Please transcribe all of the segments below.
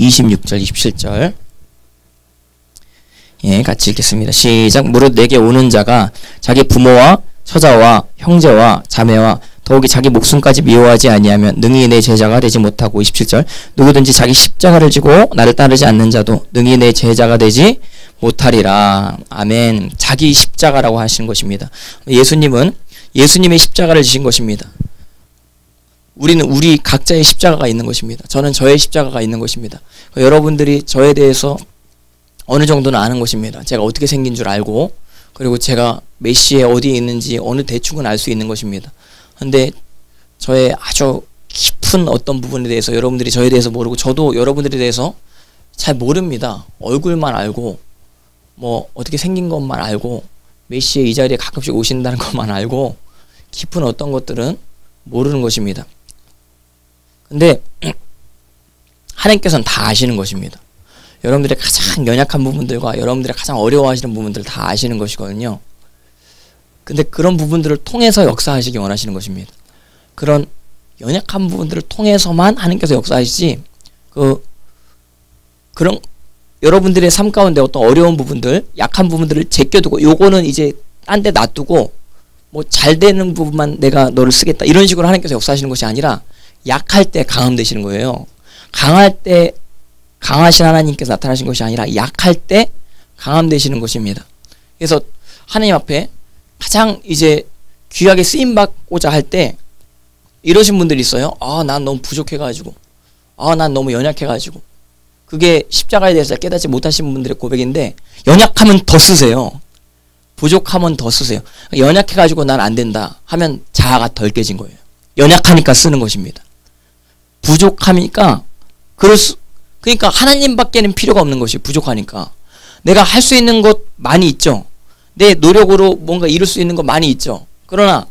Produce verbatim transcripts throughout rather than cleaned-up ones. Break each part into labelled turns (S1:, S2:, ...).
S1: 이십육 절 이십칠 절 예, 같이 읽겠습니다. 시작. 무릇 내게 오는 자가 자기 부모와 처자와 형제와 자매와 더욱이 자기 목숨까지 미워하지 아니하면 능히 내 제자가 되지 못하고. 이십칠 절 누구든지 자기 십자가를 지고 나를 따르지 않는 자도 능히 내 제자가 되지 못하리라. 아멘. 자기 십자가라고 하시는 것입니다. 예수님은 예수님의 십자가를 지신 것입니다. 우리는 우리 각자의 십자가가 있는 것입니다. 저는 저의 십자가가 있는 것입니다. 여러분들이 저에 대해서 어느 정도는 아는 것입니다. 제가 어떻게 생긴 줄 알고, 그리고 제가 몇 시에 어디에 있는지 어느 대충은 알 수 있는 것입니다. 근데 저의 아주 깊은 어떤 부분에 대해서 여러분들이 저에 대해서 모르고, 저도 여러분들에 대해서 잘 모릅니다. 얼굴만 알고, 뭐 어떻게 생긴 것만 알고, 몇 시에 이 자리에 가끔씩 오신다는 것만 알고, 깊은 어떤 것들은 모르는 것입니다. 근데 하나님께서는 다 아시는 것입니다. 여러분들의 가장 연약한 부분들과 여러분들의 가장 어려워하시는 부분들을 다 아시는 것이거든요. 근데 그런 부분들을 통해서 역사하시기 원하시는 것입니다. 그런 연약한 부분들을 통해서만 하나님께서 역사하시지, 그 그런 여러분들의 삶 가운데 어떤 어려운 부분들, 약한 부분들을 제껴두고 요거는 이제 딴 데 놔두고 뭐 잘 되는 부분만 내가 너를 쓰겠다 이런 식으로 하나님께서 역사하시는 것이 아니라, 약할 때 강함 되시는 거예요. 강할 때 강하신 하나님께서 나타나신 것이 아니라 약할 때 강함 되시는 것입니다. 그래서 하나님 앞에 가장 이제 귀하게 쓰임받고자 할 때 이러신 분들이 있어요. 아, 난 너무 부족해가지고, 아, 난 너무 연약해가지고. 그게 십자가에 대해서 깨닫지 못하신 분들의 고백인데, 연약하면 더 쓰세요. 부족하면 더 쓰세요. 연약해가지고 난 안 된다 하면 자아가 덜 깨진 거예요. 연약하니까 쓰는 것입니다. 부족하니까, 그럴 수, 그러니까 하나님밖에는 필요가 없는 것이 부족하니까. 내가 할 수 있는 것 많이 있죠. 내 노력으로 뭔가 이룰 수 있는 것 많이 있죠. 그러나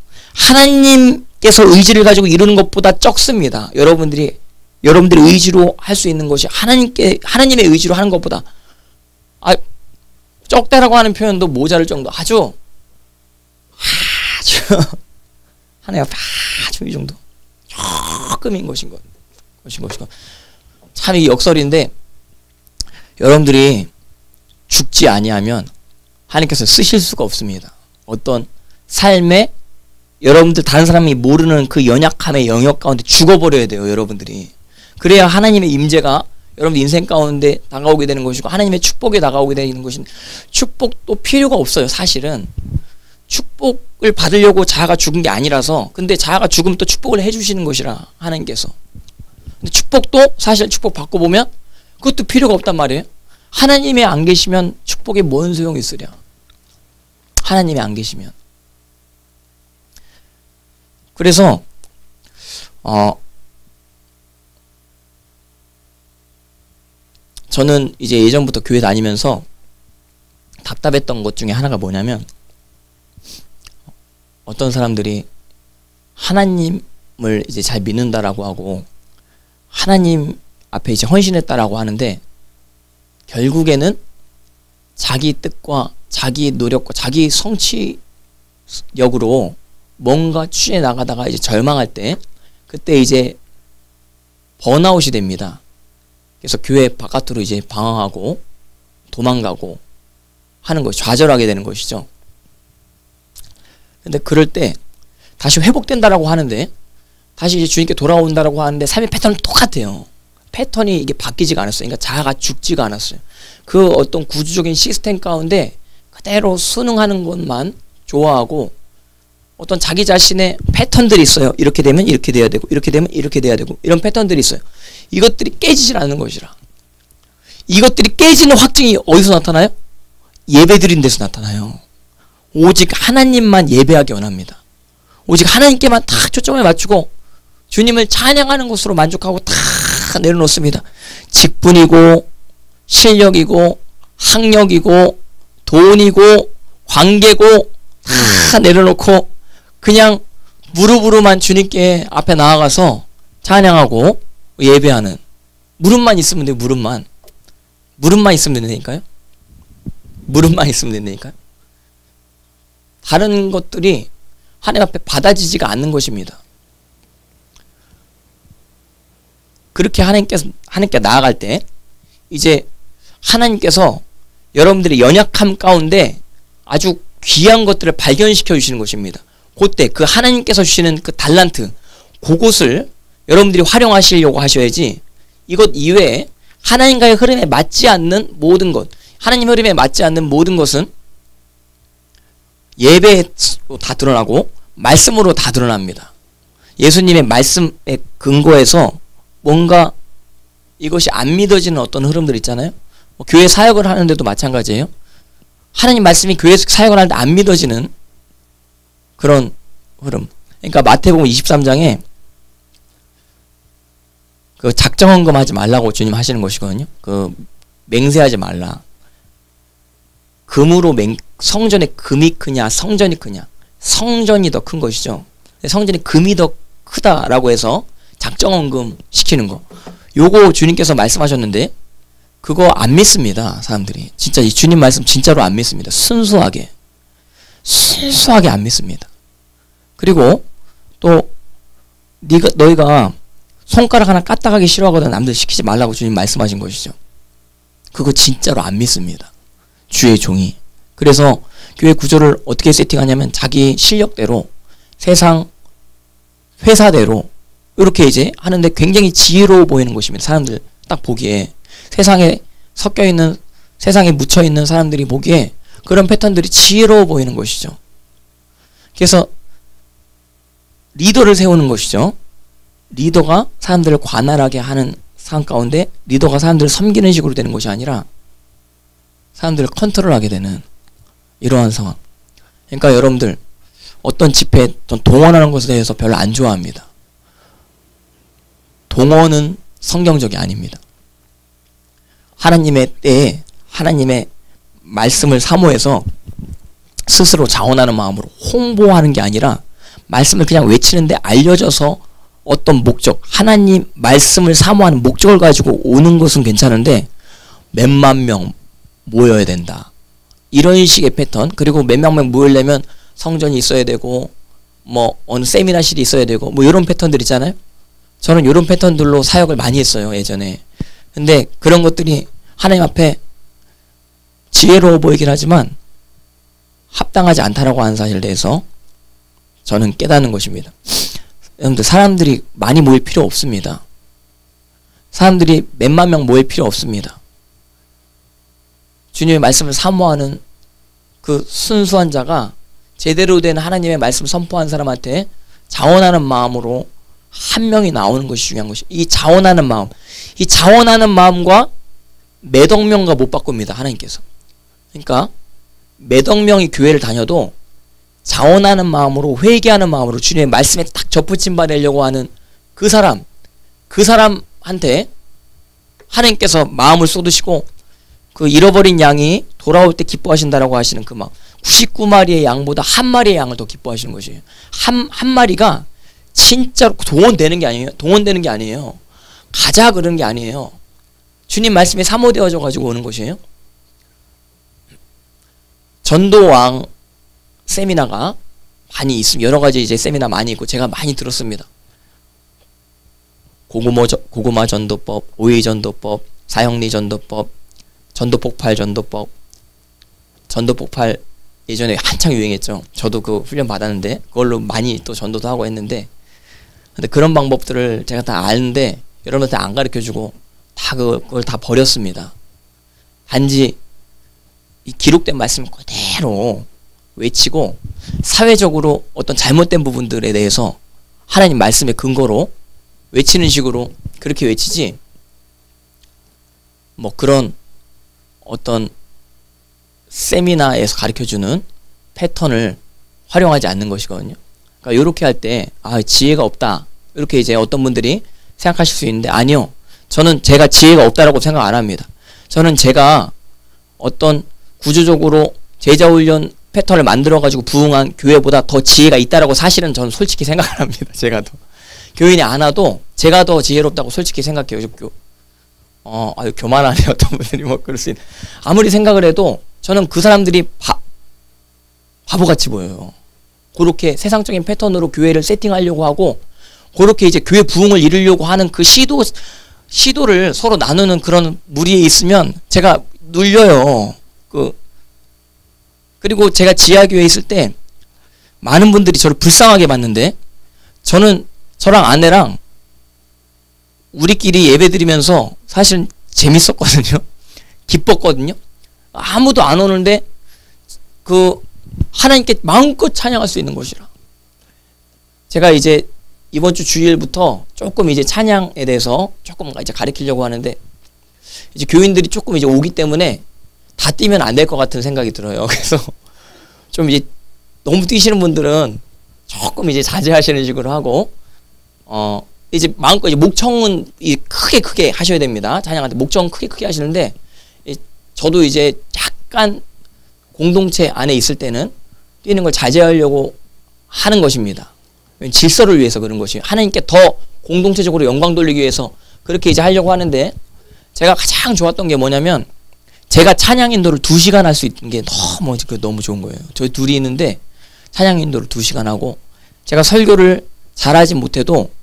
S1: 하나님께서 의지를 가지고 이루는 것보다 적습니다. 여러분들이 여러분들의 의지로 할 수 있는 것이 하나님께 하나님의 의지로 하는 것보다 아, 적다라고 하는 표현도 모자랄 정도, 아주 아주 하나님 앞에 아주 이 정도 조금인 것인 것 것인 것이고, 참 이 역설인데, 여러분들이 죽지 아니하면 하나님께서 쓰실 수가 없습니다. 어떤 삶에 여러분들 다른 사람이 모르는 그 연약함의 영역 가운데 죽어버려야 돼요. 여러분들이. 그래야 하나님의 임재가 여러분 인생 가운데 다가오게 되는 것이고, 하나님의 축복에 다가오게 되는 것인. 축복도 필요가 없어요. 사실은 축복을 받으려고 자아가 죽은 게 아니라서. 근데 자아가 죽으면 또 축복을 해주시는 것이라 하나님께서. 근데 축복도 사실 축복 받고 보면 그것도 필요가 없단 말이에요. 하나님이 안 계시면 축복에 뭔 소용이 있으랴. 하나님이 안 계시면. 그래서 어 저는 이제 예전부터 교회 다니면서 답답했던 것 중에 하나가 뭐냐면, 어떤 사람들이 하나님을 이제 잘 믿는다라고 하고 하나님 앞에 이제 헌신했다라고 하는데, 결국에는 자기 뜻과 자기 노력과 자기 성취력으로 뭔가 추진해 나가다가 이제 절망할 때, 그때 이제 번아웃이 됩니다. 그래서 교회 바깥으로 이제 방황하고 도망가고 하는 것이, 좌절하게 되는 것이죠. 근데 그럴 때 다시 회복된다라고 하는데, 다시 이제 주님께 돌아온다라고 하는데 삶의 패턴은 똑같아요. 패턴이 이게 바뀌지가 않았어요. 그러니까 자아가 죽지가 않았어요. 그 어떤 구조적인 시스템 가운데 그대로 순응하는 것만 좋아하고, 어떤 자기 자신의 패턴들이 있어요. 이렇게 되면 이렇게 돼야 되고, 이렇게 되면 이렇게 돼야 되고, 이런 패턴들이 있어요. 이것들이 깨지질 않는 것이라. 이것들이 깨지는 확증이 어디서 나타나요? 예배드린 데서 나타나요. 오직 하나님만 예배하기 원합니다. 오직 하나님께만 다 초점을 맞추고 주님을 찬양하는 것으로 만족하고 다 내려놓습니다. 직분이고 실력이고 학력이고 돈이고 관계고 다 내려놓고 그냥 무릎으로만 주님께 앞에 나아가서 찬양하고 예배하는, 무릎만 있으면 돼요. 무릎만 무릎만 있으면 된다니까요. 무릎만 있으면 된다니까요. 다른 것들이 하나님 앞에 받아지지가 않는 것입니다. 그렇게 하나님께서 하나님께 나아갈 때 이제 하나님께서 여러분들의 연약함 가운데 아주 귀한 것들을 발견시켜 주시는 것입니다. 그때 그 하나님께서 주시는 그 달란트, 그것을 여러분들이 활용하시려고 하셔야지, 이것 이외에 하나님과의 흐름에 맞지 않는 모든 것, 하나님 흐름에 맞지 않는 모든 것은 예배로 다 드러나고 말씀으로 다 드러납니다. 예수님의 말씀에 근거해서 뭔가 이것이 안 믿어지는 어떤 흐름들 있잖아요. 뭐 교회 사역을 하는데도 마찬가지예요. 하나님 말씀이 교회 사역을 하는데 안 믿어지는 그런 흐름. 그러니까 마태복음 이십삼 장에 그 작정헌금 하지 말라고 주님 하시는 것이거든요. 그 맹세하지 말라. 금으로 맹, 성전에 금이 크냐 성전이 크냐. 성전이 더 큰 것이죠. 성전이 금이 더 크다라고 해서 작정헌금 시키는 거, 요거 주님께서 말씀하셨는데 그거 안 믿습니다. 사람들이 진짜 이 주님 말씀 진짜로 안 믿습니다. 순수하게 순수하게 안 믿습니다. 그리고 또 네가 너희가 손가락 하나 까딱하기 싫어하거든 남들 시키지 말라고 주님 말씀하신 것이죠. 그거 진짜로 안 믿습니다. 주의 종이. 그래서 교회 구조를 어떻게 세팅하냐면 자기 실력대로 세상 회사대로 이렇게 이제 하는데 굉장히 지혜로워 보이는 것입니다. 사람들 딱 보기에, 세상에 섞여 있는, 세상에 묻혀 있는 사람들이 보기에 그런 패턴들이 지혜로워 보이는 것이죠. 그래서 리더를 세우는 것이죠. 리더가 사람들을 관할하게 하는 상황 가운데 리더가 사람들을 섬기는 식으로 되는 것이 아니라 사람들을 컨트롤하게 되는 이러한 상황. 그러니까 여러분들 어떤 집회에 동원하는 것에 대해서 별로 안 좋아합니다. 동원은 성경적이 아닙니다. 하나님의 때에 하나님의 말씀을 사모해서 스스로 자원하는 마음으로 홍보하는 게 아니라 말씀을 그냥 외치는데 알려져서 어떤 목적, 하나님 말씀을 사모하는 목적을 가지고 오는 것은 괜찮은데 몇만 명 모여야 된다. 이런 식의 패턴. 그리고 몇만 명 모이려면 성전이 있어야 되고 뭐 어느 세미나실이 있어야 되고 뭐 이런 패턴들 있잖아요. 저는 이런 패턴들로 사역을 많이 했어요, 예전에. 근데 그런 것들이 하나님 앞에 지혜로워 보이긴 하지만 합당하지 않다라고 하는 사실에 대해서 저는 깨닫는 것입니다. 여러분들 사람들이 많이 모일 필요 없습니다. 사람들이 몇만 명 모일 필요 없습니다. 주님의 말씀을 사모하는 그 순수한 자가 제대로 된 하나님의 말씀을 선포한 사람한테 자원하는 마음으로 한 명이 나오는 것이 중요한 것이, 이 자원하는 마음, 이 자원하는 마음과 몇억 명과 못 바꿉니다, 하나님께서. 그러니까 몇억 명이 교회를 다녀도 자원하는 마음으로, 회개하는 마음으로 주님의 말씀에 딱 접붙임 받으려고 하는 그 사람, 그 사람한테 하나님께서 마음을 쏟으시고 그 잃어버린 양이 돌아올 때 기뻐하신다라고 하시는 그 마음, 구십구 마리의 양보다 한 마리의 양을 더 기뻐하시는 것이에요. 한, 한 마리가 진짜로 동원되는 게 아니에요. 동원되는 게 아니에요. 가자 그런 게 아니에요. 주님 말씀에 사모되어져 가지고 오는 것이에요. 전도왕 세미나가 많이 있습니다. 여러 가지 이제 세미나 많이 있고 제가 많이 들었습니다. 고구마, 고구마 전도법, 오이 전도법, 사형리 전도법, 전도폭발 전도법. 전도폭발 예전에 한창 유행했죠. 저도 그 훈련 받았는데 그걸로 많이 또 전도도 하고 했는데, 근데 그런 방법들을 제가 다 아는데 여러분한테 안 가르쳐주고 다 그걸 다 버렸습니다. 단지 이 기록된 말씀 그대로 외치고 사회적으로 어떤 잘못된 부분들에 대해서 하나님 말씀의 근거로 외치는 식으로 그렇게 외치지, 뭐 그런 어떤 세미나에서 가르쳐주는 패턴을 활용하지 않는 것이거든요. 그러니까 이렇게 할 때 아, 지혜가 없다 이렇게 이제 어떤 분들이 생각하실 수 있는데, 아니요, 저는 제가 지혜가 없다라고 생각 안 합니다. 저는 제가 어떤 구조적으로 제자훈련 패턴을 만들어가지고 부흥한 교회보다 더 지혜가 있다라고 사실은 저는 솔직히 생각을 합니다. 제가 더 교인이 안 와도 제가 더 지혜롭다고 솔직히 생각해요. 교, 어, 아유, 교만하네. 어떤 분들이 뭐 그럴 수 있는. 아무리 생각을 해도 저는 그 사람들이 바, 바보같이 보여요. 그렇게 세상적인 패턴으로 교회를 세팅하려고 하고 그렇게 이제 교회 부흥을 이루려고 하는 그 시도 시도를 서로 나누는 그런 무리에 있으면 제가 눌려요. 그 그리고 제가 지하교회에 있을 때 많은 분들이 저를 불쌍하게 봤는데 저는 저랑 아내랑 우리끼리 예배 드리면서 사실 재밌었거든요. 기뻤거든요. 아무도 안 오는데 그 하나님께 마음껏 찬양할 수 있는 곳이라. 제가 이제 이번 주 주일부터 조금 이제 찬양에 대해서 조금 이제 가르치려고 하는데 이제 교인들이 조금 이제 오기 때문에 다 뛰면 안 될 것 같은 생각이 들어요. 그래서 좀 이제 너무 뛰시는 분들은 조금 이제 자제하시는 식으로 하고 어 이제 마음껏 이제 목청은 이 크게 크게 하셔야 됩니다. 찬양할 때 목청 크게 크게 하시는데 저도 이제 약간 공동체 안에 있을 때는 뛰는 걸 자제하려고 하는 것입니다. 질서를 위해서 그런 것이 하나님께 더 공동체적으로 영광 돌리기 위해서 그렇게 이제 하려고 하는데 제가 가장 좋았던 게 뭐냐면 제가 찬양 인도를 두 시간 할 수 있는 게 너무 너무 좋은 거예요. 저희 둘이 있는데 찬양 인도를 두 시간 하고 제가 설교를 잘하지 못해도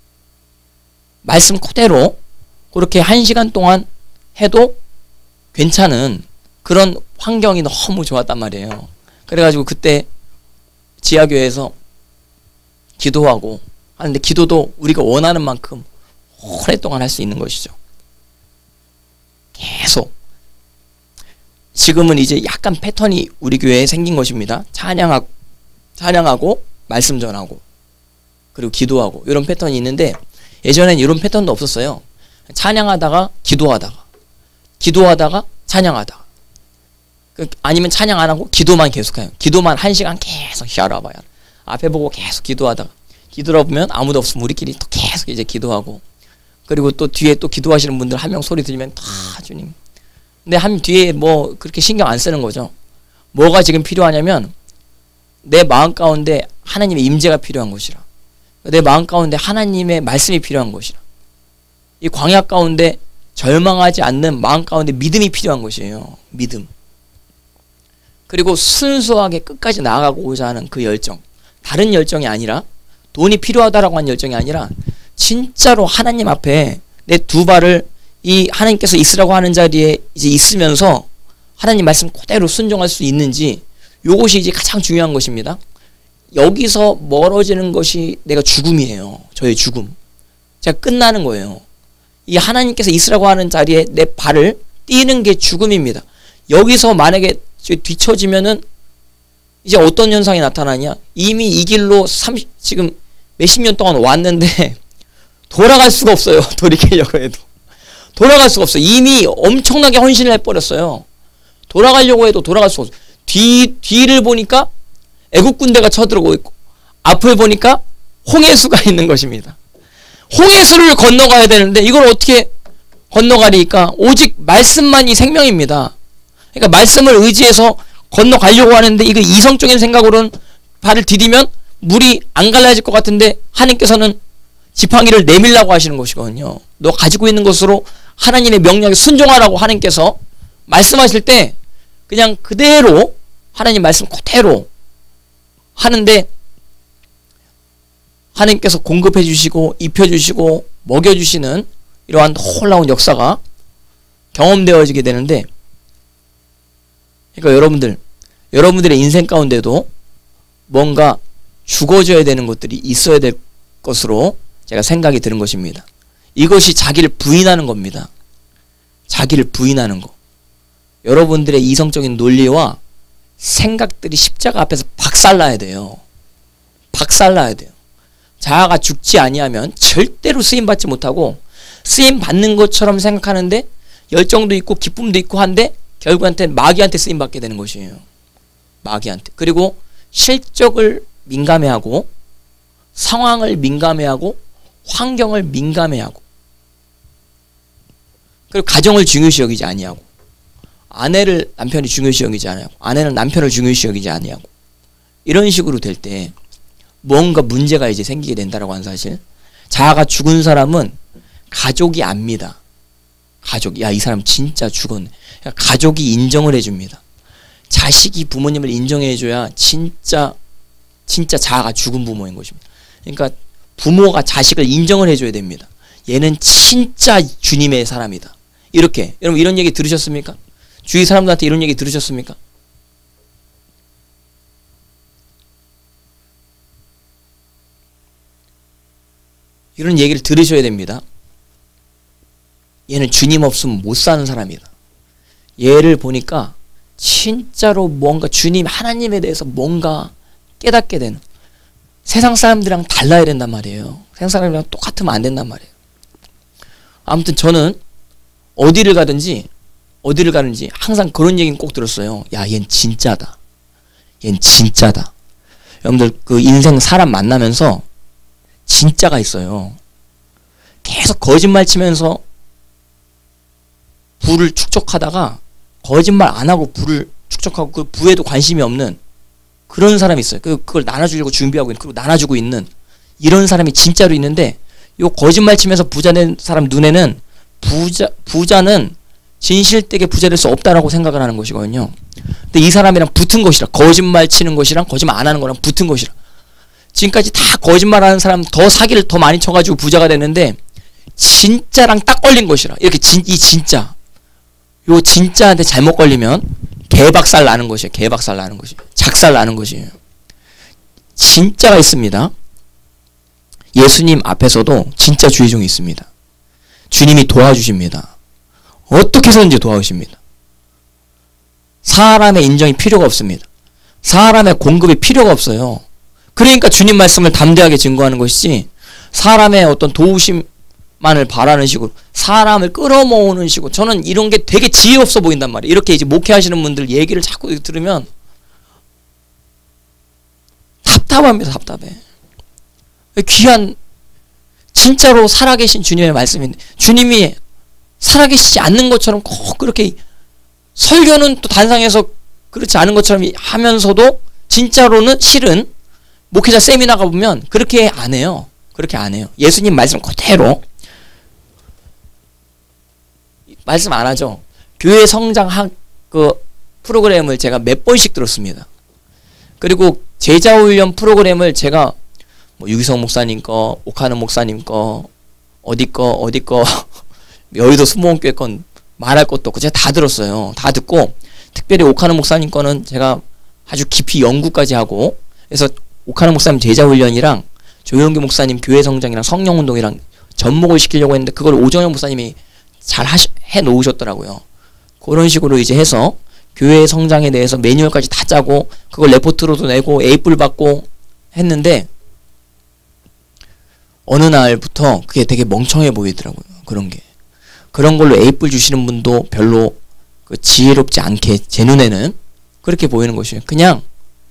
S1: 말씀 그대로 그렇게 한 시간 동안 해도 괜찮은 그런 환경이 너무 좋았단 말이에요. 그래가지고 그때 지하교회에서 기도하고 하는데 기도도 우리가 원하는 만큼 오랫동안 할 수 있는 것이죠. 계속. 지금은 이제 약간 패턴이 우리 교회에 생긴 것입니다. 찬양하고, 찬양하고 말씀 전하고 그리고 기도하고 이런 패턴이 있는데 예전엔 이런 패턴도 없었어요. 찬양하다가 기도하다가 기도하다가 찬양하다가 아니면 찬양 안 하고 기도만 계속해요. 기도만 한 시간 계속 샤라바야. 앞에 보고 계속 기도하다가 기도를 보면 아무도 없으면 우리끼리 또 계속 이제 기도하고 그리고 또 뒤에 또 기도하시는 분들 한 명 소리 들리면 다 주님. 근데 한 뒤에 뭐 그렇게 신경 안 쓰는 거죠. 뭐가 지금 필요하냐면 내 마음 가운데 하나님의 임재가 필요한 것이라. 내 마음 가운데 하나님의 말씀이 필요한 것이라. 이 광야 가운데 절망하지 않는 마음 가운데 믿음이 필요한 것이에요. 믿음. 그리고 순수하게 끝까지 나아가고자 하는 그 열정. 다른 열정이 아니라 돈이 필요하다라고 하는 열정이 아니라 진짜로 하나님 앞에 내 두 발을 이 하나님께서 있으라고 하는 자리에 이제 있으면서 하나님 말씀 그대로 순종할 수 있는지 요것이 이제 가장 중요한 것입니다. 여기서 멀어지는 것이 내가 죽음이에요. 저의 죽음. 제가 끝나는 거예요. 이 하나님께서 있으라고 하는 자리에 내 발을 띄는 게 죽음입니다. 여기서 만약에 뒤처지면은 이제 어떤 현상이 나타나냐? 이미 이 길로 삼십, 지금 몇십 년 동안 왔는데 돌아갈 수가 없어요. 돌이키려고 해도. 돌아갈 수가 없어요. 이미 엄청나게 헌신을 해버렸어요. 돌아가려고 해도 돌아갈 수가 없어요. 뒤, 뒤를 보니까 애국 군대가 쳐들어오고 있고 앞을 보니까 홍해수가 있는 것입니다. 홍해수를 건너가야 되는데 이걸 어떻게 건너가리니까 오직 말씀만이 생명입니다. 그러니까 말씀을 의지해서 건너가려고 하는데 이거 이성적인 생각으로는 발을 디디면 물이 안 갈라질 것 같은데 하나님께서는 지팡이를 내밀라고 하시는 것이거든요. 너 가지고 있는 것으로 하나님의 명령에 순종하라고 하나님께서 말씀하실 때 그냥 그대로 하나님 말씀 그대로 하는데 하나님께서 공급해 주시고 입혀 주시고 먹여 주시는 이러한 놀라운 역사가 경험되어지게 되는데 그러니까 여러분들 여러분들의 인생 가운데도 뭔가 죽어져야 되는 것들이 있어야 될 것으로 제가 생각이 드는 것입니다. 이것이 자기를 부인하는 겁니다. 자기를 부인하는 거. 여러분들의 이성적인 논리와 생각들이 십자가 앞에서 박살나야 돼요. 박살나야 돼요. 자아가 죽지 아니하면 절대로 쓰임받지 못하고 쓰임받는 것처럼 생각하는데 열정도 있고 기쁨도 있고 한데 결국한테 마귀한테 쓰임받게 되는 것이에요. 마귀한테. 그리고 실적을 민감해하고 상황을 민감해하고 환경을 민감해하고 그리고 가정을 중요시 여기지 아니하고 아내를 남편이 중요시 여기지 아니하고 아내는 남편을 중요시 여기지 아니하고 이런 식으로 될 때 뭔가 문제가 이제 생기게 된다라고 하는 사실. 자아가 죽은 사람은 가족이 압니다. 가족, 야, 이 사람 진짜 죽었네. 가족이 인정을 해줍니다. 자식이 부모님을 인정해줘야 진짜 진짜 자아가 죽은 부모인 것입니다. 그러니까 부모가 자식을 인정을 해줘야 됩니다. 얘는 진짜 주님의 사람이다. 이렇게. 여러분 이런 얘기 들으셨습니까? 주위 사람들한테 이런 얘기 들으셨습니까? 이런 얘기를 들으셔야 됩니다. 얘는 주님 없으면 못 사는 사람이다. 얘를 보니까 진짜로 뭔가 주님 하나님에 대해서 뭔가 깨닫게 되는, 세상 사람들이랑 달라야 된단 말이에요. 세상 사람들이랑 똑같으면 안 된단 말이에요. 아무튼 저는 어디를 가든지 어디를 가든지 항상 그런 얘기는 꼭 들었어요. 야, 얜 진짜다. 얜 진짜다. 여러분들 그 인생 사람 만나면서 진짜가 있어요. 계속 거짓말 치면서 부를 축적하다가 거짓말 안 하고 부를 축적하고 그 부에도 관심이 없는 그런 사람이 있어요. 그, 그걸 나눠주려고 준비하고 있는, 그리고 나눠주고 있는 이런 사람이 진짜로 있는데, 요 거짓말 치면서 부자 된 사람 눈에는 부자, 부자는 진실되게 부자 될 수 없다라고 생각을 하는 것이거든요. 근데 이 사람이랑 붙은 것이라, 거짓말 치는 것이랑 거짓말 안 하는 거랑 붙은 것이라, 지금까지 다 거짓말하는 사람 더 사기를 더 많이 쳐가지고 부자가 됐는데 진짜랑 딱 걸린 것이라. 이렇게 진, 이 진짜, 요 진짜한테 잘못 걸리면 개박살 나는 것이에요. 개박살 나는 것이에요. 작살 나는 것이에요. 진짜가 있습니다. 예수님 앞에서도 진짜 주의종이 있습니다. 주님이 도와주십니다. 어떻게 해서든지 도와주십니다. 사람의 인정이 필요가 없습니다. 사람의 공급이 필요가 없어요. 그러니까 주님 말씀을 담대하게 증거하는 것이지, 사람의 어떤 도우심만을 바라는 식으로 사람을 끌어모으는 식으로, 저는 이런 게 되게 지혜 없어 보인단 말이에요. 이렇게 이제 목회하시는 분들 얘기를 자꾸 들으면 답답합니다. 답답해. 귀한 진짜로 살아계신 주님의 말씀인데, 주님이 살아계시지 않는 것처럼 꼭 그렇게, 설교는 또 단상에서 그렇지 않은 것처럼 하면서도 진짜로는 실은 목회자 세미나 가보면 그렇게 안 해요. 그렇게 안 해요. 예수님 말씀 그대로 말씀 안 하죠. 교회 성장학 그 프로그램을 제가 몇 번씩 들었습니다. 그리고 제자훈련 프로그램을 제가 뭐 유기성 목사님 거, 오카는 목사님 거, 어디 거, 어디 거, 여의도 수목원교회 건 말할 것도 없고 제가 다 들었어요. 다 듣고, 특별히 오카는 목사님 거는 제가 아주 깊이 연구까지 하고, 그래서 오카는 목사님 제자훈련이랑 조용기 목사님 교회 성장이랑 성령운동이랑 접목을 시키려고 했는데 그걸 오정현 목사님이 잘 하시, 해 놓으셨더라고요. 그런 식으로 이제 해서 교회 성장에 대해서 매뉴얼까지 다 짜고 그걸 레포트로도 내고 에이뿔 받고 했는데, 어느 날부터 그게 되게 멍청해 보이더라고요. 그런 게. 그런 걸로 에이뿔 주시는 분도 별로 그 지혜롭지 않게 제 눈에는 그렇게 보이는 것이에요. 그냥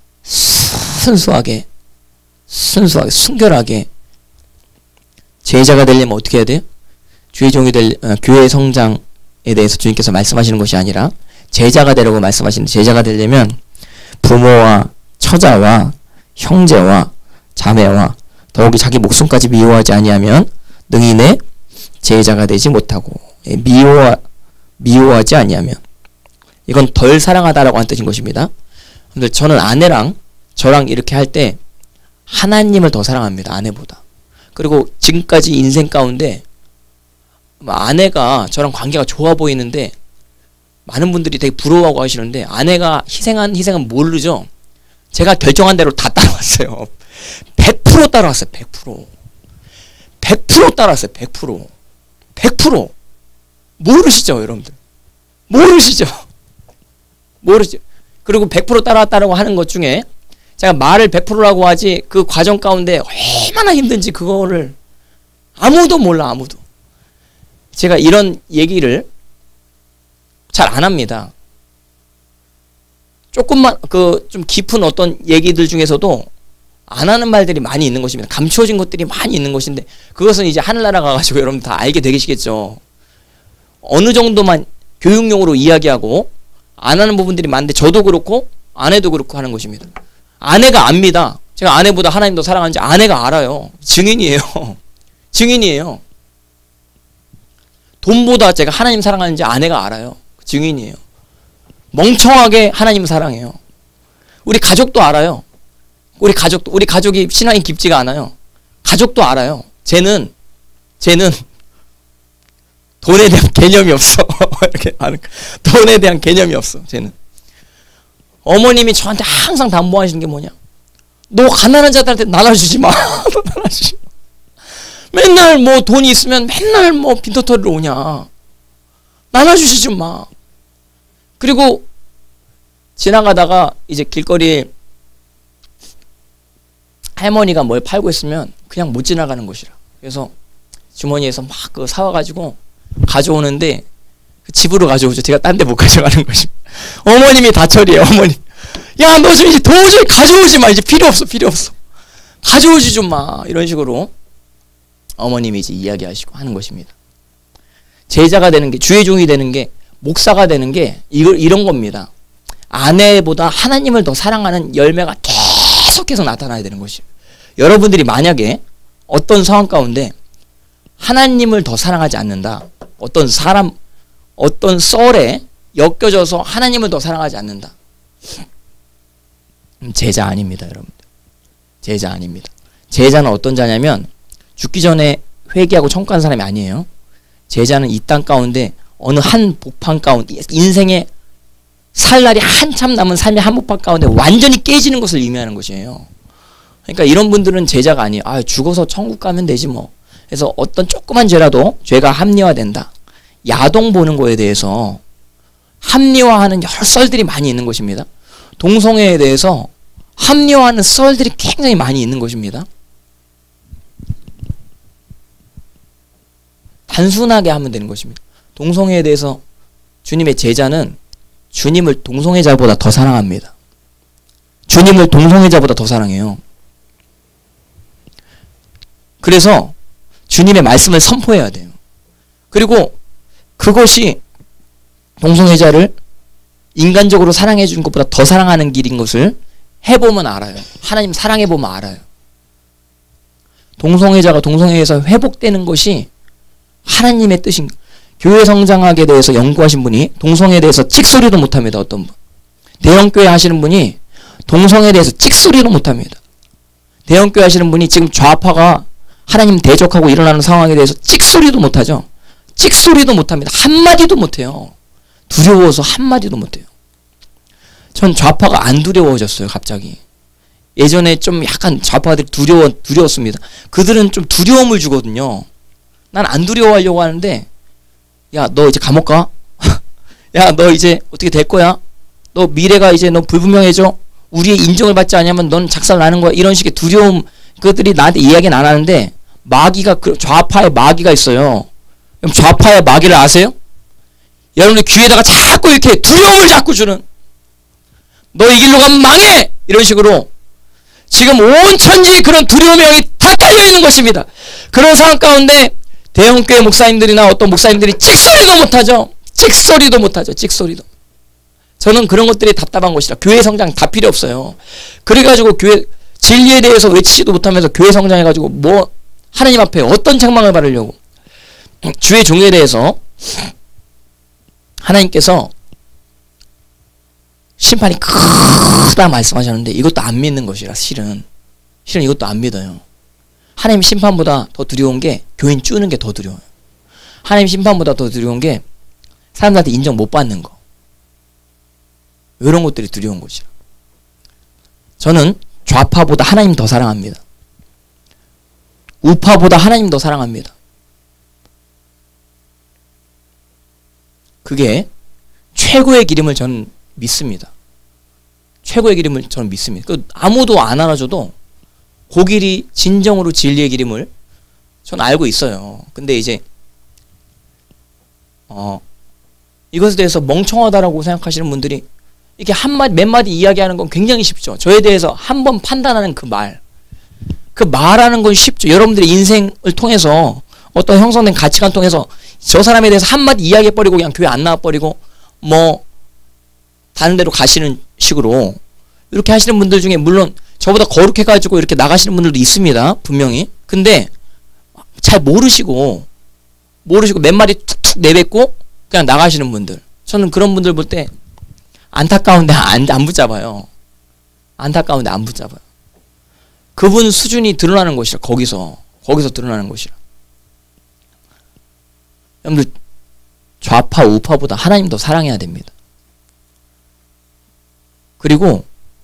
S1: 순수하게 순수하게 순결하게 제자가 되려면 어떻게 해야 돼요? 주의 종이 될 어, 교회의 성장에 대해서 주님께서 말씀하시는 것이 아니라 제자가 되려고 말씀하시는데, 제자가 되려면 부모와 처자와 형제와 자매와 더욱이 자기 목숨까지 미워하지 아니하면 능히 내 제자가 되지 못하고, 미워하, 미워하지 아니하면, 이건 덜 사랑하다라고 한 뜻인 것입니다. 근데 저는 아내랑 저랑 이렇게 할 때 하나님을 더 사랑합니다. 아내보다. 그리고 지금까지 인생 가운데 아내가 저랑 관계가 좋아 보이는데 많은 분들이 되게 부러워하고 하시는데, 아내가 희생한 희생은 모르죠. 제가 결정한 대로 다 따라왔어요. 백 퍼센트 따라왔어요. 백 퍼센트. 백 퍼센트 따라왔어요. 백 퍼센트. 백 퍼센트. 모르시죠, 여러분들? 모르시죠? 모르시죠? 그리고 백 퍼센트 따라왔다라고 하는 것 중에 제가 말을 백 퍼센트라고 하지 그 과정 가운데 얼마나 힘든지 그거를 아무도 몰라. 아무도. 제가 이런 얘기를 잘 안 합니다. 조금만 그 좀 깊은 어떤 얘기들 중에서도 안 하는 말들이 많이 있는 것입니다. 감추어진 것들이 많이 있는 것인데, 그것은 이제 하늘나라 가가지고 여러분 다 알게 되시겠죠. 어느 정도만 교육용으로 이야기하고 안 하는 부분들이 많은데, 저도 그렇고 아내도 그렇고 하는 것입니다. 아내가 압니다. 제가 아내보다 하나님 더 사랑하는지 아내가 알아요. 증인이에요. 증인이에요. 돈보다 제가 하나님 사랑하는지 아내가 알아요. 증인이에요. 멍청하게 하나님 사랑해요. 우리 가족도 알아요. 우리 가족도, 우리 가족이 신앙이 깊지가 않아요. 가족도 알아요. 쟤는, 쟤는 돈에 대한 개념이 없어. 이렇게 하는 돈에 대한 개념이 없어. 쟤는. 어머님이 저한테 항상 담보하시는 게 뭐냐? 너 가난한 자들한테 나눠주지 마. 나눠주지 마. 맨날 뭐 돈이 있으면 맨날 뭐 빈터터리로 오냐. 나눠주지 좀 마. 그리고 지나가다가 이제 길거리에 할머니가 뭘 팔고 있으면 그냥 못 지나가는 곳이라. 그래서 주머니에서 막 그거 사와가지고 가져오는데 집으로 가져오죠. 제가 딴 데 못 가져가는 것이. 어머님이 다 처리해요. 어머님. 야, 너 좀 이제 도저히 가져오지 마. 이제 필요 없어. 필요 없어. 가져오지 좀 마. 이런 식으로 어머님이 이제 이야기하시고 하는 것입니다. 제자가 되는 게, 주의 종이 되는 게, 목사가 되는 게 이걸 이런 겁니다. 아내보다 하나님을 더 사랑하는 열매가 계속해서 나타나야 되는 것이에요. 여러분들이 만약에 어떤 상황 가운데 하나님을 더 사랑하지 않는다. 어떤 사람, 어떤 썰에 엮여져서 하나님을 더 사랑하지 않는다. 제자 아닙니다, 여러분들. 제자 아닙니다. 제자는 어떤 자냐면 죽기 전에 회개하고 청구한 사람이 아니에요. 제자는 이 땅 가운데 어느 한 복판 가운데 인생의 살 날이 한참 남은 삶의 한 복판 가운데 완전히 깨지는 것을 의미하는 것이에요. 그러니까 이런 분들은 제자가 아니에요. 아, 죽어서 천국 가면 되지 뭐. 그래서 어떤 조그만 죄라도 죄가 합리화된다. 야동 보는 거에 대해서 합리화하는 여러 썰들이 많이 있는 것입니다. 동성애에 대해서 합리화하는 썰들이 굉장히 많이 있는 것입니다. 단순하게 하면 되는 것입니다. 동성애에 대해서 주님의 제자는 주님을 동성애자보다 더 사랑합니다. 주님을 동성애자보다 더 사랑해요. 그래서 주님의 말씀을 선포해야 돼요. 그리고 그것이 동성애자를 인간적으로 사랑해 주는 것보다 더 사랑하는 길인 것을 해보면 알아요. 하나님 사랑해보면 알아요. 동성애자가 동성애에서 회복되는 것이 하나님의 뜻인, 교회 성장학에 대해서 연구하신 분이 동성애에 대해서 찍소리도 못합니다. 어떤 분. 대형교회 하시는 분이 동성애에 대해서 찍소리도 못합니다. 대형교회 하시는 분이 지금 좌파가 하나님 대적하고 일어나는 상황에 대해서 찍소리도 못하죠. 찍소리도 못합니다. 한마디도 못해요. 두려워서 한마디도 못해요. 전 좌파가 안 두려워졌어요. 갑자기. 예전에 좀 약간 좌파들이 두려워, 두려웠습니다. 그들은 좀 두려움을 주거든요. 난 안 두려워하려고 하는데, 야, 너 이제 감옥 가? 야, 너 이제 어떻게 될 거야? 너 미래가 이제 너 불분명해져? 우리의 인정을 받지 않으면 넌 작살 나는 거야? 이런 식의 두려움, 그들이 나한테 이야기는 안 하는데, 마귀가, 좌파의 마귀가 있어요. 그럼 좌파의 마귀를 아세요? 여러분들 귀에다가 자꾸 이렇게 두려움을 자꾸 주는, 너 이 길로 가면 망해! 이런 식으로 지금 온 천지에 그런 두려움의 영이 다 깔려있는 것입니다. 그런 상황 가운데 대형교회 목사님들이나 어떤 목사님들이 찍소리도 못하죠. 찍소리도 못하죠. 찍소리도. 저는 그런 것들이 답답한 것이라. 교회 성장 다 필요 없어요. 그래가지고 교회 진리에 대해서 외치지도 못하면서 교회 성장해가지고 뭐 하나님 앞에 어떤 책망을 받으려고. 주의 종에 대해서 하나님께서 심판이 크다 말씀하셨는데 이것도 안 믿는 것이라. 실은 실은 이것도 안 믿어요. 하나님 심판보다 더 두려운 게 교인 쪼는 게 더 두려워요. 하나님 심판보다 더 두려운 게 사람들한테 인정 못 받는 거. 이런 것들이 두려운 것이라. 저는 좌파보다 하나님 더 사랑합니다. 우파보다 하나님 더 사랑합니다. 그게 최고의 기름을 저는 믿습니다. 최고의 기름을 저는 믿습니다. 그 아무도 안 알아줘도 그 길이 진정으로 진리의 기름을 저는 알고 있어요. 근데 이제 어 이것에 대해서 멍청하다라고 생각하시는 분들이 이렇게 한마디 몇 마디 이야기하는 건 굉장히 쉽죠. 저에 대해서 한 번 판단하는 그 말, 그 말하는 건 쉽죠. 여러분들의 인생을 통해서 어떤 형성된 가치관 통해서 저 사람에 대해서 한마디 이야기해버리고 그냥 교회 안 나와버리고 뭐 다른 데로 가시는 식으로 이렇게 하시는 분들 중에 물론 저보다 거룩해가지고 이렇게 나가시는 분들도 있습니다. 분명히. 근데 잘 모르시고 모르시고 몇 마디 툭툭 내뱉고 그냥 나가시는 분들. 저는 그런 분들 볼 때 안타까운데 안, 안 붙잡아요. 안타까운데 안 붙잡아요. 그분 수준이 드러나는 것이라. 거기서 거기서 드러나는 것이라. 여러분들 좌파 우파보다 하나님 더 사랑해야 됩니다. 그리고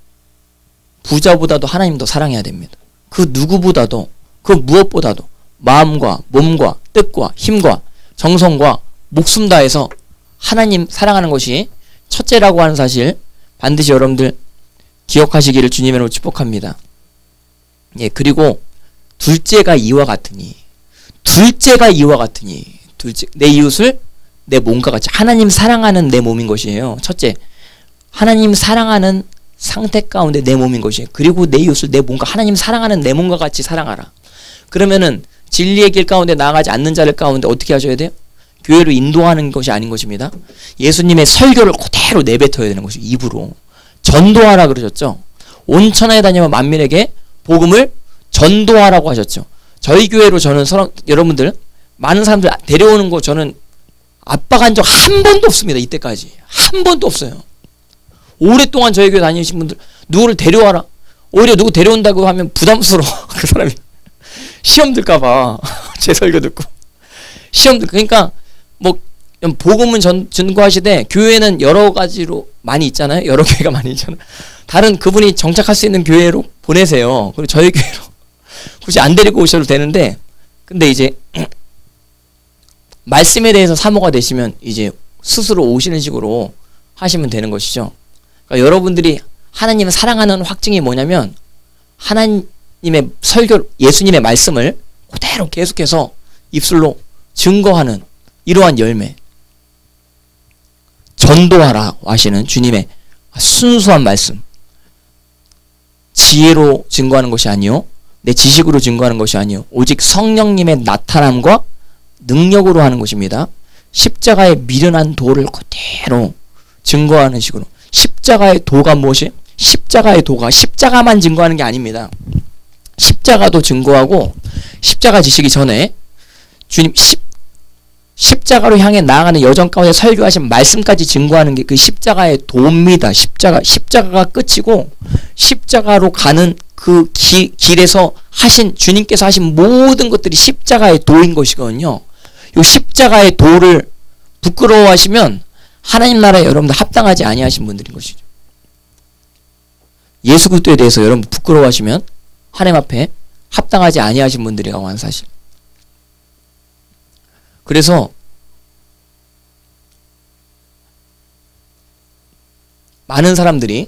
S1: 부자보다도 하나님 더 사랑해야 됩니다. 그 누구보다도, 그 무엇보다도 마음과 몸과 뜻과 힘과 정성과 목숨 다해서 하나님 사랑하는 것이 첫째라고 하는 사실 반드시 여러분들 기억하시기를 주님으로 축복합니다. 예, 그리고 둘째가 이와 같으니, 둘째가 이와 같으니, 둘째, 내 이웃을 내 몸과 같이, 하나님 사랑하는 내 몸인 것이에요. 첫째, 하나님 사랑하는 상태 가운데 내 몸인 것이에요. 그리고 내 이웃을 내 몸과, 하나님 사랑하는 내 몸과 같이 사랑하라. 그러면은 진리의 길 가운데 나아가지 않는 자를 가운데 어떻게 하셔야 돼요? 교회로 인도하는 것이 아닌 것입니다. 예수님의 설교를 그대로 내뱉어야 되는 것이죠. 입으로. 전도하라 그러셨죠. 온 천하에 다니며 만민에게 복음을 전도하라고 하셨죠. 저희 교회로 저는 서로, 여러분들 많은 사람들 데려오는 거 저는 압박한 적 한 번도 없습니다. 이때까지 한 번도 없어요. 오랫동안 저희 교회 다니신 분들 누구를 데려와라. 오히려 누구 데려온다고 하면 부담스러워. 그 사람이 시험 들까봐 제 설교 듣고 시험 들. 그러니까 뭐 복음은 전, 전거하시되 교회는 여러 가지로 많이 있잖아요. 여러 교회가 많이 있잖아요. 다른 그분이 정착할 수 있는 교회로 보내세요. 그리고 저희 교회로 굳이 안 데리고 오셔도 되는데, 근데 이제 말씀에 대해서 사모가 되시면 이제 스스로 오시는 식으로 하시면 되는 것이죠. 그러니까 여러분들이 하나님을 사랑하는 확증이 뭐냐면 하나님의 설교, 예수님의 말씀을 그대로 계속해서 입술로 증거하는 이러한 열매. 전도하라고 하시는 주님의 순수한 말씀. 지혜로 증거하는 것이 아니요, 내 지식으로 증거하는 것이 아니요, 오직 성령님의 나타남과 능력으로 하는 것입니다. 십자가의 미련한 도를 그대로 증거하는 식으로. 십자가의 도가 무엇이? 십자가의 도가 십자가만 증거하는 게 아닙니다. 십자가도 증거하고, 십자가 지시기 전에 주님 십, 십자가로 향해 나아가는 여정 가운데 설교하신 말씀까지 증거하는 게 그 십자가의 도입니다. 십자가, 십자가가 끝이고 십자가로 가는 그 기, 길에서 하신, 주님께서 하신 모든 것들이 십자가의 도인 것이거든요. 이 십자가의 도를 부끄러워하시면 하나님 나라에 여러분들 합당하지 아니하신 분들인 것이죠. 예수 그리스도에 대해서 여러분 부끄러워하시면 하나님 앞에 합당하지 아니하신 분들이라고 하는 사실. 그래서 많은 사람들이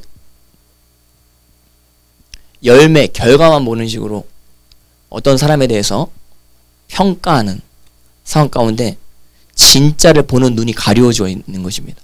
S1: 열매, 결과만 보는 식으로 어떤 사람에 대해서 평가하는 상황 가운데 진짜를 보는 눈이 가려워져 있는 것입니다.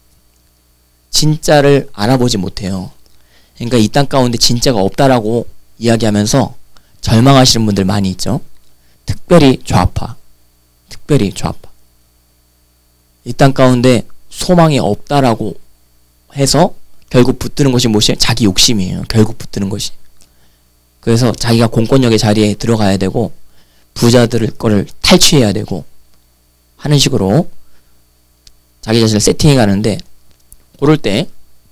S1: 진짜를 알아보지 못해요. 그러니까 이 땅 가운데 진짜가 없다라고 이야기하면서 절망하시는 분들 많이 있죠. 특별히 좌파. 특별히 좌파. 이 땅 가운데 소망이 없다라고 해서 결국 붙드는 것이 무엇이에요? 자기 욕심이에요. 결국 붙드는 것이. 그래서 자기가 공권력의 자리에 들어가야 되고 부자들 거를 탈취해야 되고 하는 식으로 자기 자신을 세팅해 가는데, 그럴 때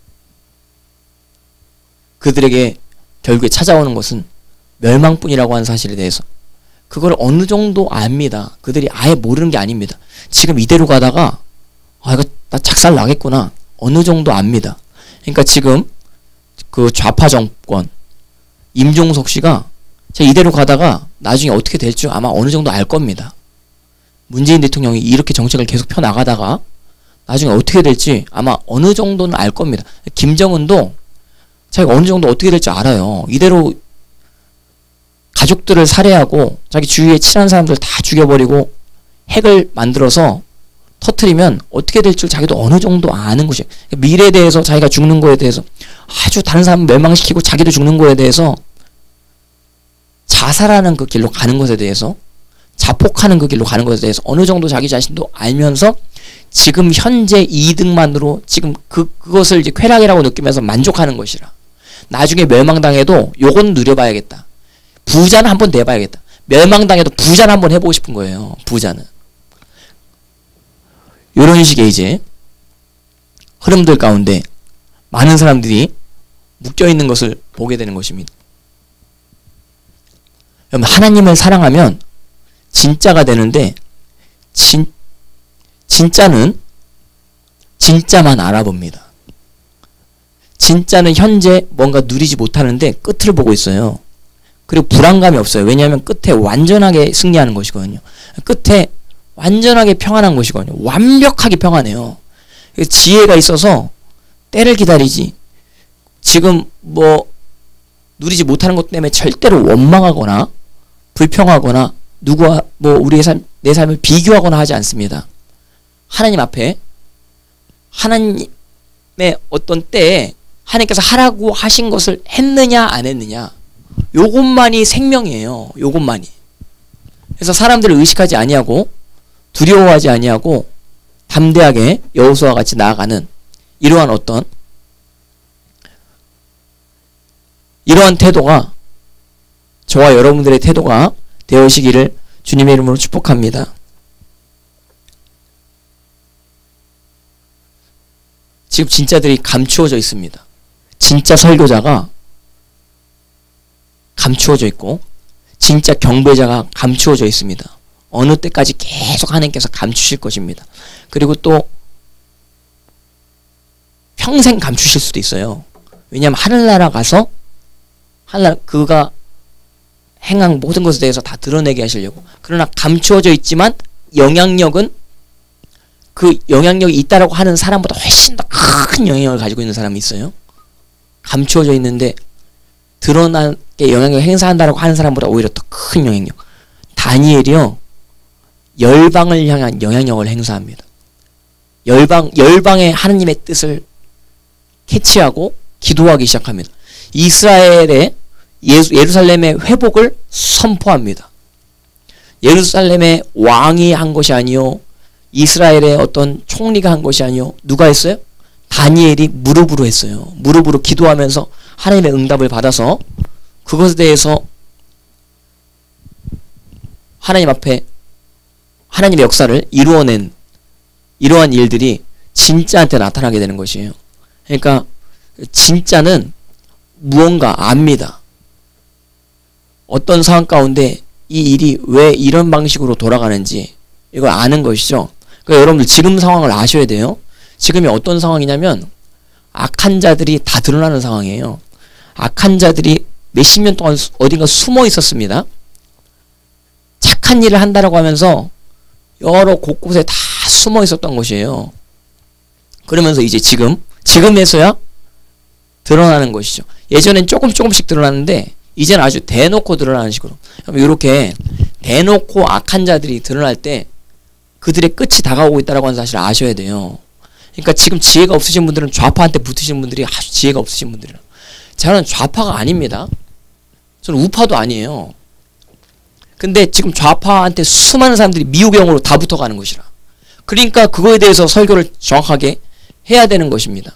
S1: 그들에게 결국에 찾아오는 것은 멸망뿐이라고 하는 사실에 대해서 그걸 어느 정도 압니다. 그들이 아예 모르는 게 아닙니다. 지금 이대로 가다가 아 이거 나 작살 나겠구나. 어느 정도 압니다. 그러니까 지금 그 좌파 정권 임종석 씨가 제가 이대로 가다가 나중에 어떻게 될 줄 아마 어느 정도 알 겁니다. 문재인 대통령이 이렇게 정책을 계속 펴나가다가 나중에 어떻게 될지 아마 어느 정도는 알 겁니다. 김정은도 자기가 어느 정도 어떻게 될지 알아요. 이대로 가족들을 살해하고 자기 주위에 친한 사람들 다 죽여버리고 핵을 만들어서 터트리면 어떻게 될 줄 자기도 어느 정도 아는 것이에요. 미래에 대해서, 자기가 죽는 거에 대해서, 아주 다른 사람 멸망시키고 자기도 죽는 거에 대해서, 자살하는 그 길로 가는 것에 대해서, 자폭하는 그 길로 가는 것에 대해서 어느 정도 자기 자신도 알면서 지금 현재 이득만으로 지금 그, 그것을 이제 쾌락이라고 느끼면서 만족하는 것이라. 나중에 멸망당해도 요건 누려봐야겠다. 부자는 한번 내봐야겠다. 멸망당해도 부자는 한번 해보고 싶은 거예요. 부자는. 이런 식의 이제 흐름들 가운데 많은 사람들이 묶여있는 것을 보게 되는 것입니다. 여러분, 하나님을 사랑하면 진짜가 되는데 진, 진짜는 진짜만 알아봅니다. 진짜는 현재 뭔가 누리지 못하는데 끝을 보고 있어요. 그리고 불안감이 없어요. 왜냐하면 끝에 완전하게 승리하는 것이거든요. 끝에 완전하게 평안한 것이거든요. 완벽하게 평안해요. 지혜가 있어서 때를 기다리지, 지금 뭐 누리지 못하는 것 때문에 절대로 원망하거나 불평하거나 누구와 뭐 우리의 삶, 내 삶을 비교하거나 하지 않습니다. 하나님 앞에 하나님의 어떤 때에 하나님께서 하라고 하신 것을 했느냐 안 했느냐, 요것만이 생명이에요. 요것만이. 그래서 사람들을 의식하지 아니하고 두려워하지 아니하고 담대하게 여호수아와 같이 나아가는 이러한 어떤 이러한 태도가 저와 여러분들의 태도가 되어시기를 주님의 이름으로 축복합니다. 지금 진짜들이 감추어져 있습니다. 진짜 설교자가 감추어져 있고 진짜 경배자가 감추어져 있습니다. 어느 때까지 계속 하나님께서 감추실 것입니다. 그리고 또 평생 감추실 수도 있어요. 왜냐하면 하늘나라 가서 하늘나라 그가 행한 모든 것에 대해서 다 드러내게 하시려고. 그러나 감추어져 있지만 영향력은 그 영향력이 있다라고 하는 사람보다 훨씬 더 큰 영향력을 가지고 있는 사람이 있어요. 감추어져 있는데 드러나게 영향력을 행사한다라고 하는 사람보다 오히려 더 큰 영향력. 다니엘이요, 열방을 향한 영향력을 행사합니다. 열방, 열방의 하느님의 뜻을 캐치하고 기도하기 시작합니다. 이스라엘의 예수, 예루살렘의 회복을 선포합니다. 예루살렘의 왕이 한 것이 아니요, 이스라엘의 어떤 총리가 한 것이 아니요, 누가 했어요? 다니엘이 무릎으로 했어요. 무릎으로 기도하면서 하나님의 응답을 받아서 그것에 대해서 하나님 앞에 하나님의 역사를 이루어낸 이러한 일들이 진짜한테 나타나게 되는 것이에요. 그러니까 진짜는 무언가 압니다. 어떤 상황 가운데 이 일이 왜 이런 방식으로 돌아가는지 이걸 아는 것이죠. 그러니까 여러분들 지금 상황을 아셔야 돼요. 지금이 어떤 상황이냐면 악한 자들이 다 드러나는 상황이에요. 악한 자들이 몇십 년 동안 어딘가 숨어 있었습니다. 착한 일을 한다라고 하면서 여러 곳곳에 다 숨어 있었던 것이에요. 그러면서 이제 지금, 지금에서야 드러나는 것이죠. 예전엔 조금 조금씩 드러났는데 이제는 아주 대놓고 드러나는 식으로. 이렇게 대놓고 악한 자들이 드러날 때 그들의 끝이 다가오고 있다고 하는 사실을 아셔야 돼요. 그러니까 지금 지혜가 없으신 분들은 좌파한테 붙으시는 분들이 아주 지혜가 없으신 분들이에요. 저는 좌파가 아닙니다. 저는 우파도 아니에요. 근데 지금 좌파한테 수많은 사람들이 미우경으로 다 붙어가는 것이라. 그러니까 그거에 대해서 설교를 정확하게 해야 되는 것입니다.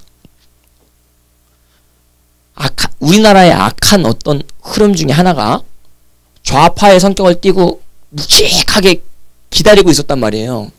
S1: 악한, 우리나라의 악한 어떤 흐름 중에 하나가 좌파의 성격을 띠고 묵직하게 기다리고 있었단 말이에요.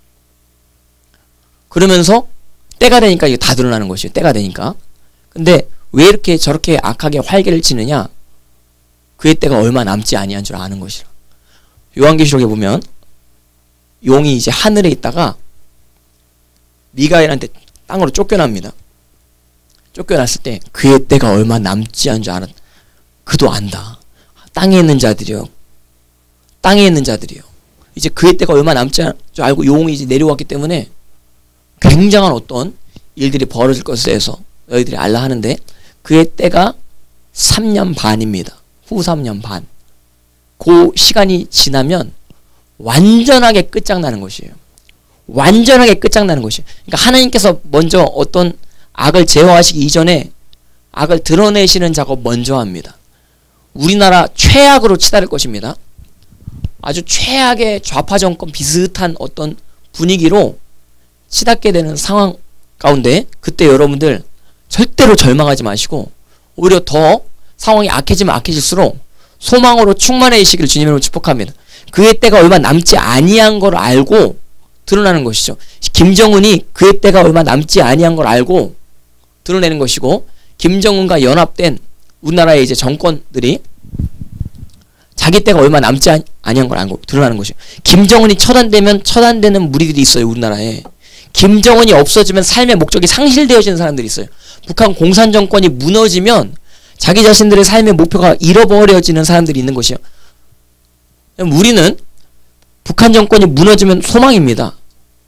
S1: 그러면서 때가 되니까 이게 다 드러나는 것이에요. 때가 되니까. 근데 왜 이렇게 저렇게 악하게 활개를 치느냐? 그의 때가 얼마 남지 아니한 줄 아는 것이라. 요한계시록에 보면 용이 이제 하늘에 있다가 미가엘한테 땅으로 쫓겨납니다. 쫓겨났을 때 그의 때가 얼마 남지 않은 줄 알았. 그도 안다. 땅에 있는 자들이요. 땅에 있는 자들이요. 이제 그의 때가 얼마 남지 않은 줄 알고 용이 이제 내려왔기 때문에 굉장한 어떤 일들이 벌어질 것에 대해서 너희들이 알라 하는데 그의 때가 삼 년 반입니다. 후 삼 년 반. 그 시간이 지나면 완전하게 끝장나는 것이에요. 완전하게 끝장나는 것이에요. 그러니까 하나님께서 먼저 어떤 악을 제어하시기 이전에 악을 드러내시는 작업 먼저 합니다. 우리나라 최악으로 치달을 것입니다. 아주 최악의 좌파 정권 비슷한 어떤 분위기로 치닫게 되는 상황 가운데 그때 여러분들 절대로 절망하지 마시고 오히려 더 상황이 악해지면 악해질수록 소망으로 충만해지시기를 주님으로 축복합니다. 그의 때가 얼마 남지 아니한 걸 알고 드러나는 것이죠. 김정은이 그의 때가 얼마 남지 아니한 걸 알고 드러내는 것이고 김정은과 연합된 우리나라의 이제 정권들이 자기 때가 얼마 남지 아니- 아니한 걸 알고 드러나는 것이요. 김정은이 처단되면 처단되는 무리들이 있어요. 우리나라에. 김정은이 없어지면 삶의 목적이 상실되어지는 사람들이 있어요. 북한 공산정권이 무너지면 자기 자신들의 삶의 목표가 잃어버려지는 사람들이 있는 것이요. 우리는 북한 정권이 무너지면 소망입니다.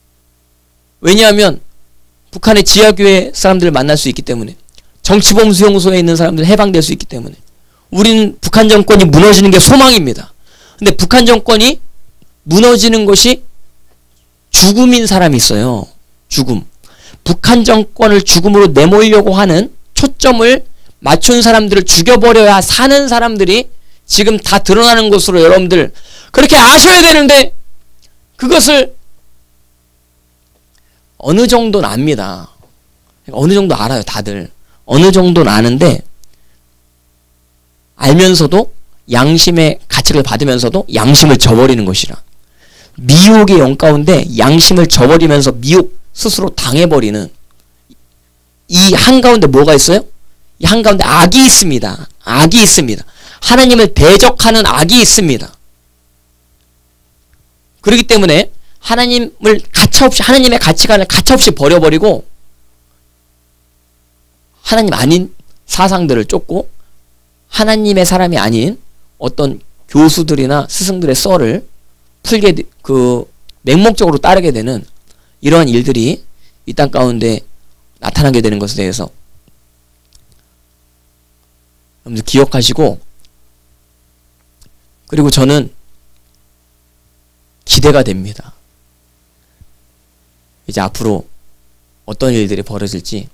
S1: 왜냐하면 북한의 지하교회 사람들을 만날 수 있기 때문에, 정치범 수용소에 있는 사람들 해방될 수 있기 때문에 우리는 북한 정권이 무너지는 게 소망입니다. 근데 북한 정권이 무너지는 것이 죽음인 사람이 있어요. 죽음. 북한 정권을 죽음으로 내몰려고 하는 초점을 맞춘 사람들을 죽여버려야 사는 사람들이 지금 다 드러나는 것으로 여러분들 그렇게 아셔야 되는데, 그것을 어느 정도는 압니다. 어느 정도 알아요. 다들 어느 정도는 아는데, 알면서도 양심의 가책을 받으면서도 양심을 저버리는 것이라. 미혹의 영 가운데 양심을 저버리면서 미혹 스스로 당해버리는 이 한가운데 뭐가 있어요? 이 한가운데 악이 있습니다. 악이 있습니다. 하나님을 대적하는 악이 있습니다. 그렇기 때문에 하나님을 가차없이, 하나님의 가치관을 가차없이 버려버리고 하나님 아닌 사상들을 쫓고 하나님의 사람이 아닌 어떤 교수들이나 스승들의 썰을 풀게, 그 맹목적으로 따르게 되는 이러한 일들이 이 땅 가운데 나타나게 되는 것에 대해서 여러분들 기억하시고, 그리고 저는 기대가 됩니다. 이제 앞으로 어떤 일들이 벌어질지.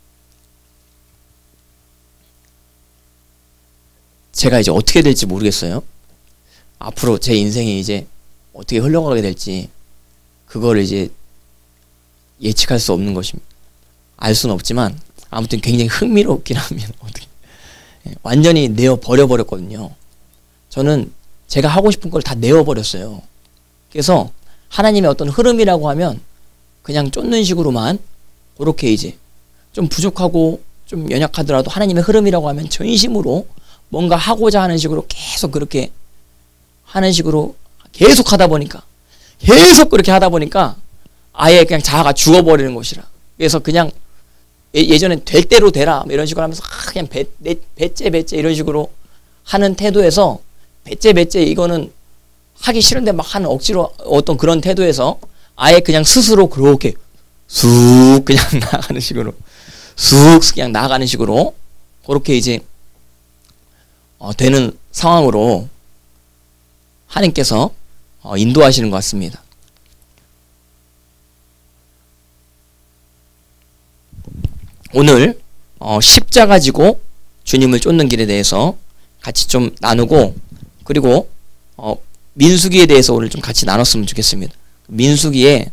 S1: 제가 이제 어떻게 될지 모르겠어요. 앞으로 제 인생이 이제 어떻게 흘러가게 될지 그거를 이제 예측할 수 없는 것입니다. 알 수는 없지만 아무튼 굉장히 흥미롭긴 합니다. 완전히 내어 버려버렸거든요. 저는 제가 하고 싶은 걸 다 내어버렸어요. 그래서 하나님의 어떤 흐름이라고 하면 그냥 쫓는 식으로만, 그렇게 이제 좀 부족하고 좀 연약하더라도 하나님의 흐름이라고 하면 전심으로 뭔가 하고자 하는 식으로 계속 그렇게 하는 식으로 계속 하다 보니까 계속 그렇게 하다 보니까 아예 그냥 자아가 죽어버리는 것이라. 그래서 그냥 예, 예전엔 될 대로 되라 이런 식으로 하면서 아, 그냥 배, 배, 배째 배째 이런 식으로 하는 태도에서, 배째 배째 이거는 하기 싫은데 막 하는 억지로 어떤 그런 태도에서 아예 그냥 스스로 그렇게 쑥 그냥 나가는 식으로 쑥 그냥 나가는 식으로 그렇게 이제 어, 되는 상황으로 하나님께서 어, 인도하시는 것 같습니다. 오늘 어, 십자가 지고 주님을 쫓는 길에 대해서 같이 좀 나누고, 그리고 어, 민수기에 대해서 오늘 좀 같이 나눴으면 좋겠습니다. 민수기에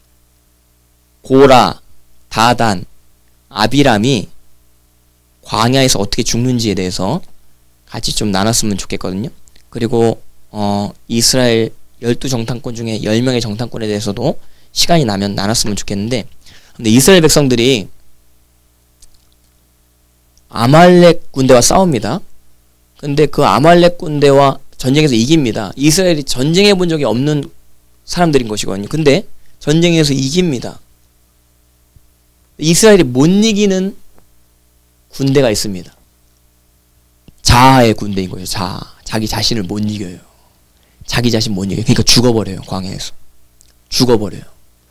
S1: 고라, 다단, 아비람이 광야에서 어떻게 죽는지에 대해서 같이 좀 나눴으면 좋겠거든요. 그리고 어, 이스라엘 열두 정탐권 중에 열 명의 정탐권에 대해서도 시간이 나면 나눴으면 좋겠는데, 근데 이스라엘 백성들이 아말렉 군대와 싸웁니다. 근데 그 아말렉 군대와 전쟁에서 이깁니다. 이스라엘이 전쟁해 본 적이 없는 사람들인 것이거든요. 근데 전쟁에서 이깁니다. 이스라엘이 못 이기는 군대가 있습니다. 자아의 군대인 거예요. 자아. 자기 자신을 못 이겨요. 자기 자신 못 이겨요. 그러니까 죽어버려요. 광야에서. 죽어버려요.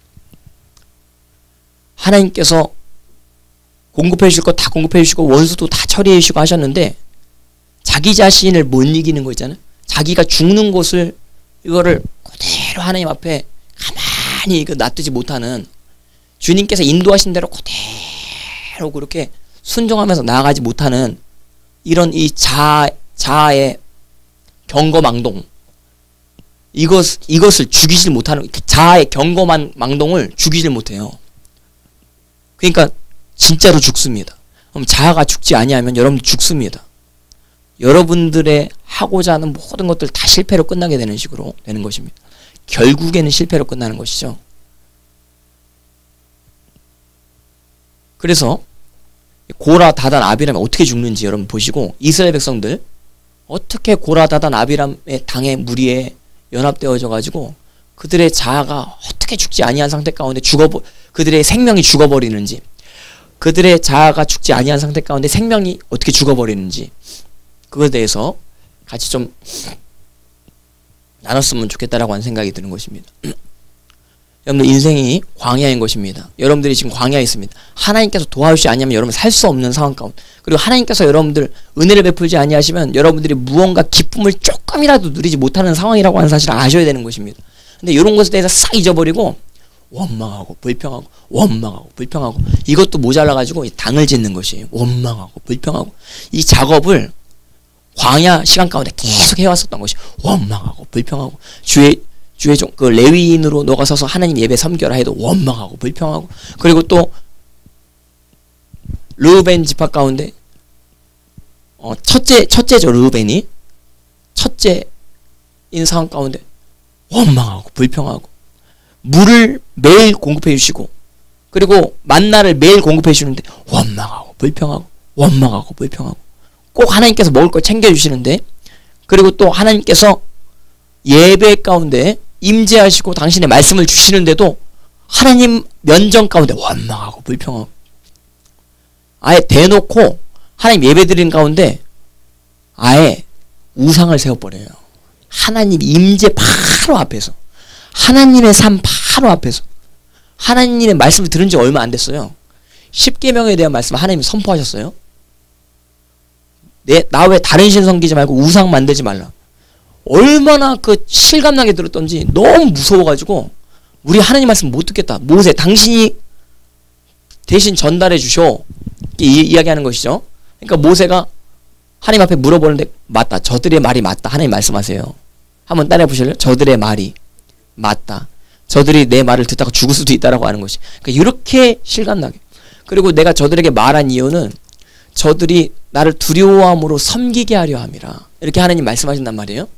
S1: 하나님께서 공급해 주실 거 다 공급해 주시고 원수도 다 처리해 주시고 하셨는데 자기 자신을 못 이기는 거 있잖아요. 자기가 죽는 곳을 이거를 그대로 하나님 앞에 가만히 놔두지 못하는, 주님께서 인도하신 대로 그대로 그렇게 순종하면서 나아가지 못하는 이런 이 자아, 자아의 경거망동, 이것, 이것을 죽이질 못하는, 자아의 경거망동을 죽이질 못해요. 그러니까 진짜로 죽습니다. 그럼 자아가 죽지 아니하면 여러분 죽습니다. 여러분들의 하고자 하는 모든 것들 다 실패로 끝나게 되는 식으로 되는 것입니다. 결국에는 실패로 끝나는 것이죠. 그래서 고라, 다단, 아비람이 어떻게 죽는지 여러분 보시고, 이스라엘 백성들 어떻게 고라다단 아비람의 당의 무리에 연합되어져 가지고 그들의 자아가 어떻게 죽지 아니한 상태 가운데 죽어 그들의 생명이 죽어버리는지, 그들의 자아가 죽지 아니한 상태 가운데 생명이 어떻게 죽어버리는지, 그거에 대해서 같이 좀 나눴으면 좋겠다라고 하는 생각이 드는 것입니다. 여러분들 인생이 광야인 것입니다. 여러분들이 지금 광야에 있습니다. 하나님께서 도와주시지 아니하면 여러분 살 수 없는 상황 가운데, 그리고 하나님께서 여러분들 은혜를 베풀지 아니하시면 여러분들이 무언가 기쁨을 조금이라도 누리지 못하는 상황이라고 하는 사실을 아셔야 되는 것입니다. 근데 이런 것에 대해서 싹 잊어버리고 원망하고 불평하고 원망하고 불평하고, 이것도 모자라가지고 당을 짓는 것이에요. 원망하고 불평하고, 이 작업을 광야 시간 가운데 계속 해왔었던 것이 원망하고 불평하고, 주의 주의 종, 그 레위인으로 너가 서서 하나님 예배 섬겨라 해도 원망하고 불평하고, 그리고 또 르우벤 지파 가운데 어, 첫째 첫째죠. 르우벤이 첫째인 상황 가운데 원망하고 불평하고, 물을 매일 공급해 주시고 그리고 만나를 매일 공급해 주시는데 원망하고 불평하고 원망하고 불평하고, 꼭 하나님께서 먹을 걸 챙겨 주시는데, 그리고 또 하나님께서 예배 가운데 임재하시고 당신의 말씀을 주시는데도 하나님 면전 가운데 원망하고 불평하고, 아예 대놓고 하나님 예배드리는 가운데 아예 우상을 세워버려요. 하나님 임재 바로 앞에서, 하나님의 삶 바로 앞에서. 하나님의 말씀을 들은 지 얼마 안 됐어요. 십계명에 대한 말씀을 하나님이 선포하셨어요. 내, 나 왜 다른 신 섬기지 말고 우상 만들지 말라. 얼마나 그 실감나게 들었던지 너무 무서워가지고 우리 하나님 말씀 못 듣겠다. 모세 당신이 대신 전달해 주셔. 이, 이야기하는 것이죠. 그러니까 모세가 하나님 앞에 물어보는데 맞다. 저들의 말이 맞다. 하나님 말씀하세요. 한번 따라해 보실래요? 저들의 말이 맞다. 저들이 내 말을 듣다가 죽을 수도 있다라고 하는 것이. 그러니까 이렇게 실감나게. 그리고 내가 저들에게 말한 이유는 저들이 나를 두려워함으로 섬기게 하려 함이라. 이렇게 하나님 말씀하신단 말이에요.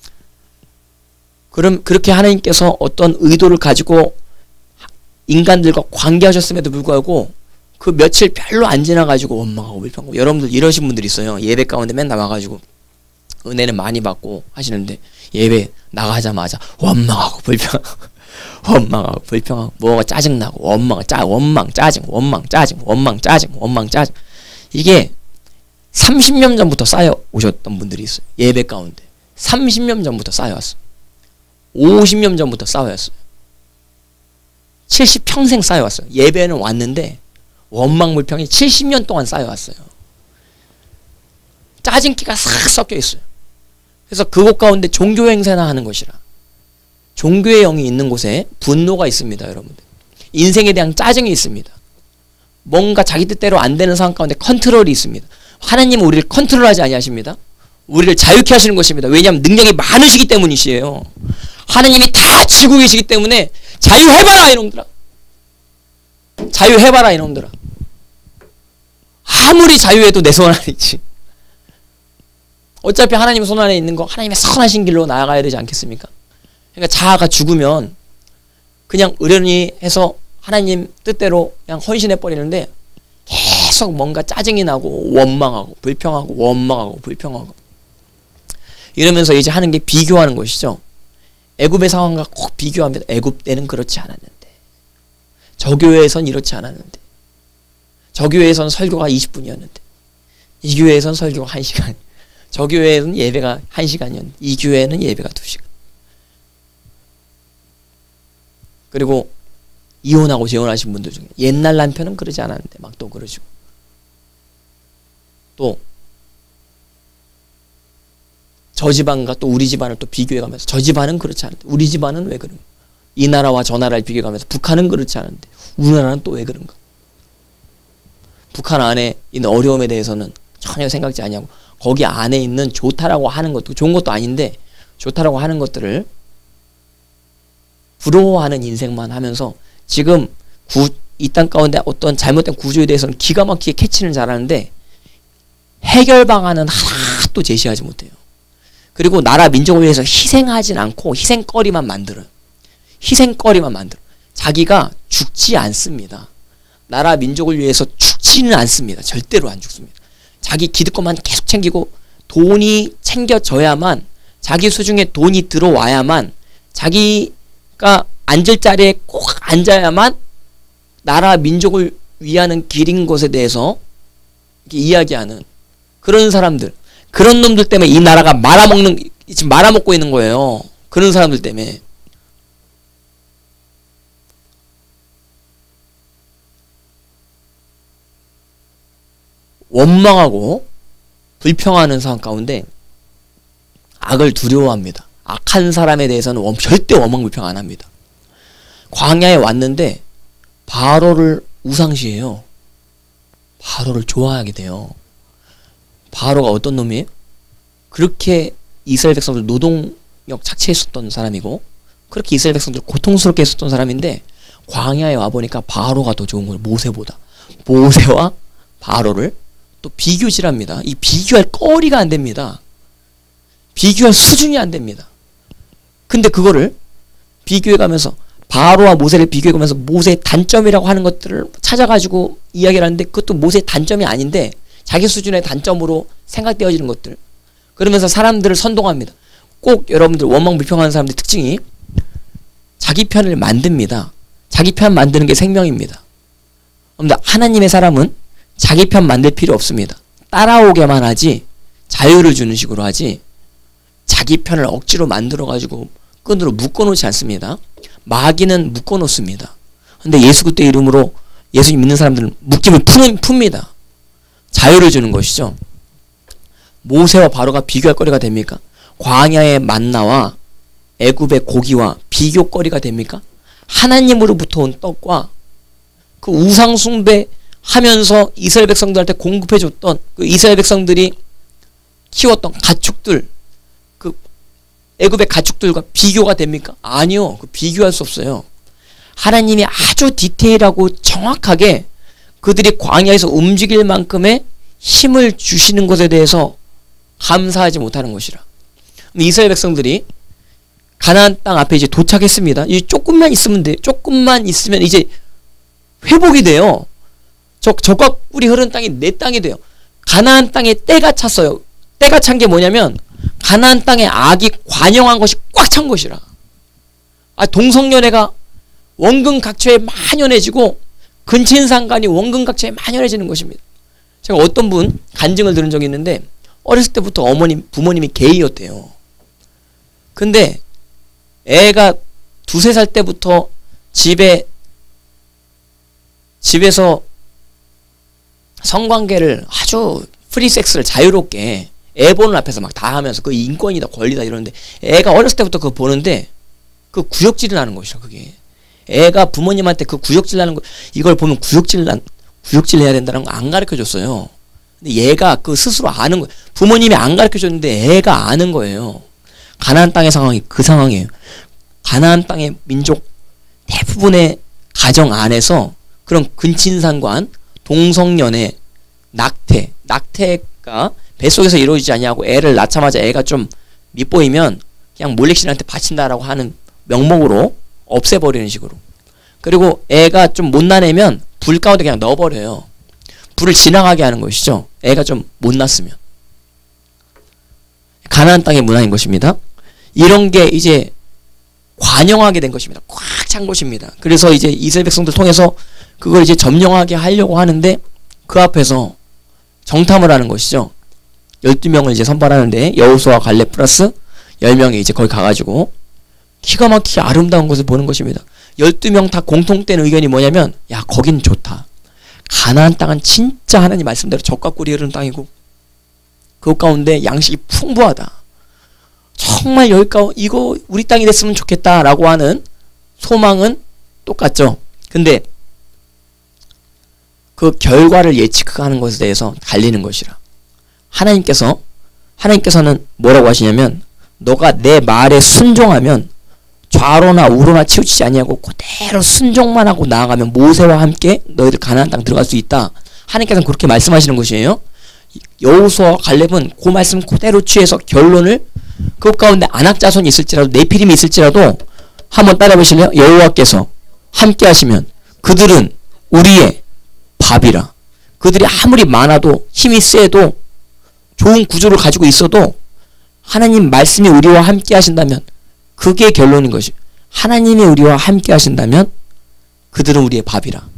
S1: 그럼 그렇게 하나님께서 어떤 의도를 가지고 인간들과 관계하셨음에도 불구하고 그 며칠 별로 안 지나가지고 원망하고 불평하고, 여러분들 이러신 분들 있어요. 예배 가운데 맨날 와가지고 은혜는 많이 받고 하시는데 예배 나가자마자 원망하고 불평하고 원망하고 불평하고, 뭐가 짜증나고 원망, 짜, 원망, 짜증, 원망, 짜증, 원망, 짜증, 원망, 짜증. 이게 삼십 년 전부터 쌓여 오셨던 분들이 있어요. 예배 가운데 삼십 년 전부터 쌓여왔어요. 오십 년 전부터 쌓여왔어요. 칠십 평생 쌓여왔어요. 예배는 왔는데 원망불평이 칠십 년 동안 쌓여왔어요. 짜증기가 싹 섞여 있어요. 그래서 그곳 가운데 종교 행세나 하는 것이라. 종교의 영이 있는 곳에 분노가 있습니다. 여러분들. 인생에 대한 짜증이 있습니다. 뭔가 자기 뜻대로 안 되는 상황 가운데 컨트롤이 있습니다. 하나님은 우리를 컨트롤하지 아니하십니다. 우리를 자유케 하시는 것입니다. 왜냐하면 능력이 많으시기 때문이시에요. 하나님이 다 지고 계시기 때문에 자유해봐라 이놈들아. 자유해봐라 이놈들아. 아무리 자유해도 내 손 안에 있지. 어차피 하나님 손 안에 있는 거 하나님의 선하신 길로 나아가야 되지 않겠습니까? 그러니까 자아가 죽으면 그냥 의련히 해서 하나님 뜻대로 그냥 헌신해버리는데 계속 뭔가 짜증이 나고 원망하고 불평하고 원망하고 불평하고 이러면서 이제 하는 게 비교하는 것이죠. 애굽의 상황과 꼭 비교합니다. 애굽 때는 그렇지 않았는데, 저 교회에선 이렇지 않았는데, 저 교회에선 설교가 이십 분이었는데, 이 교회에선 설교가 한 시간, 저 교회에는 예배가 한 시간이었는데 이 교회는 예배가 두 시간. 그리고 이혼하고 재혼하신 분들 중에 옛날 남편은 그러지 않았는데 막 또 그러시고, 또 저 집안과 또 우리 집안을 또 비교해가면서 저 집안은 그렇지 않은데 우리 집안은 왜 그런가, 이 나라와 저 나라를 비교해가면서 북한은 그렇지 않은데 우리나라는 또 왜 그런가, 북한 안에 있는 어려움에 대해서는 전혀 생각지 아니하고 거기 안에 있는 좋다라고 하는 것도 좋은 것도 아닌데 좋다라고 하는 것들을 부러워하는 인생만 하면서 지금 이 땅 가운데 어떤 잘못된 구조에 대해서는 기가 막히게 캐치는 잘하는데 해결 방안은 하나도 제시하지 못해요. 그리고 나라 민족을 위해서 희생하진 않고 희생거리만 만들어요. 희생거리만 만들어. 자기가 죽지 않습니다. 나라 민족을 위해서 죽지는 않습니다. 절대로 안 죽습니다. 자기 기득권만 계속 챙기고
S2: 돈이 챙겨져야만, 자기 수중에 돈이 들어와야만, 자기가 앉을 자리에 꼭 앉아야만 나라 민족을 위하는 길인 것에 대해서 이야기하는 그런 사람들, 그런 놈들 때문에 이 나라가 말아먹는, 지금 말아먹고 있는 거예요. 그런 사람들 때문에. 원망하고 불평하는 상황 가운데 악을 두려워합니다. 악한 사람에 대해서는 원, 절대 원망 불평 안 합니다. 광야에 왔는데 바로를 우상시해요. 바로를 좋아하게 돼요. 바로가 어떤 놈이에요? 그렇게 이스라엘 백성들 노동력 착취했었던 사람이고, 그렇게 이스라엘 백성들 고통스럽게 했었던 사람인데, 광야에 와보니까 바로가 더 좋은 거예요. 모세보다. 모세와 바로를 또 비교질합니다. 이 비교할 거리가 안 됩니다. 비교할 수준이 안 됩니다. 근데 그거를 비교해가면서, 바로와 모세를 비교해가면서 모세의 단점이라고 하는 것들을 찾아가지고 이야기를 하는데, 그것도 모세의 단점이 아닌데 자기 수준의 단점으로 생각되어지는 것들, 그러면서 사람들을 선동합니다. 꼭 여러분들 원망 불평하는 사람들의 특징이 자기 편을 만듭니다. 자기 편 만드는 게 생명입니다. 그런데 하나님의 사람은 자기 편 만들 필요 없습니다. 따라오게만 하지, 자유를 주는 식으로 하지, 자기 편을 억지로 만들어가지고 끈으로 묶어놓지 않습니다. 마귀는 묶어놓습니다. 근데 예수 그리스도의 이름으로 예수님 믿는 사람들은 묶임을 푸는, 풉니다. 자유를 주는 것이죠. 모세와 바로가 비교할 거리가 됩니까? 광야의 만나와 애굽의 고기와 비교거리가 됩니까? 하나님으로부터 온 떡과 그 우상 숭배 하면서 이스라엘 백성들한테 공급해줬던 그 이스라엘 백성들이 키웠던 가축들, 그 애굽의 가축들과 비교가 됩니까? 아니요. 그 비교할 수 없어요. 하나님이 아주 디테일하고 정확하게 그들이 광야에서 움직일 만큼의 힘을 주시는 것에 대해서 감사하지 못하는 것이라. 이스라엘 백성들이 가나안 땅 앞에 이제 도착했습니다. 이 조금만 있으면 돼. 조금만 있으면 이제 회복이 돼요. 저 적과 꿀이 흐르는 땅이 내 땅이 돼요. 가나안 땅에 때가 찼어요. 때가 찬 게 뭐냐면 가나안 땅에 악이 관영한 것이 꽉 찬 것이라. 아, 동성연애가 원근각처에 만연해지고 근친상간이 원근각처에 만연해지는 것입니다. 제가 어떤 분 간증을 들은 적이 있는데, 어렸을 때부터 어머님, 부모님이 게이였대요. 근데 애가 두세 살 때부터 집에, 집에서 성관계를 아주 프리섹스를 자유롭게 애 보는 앞에서 막 다 하면서 그 인권이다, 권리다 이러는데, 애가 어렸을 때부터 그거 보는데 그 구역질이 나는 것이라. 그게 애가 부모님한테 그 구역질 나는 거, 이걸 보면 구역질 난, 구역질 해야 된다는 거 안 가르쳐 줬어요. 근데 얘가 그 스스로 아는 거예요. 부모님이 안 가르쳐 줬는데 애가 아는 거예요. 가나안 땅의 상황이 그 상황이에요. 가나안 땅의 민족 대부분의 가정 안에서 그런 근친상관, 동성연애, 낙태, 낙태가 뱃속에서 이루어지지 아니하고 애를 낳자마자 애가 좀 밉보이면 그냥 몰렉신한테 바친다라고 하는 명목으로 없애버리는 식으로. 그리고 애가 좀 못나내면 불 가운데 그냥 넣어버려요. 불을 지나가게 하는 것이죠. 애가 좀 못났으면. 가나안 땅의 문화인 것입니다. 이런 게 이제 관영하게 된 것입니다. 꽉 찬 것입니다. 그래서 이제 이스라엘 백성들 통해서 그걸 이제 점령하게 하려고 하는데, 그 앞에서 정탐을 하는 것이죠. 열두 명을 이제 선발하는데 여호수아와 갈렙 플러스 열 명이 이제 거기 가가지고 기가 막히게 아름다운 것을 보는 것입니다. 열두 명 다 공통된 의견이 뭐냐면, 야, 거긴 좋다. 가나안 땅은 진짜 하나님 말씀대로 젖과 꿀이 흐르는 땅이고 그 가운데 양식이 풍부하다. 정말 여기 가 이거 우리 땅이 됐으면 좋겠다라고 하는 소망은 똑같죠. 근데 그 결과를 예측하는 것에 대해서 갈리는 것이라. 하나님께서 하나님께서는 뭐라고 하시냐면, 너가 내 말에 순종하면 좌로나 우로나 치우치지 아니하고 그대로 순종만 하고 나아가면 모세와 함께 너희들 가나안 땅 들어갈 수 있다. 하나님께서는 그렇게 말씀하시는 것이에요. 여호수아와 갈렙은 그 말씀 그대로 취해서 결론을, 그 가운데 안악자손이 있을지라도 네피림이 있을지라도 한번 따라 보실래요? 여호와께서 함께 하시면 그들은 우리의 밥이라. 그들이 아무리 많아도 힘이 세도 좋은 구조를 가지고 있어도 하나님 말씀이 우리와 함께 하신다면 그게 결론인 것이. 하나님이 우리와 함께 하신다면 그들은 우리의 밥이라.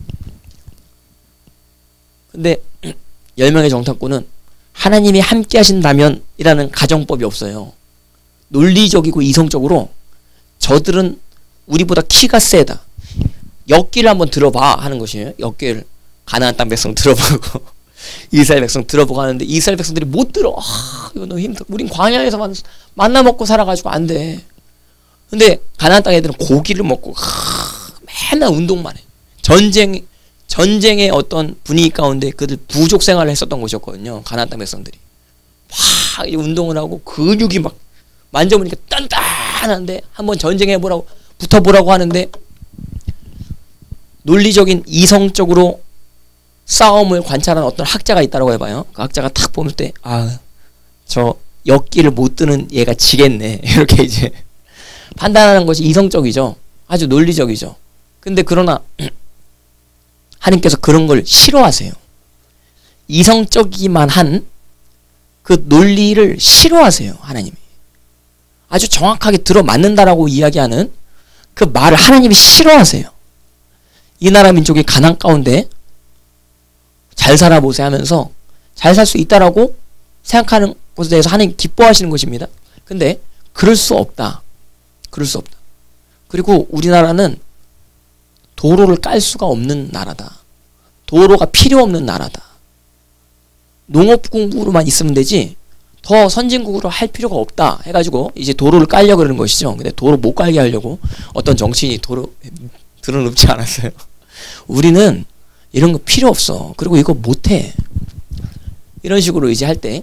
S2: 근데 열 명의 정탐꾼은 하나님이 함께 하신다면 이라는 가정법이 없어요. 논리적이고 이성적으로 저들은 우리보다 키가 세다. 엮기를 한번 들어봐 하는 것이에요. 엮기를. 가나안 땅 백성 들어보고 이스라엘 백성 들어보고 하는데 이스라엘 백성들이 못 들어. 아, 이거 너무 힘들어. 우린 광야에서 만, 만나 먹고 살아가지고 안 돼. 근데 가나안 땅 애들은 고기를 먹고 아, 맨날 운동만 해. 전쟁 전쟁의 어떤 분위기 가운데 그들 부족 생활을 했었던 곳이었거든요. 가나안 땅 백성들이 막 운동을 하고 근육이 막 만져보니까 단단한데 한번 전쟁해보라고 붙어보라고 하는데 논리적인 이성적으로 싸움을 관찰한 어떤 학자가 있다고 해봐요. 그 학자가 탁 보면 때 아, 저 엮기를 못 드는 얘가 지겠네 이렇게 이제 판단하는 것이 이성적이죠. 아주 논리적이죠. 근데 그러나 하나님께서 그런 걸 싫어하세요. 이성적이기만 한 그 논리를 싫어하세요. 하나님이. 아주 정확하게 들어맞는다라고 이야기하는 그 말을 하나님이 싫어하세요. 이 나라 민족이 가난 가운데 잘 살아보세요 하면서 잘 살 수 있다라고 생각하는 것에 대해서 하나님 기뻐하시는 것입니다. 근데 그럴 수 없다. 그럴 수 없다. 그리고 우리나라는 도로를 깔 수가 없는 나라다. 도로가 필요 없는 나라다. 농업 공부로만 있으면 되지 더 선진국으로 할 필요가 없다 해가지고 이제 도로를 깔려고 그러는 것이죠. 근데 도로 못 깔게 하려고 어떤 정치인이 도로 들어눕지 않았어요. 우리는 이런 거 필요 없어. 그리고 이거 못해. 이런 식으로 이제 할 때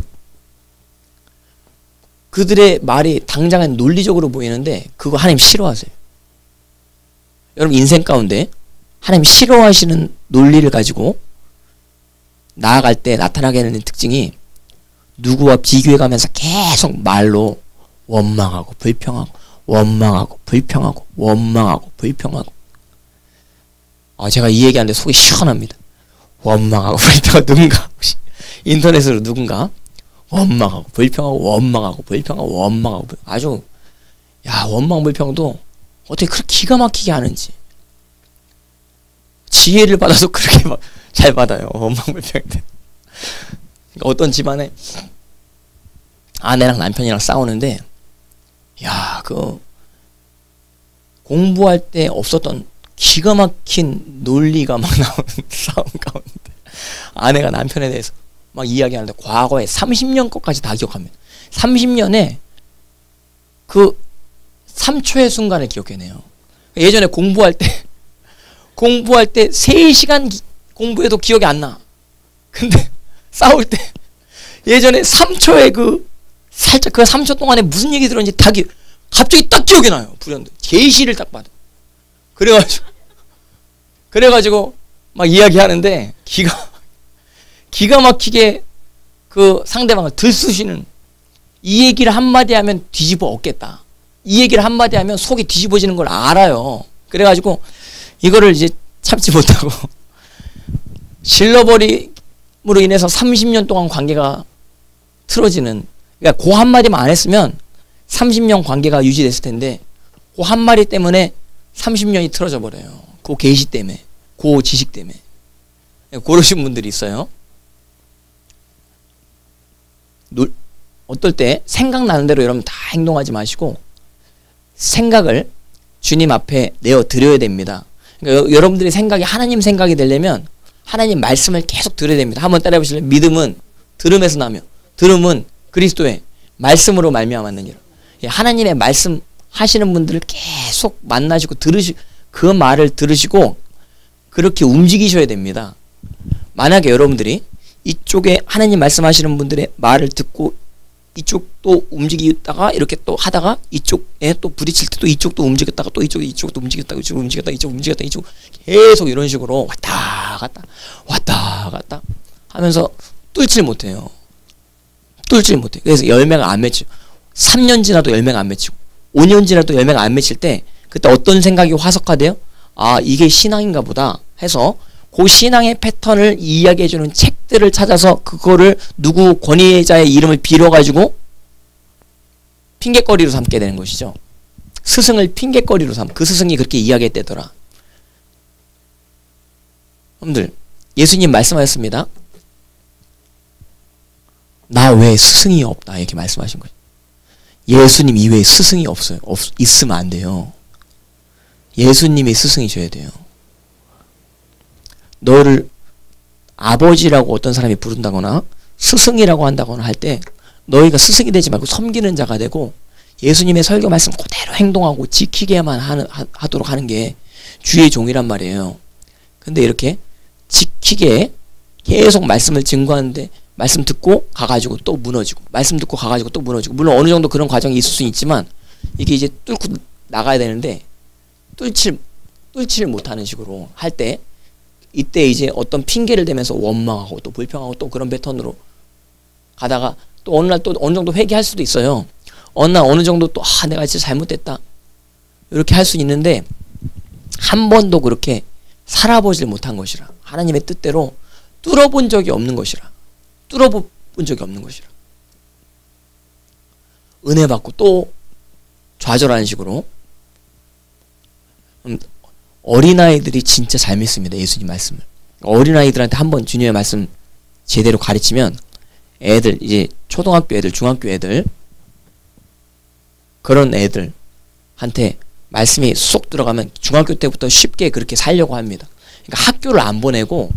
S2: 그들의 말이 당장은 논리적으로 보이는데 그거 하나님 싫어하세요. 여러분 인생 가운데 하나님 싫어하시는 논리를 가지고 나아갈 때 나타나게 되는 특징이 누구와 비교해가면서 계속 말로 원망하고 불평하고 원망하고 불평하고 원망하고 불평하고. 아, 제가 이 얘기하는데 속이 시원합니다. 원망하고 불평하고 누군가 혹시 인터넷으로 누군가 원망하고 불평하고 원망하고 불평하고 원망하고 불평. 아주 야 원망 불평도 어떻게 그렇게 기가 막히게 하는지. 지혜를 받아도 그렇게 막 잘 받아요. 원망 불평 때. 그러니까 어떤 집안에 아내랑 남편이랑 싸우는데 야 그 공부할 때 없었던 기가 막힌 논리가 막 나오는 싸움 가운데 아내가 남편에 대해서 막 이야기하는데 과거에 삼십 년 것까지 다 기억합니다. 삼십 년에 그 삼 초의 순간을 기억해내요. 예전에 공부할 때 공부할 때 세 시간 기, 공부해도 기억이 안 나. 근데 싸울 때 예전에 삼 초에 그 살짝 그 삼 초 동안에 무슨 얘기 들었는지 다 기, 갑자기 딱 기억이 나요. 불현듯 제시를 딱 받아. 그래가지고 그래가지고 막 이야기하는데 기가 기가 막히게 그 상대방을 들쑤시는. 이 얘기를 한마디 하면 뒤집어 엎겠다. 이 얘기를 한마디 하면 속이 뒤집어지는 걸 알아요. 그래가지고 이거를 이제 참지 못하고 실러버림으로 인해서 삼십 년 동안 관계가 틀어지는. 그러니까 그 한마디만 안 했으면 삼십 년 관계가 유지됐을 텐데 그 한마디 때문에 삼십 년이 틀어져 버려요. 그 계시 때문에, 그 지식 때문에. 그러신 분들이 있어요. 놀, 어떨 때 생각나는 대로 여러분 다 행동하지 마시고 생각을 주님 앞에 내어 드려야 됩니다. 그러니까 여러분들의 생각이 하나님 생각이 되려면 하나님 말씀을 계속 들어야 됩니다. 한번 따라해 보실래요? 믿음은 들음에서 나며 들음은 그리스도의 말씀으로 말미암았느니라. 하나님의 말씀 하시는 분들을 계속 만나시고 들으시 그 말을 들으시고 그렇게 움직이셔야 됩니다. 만약에 여러분들이 이쪽에 하나님 말씀하시는 분들의 말을 듣고 이쪽도 움직이다가 이렇게 또 하다가 이쪽에 또 부딪힐 때 또 이쪽도 움직였다가 또 이쪽에 이쪽도 움직였다가 이쪽 움직였다 이쪽 움직였다 이쪽 계속 이런 식으로 왔다 갔다 왔다 갔다 하면서 뚫질 못해요. 뚫질 못해요. 그래서 열매가 안 맺히고 삼 년 지나도 열매가 안 맺히고 오 년 지나도 열매가 안 맺힐 때 그때 어떤 생각이 화석화돼요? 아 이게 신앙인가 보다 해서 그 신앙의 패턴을 이야기해주는 책들을 찾아서 그거를 누구 권위자의 이름을 빌어가지고 핑계거리로 삼게 되는 것이죠. 스승을 핑계거리로 삼. 그 스승이 그렇게 이야기했대더라. 여러분들, 예수님 말씀하셨습니다. 나 외에 스승이 없다. 이렇게 말씀하신 거죠. 예수님 이외에 스승이 없어요. 없, 있으면 안 돼요. 예수님이 스승이셔야 돼요. 너를 아버지라고 어떤 사람이 부른다거나 스승이라고 한다거나 할 때 너희가 스승이 되지 말고 섬기는 자가 되고 예수님의 설교 말씀 그대로 행동하고 지키게만 하는, 하, 하도록 하는 게 주의 종이란 말이에요. 근데 이렇게 지키게 계속 말씀을 증거하는데 말씀 듣고 가가지고 또 무너지고 말씀 듣고 가가지고 또 무너지고 물론 어느 정도 그런 과정이 있을 수는 있지만 이게 이제 뚫고 나가야 되는데 뚫질, 뚫지를 못하는 식으로 할 때 이때 이제 어떤 핑계를 대면서 원망하고 또 불평하고 또 그런 패턴으로 가다가 또 어느 날 또 어느 정도 회개할 수도 있어요. 어느 날 어느 정도 또 아 내가 진짜 잘못됐다 이렇게 할 수 있는데 한 번도 그렇게 살아보질 못한 것이라 하나님의 뜻대로 뚫어본 적이 없는 것이라 뚫어본 적이 없는 것이라 은혜 받고 또 좌절하는 식으로 음, 어린아이들이 진짜 잘 믿습니다. 예수님 말씀을. 어린아이들한테 한번 주님의 말씀 제대로 가르치면 애들 이제 초등학교 애들 중학교 애들 그런 애들한테 말씀이 쏙 들어가면 중학교 때부터 쉽게 그렇게 살려고 합니다. 그러니까 학교를 안 보내고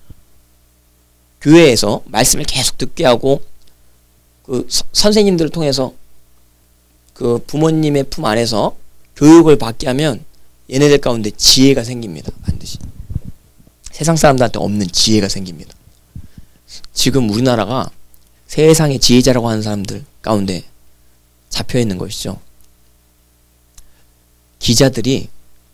S2: 교회에서 말씀을 계속 듣게 하고 그 서, 선생님들을 통해서 그 부모님의 품 안에서 교육을 받게 하면 얘네들 가운데 지혜가 생깁니다. 반드시. 세상 사람들한테 없는 지혜가 생깁니다. 지금 우리나라가 세상의 지혜자라고 하는 사람들 가운데 잡혀있는 것이죠. 기자들이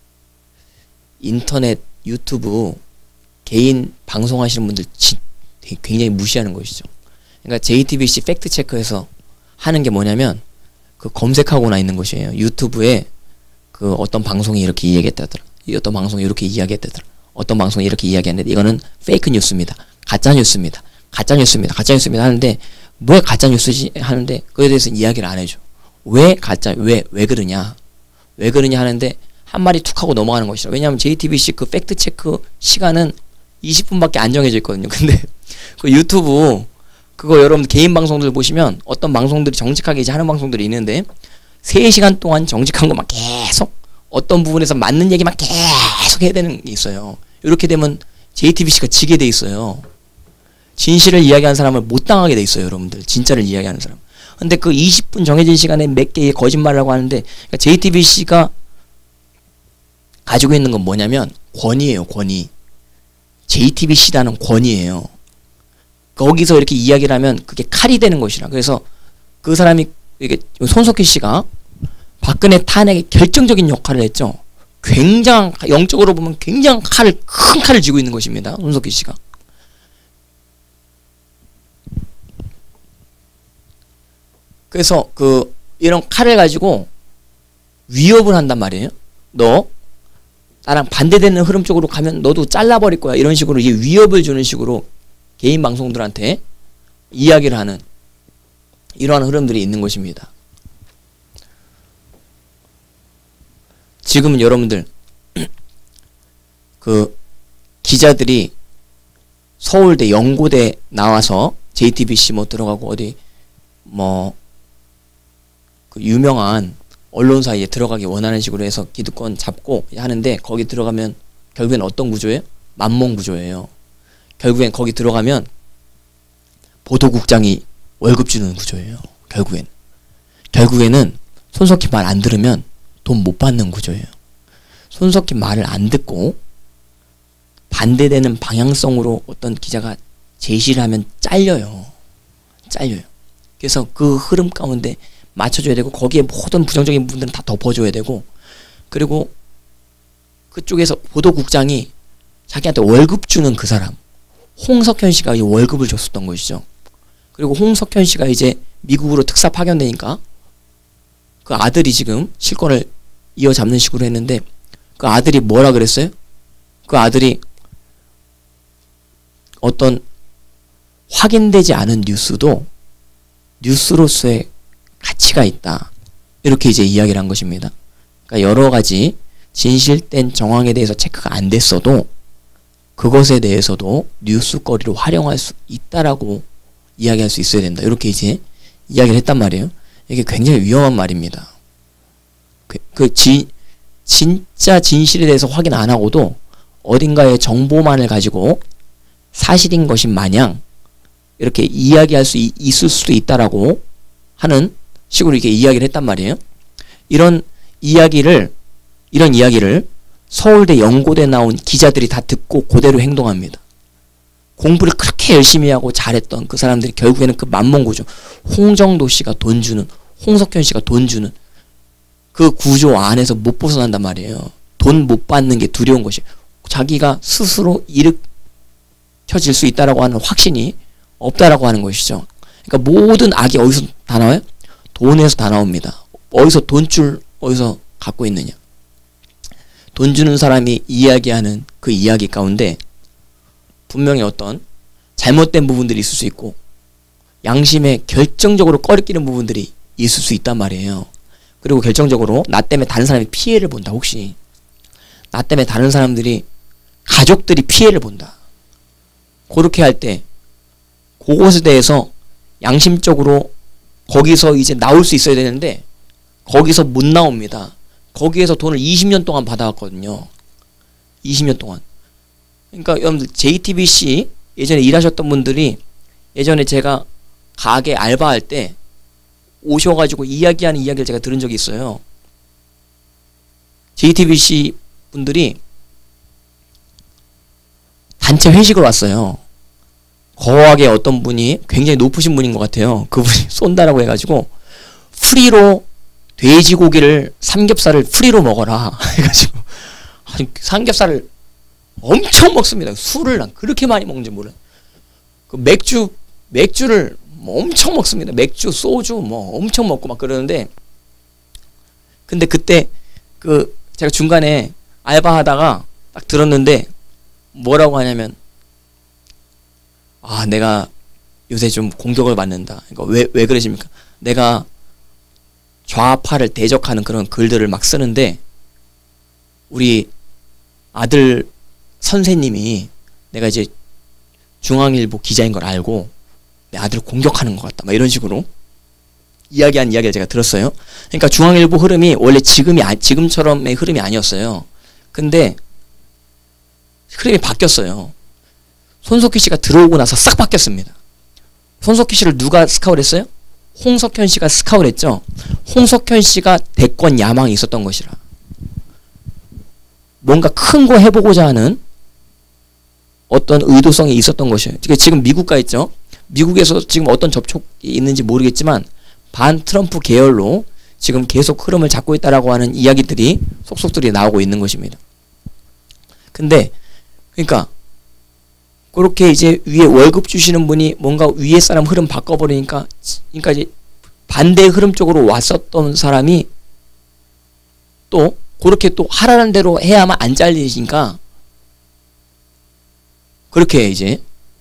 S2: 인터넷, 유튜브, 개인 방송하시는 분들 지, 굉장히 무시하는 것이죠. 그러니까 제이티비씨 팩트체크에서 하는 게 뭐냐면 그 검색하고나 있는 것이에요. 유튜브에 그 어떤 방송이 이렇게 이야기했다더라. 어떤 방송이 이렇게 이야기했다더라. 어떤 방송이 이렇게 이야기했는데 이거는 페이크 뉴스입니다. 가짜 뉴스입니다. 가짜 뉴스입니다. 가짜 뉴스입니다 하는데 왜 가짜 뉴스지 하는데 그에 대해서 이야기를 안 해줘. 왜 가짜 왜 왜 그러냐 왜 그러냐 하는데 한 마리 툭 하고 넘어가는 것이라. 왜냐하면 제이티비씨 그 팩트 체크 시간은 이십 분밖에 안 정해져 있거든요. 근데 그 유튜브 그거 여러분들 개인 방송들 보시면 어떤 방송들이 정직하게 이제 하는 방송들이 있는데 세 시간 동안 정직한 것만 계속 어떤 부분에서 맞는 얘기만 계속 해야 되는 게 있어요. 이렇게 되면 제이티비씨가 지게 돼 있어요. 진실을 이야기하는 사람을 못 당하게 돼 있어요. 여러분들 진짜를 이야기하는 사람. 근데 그 이십 분 정해진 시간에 몇 개의 거짓말이라고 하는데 그러니까 제이티비씨가 가지고 있는 건 뭐냐면 권위예요. 권위. 제이티비씨라는 권위예요. 거기서 이렇게 이야기를 하면 그게 칼이 되는 것이라. 그래서 그 사람이 이게 손석희 씨가 박근혜 탄핵에 결정적인 역할을 했죠. 굉장한 영적으로 보면 굉장한 칼을 큰 칼을 쥐고 있는 것입니다. 손석희 씨가. 그래서 그 이런 칼을 가지고 위협을 한단 말이에요. 너 나랑 반대되는 흐름 쪽으로 가면 너도 잘라버릴 거야. 이런 식으로 이제 위협을 주는 식으로 개인 방송들한테 이야기를 하는 이러한 흐름들이 있는 것입니다. 지금은 여러분들 그 기자들이 서울대 연고대 나와서 제이티비씨 뭐 들어가고 어디 뭐 그 유명한 언론사에 들어가기 원하는 식으로 해서 기득권 잡고 하는데 거기 들어가면 결국엔 어떤 구조예요? 만몽 구조예요. 결국엔 거기 들어가면 보도국장이 월급 주는 구조예요. 결국엔. 결국에는 손석희 말 안 들으면 돈 못 받는 구조예요. 손석희 말을 안 듣고 반대되는 방향성으로 어떤 기자가 제시를 하면 잘려요. 잘려요. 그래서 그 흐름 가운데 맞춰줘야 되고 거기에 모든 부정적인 부분들은 다 덮어줘야 되고 그리고 그쪽에서 보도국장이 자기한테 월급 주는 그 사람 홍석현 씨가 이 월급을 줬었던 것이죠. 그리고 홍석현 씨가 이제 미국으로 특사 파견되니까 그 아들이 지금 실권을 이어잡는 식으로 했는데 그 아들이 뭐라 그랬어요? 그 아들이 어떤 확인되지 않은 뉴스도 뉴스로서의 가치가 있다. 이렇게 이제 이야기를 한 것입니다. 그러니까 여러 가지 진실된 정황에 대해서 체크가 안 됐어도 그것에 대해서도 뉴스거리로 활용할 수 있다라고 이야기할 수 있어야 된다. 이렇게 이제 이야기를 했단 말이에요. 이게 굉장히 위험한 말입니다. 그, 그 지, 진짜 진실에 대해서 확인 안 하고도 어딘가의 정보만을 가지고 사실인 것인 마냥 이렇게 이야기할 수 이, 있을 수도 있다라고 하는 식으로 이렇게 이야기를 했단 말이에요. 이런 이야기를 이런 이야기를 서울대 연고대 나온 기자들이 다 듣고 그대로 행동합니다. 공부를 그렇게 열심히 하고 잘했던 그 사람들이 결국에는 그 만mon구조, 홍정도 씨가 돈 주는, 홍석현 씨가 돈 주는 그 구조 안에서 못 벗어난단 말이에요. 돈 못 받는 게 두려운 것이, 자기가 스스로 일으켜질 수 있다라고 하는 확신이 없다라고 하는 것이죠. 그러니까 모든 악이 어디서 다 나와요? 돈에서 다 나옵니다. 어디서 돈줄 어디서 갖고 있느냐? 돈 주는 사람이 이야기하는 그 이야기 가운데 분명히 어떤 잘못된 부분들이 있을 수 있고 양심에 결정적으로 꺼리끼는 부분들이 있을 수 있단 말이에요. 그리고 결정적으로 나 때문에 다른 사람이 피해를 본다. 혹시 나 때문에 다른 사람들이, 가족들이 피해를 본다. 그렇게 할 때 그것에 대해서 양심적으로 거기서 이제 나올 수 있어야 되는데 거기서 못 나옵니다. 거기에서 돈을 이십 년 동안 받아왔거든요. 이십 년 동안. 그러니까 여러분들 제이티비씨 예전에 일하셨던 분들이 예전에 제가 가게 알바할 때 오셔가지고 이야기하는 이야기를 제가 들은 적이 있어요. 제이티비씨 분들이 단체 회식을 왔어요. 거하게 어떤 분이 굉장히 높으신 분인 것 같아요. 그분이 쏜다라고 해가지고 프리로 돼지고기를, 삼겹살을 프리로 먹어라 해가지고 삼겹살을 엄청 먹습니다. 술을 난 그렇게 많이 먹는지 몰라요. 그 맥주 맥주를 엄청 먹습니다. 맥주, 소주 뭐 엄청 먹고 막 그러는데, 근데 그때 그 제가 중간에 알바하다가 딱 들었는데 뭐라고 하냐면, 아 내가 요새 좀 공격을 받는다. 그러니까 왜, 왜 그러십니까? 내가 좌파를 대적하는 그런 글들을 막 쓰는데 우리 아들 선생님이 내가 이제 중앙일보 기자인 걸 알고 내 아들을 공격하는 것 같다. 막 이런 식으로 이야기한 이야기를 제가 들었어요. 그러니까 중앙일보 흐름이 원래 지금이 아, 지금처럼의 흐름이 아니었어요. 근데 흐름이 바뀌었어요. 손석희 씨가 들어오고 나서 싹 바뀌었습니다. 손석희 씨를 누가 스카우트 했어요? 홍석현 씨가 스카우트 했죠. 홍석현 씨가 대권 야망이 있었던 것이라. 뭔가 큰 거 해보고자 하는 어떤 의도성이 있었던 것이에요. 지금 미국 가 있죠. 미국에서 지금 어떤 접촉이 있는지 모르겠지만 반 트럼프 계열로 지금 계속 흐름을 잡고 있다라고 하는 이야기들이 속속들이 나오고 있는 것입니다. 근데 그러니까 그렇게 이제 위에 월급 주시는 분이 뭔가 위에 사람 흐름 바꿔버리니까, 그러니까 이제 반대 흐름 쪽으로 왔었던 사람이 또 그렇게 또 하라는 대로 해야만 안 잘리니까 그렇게 이제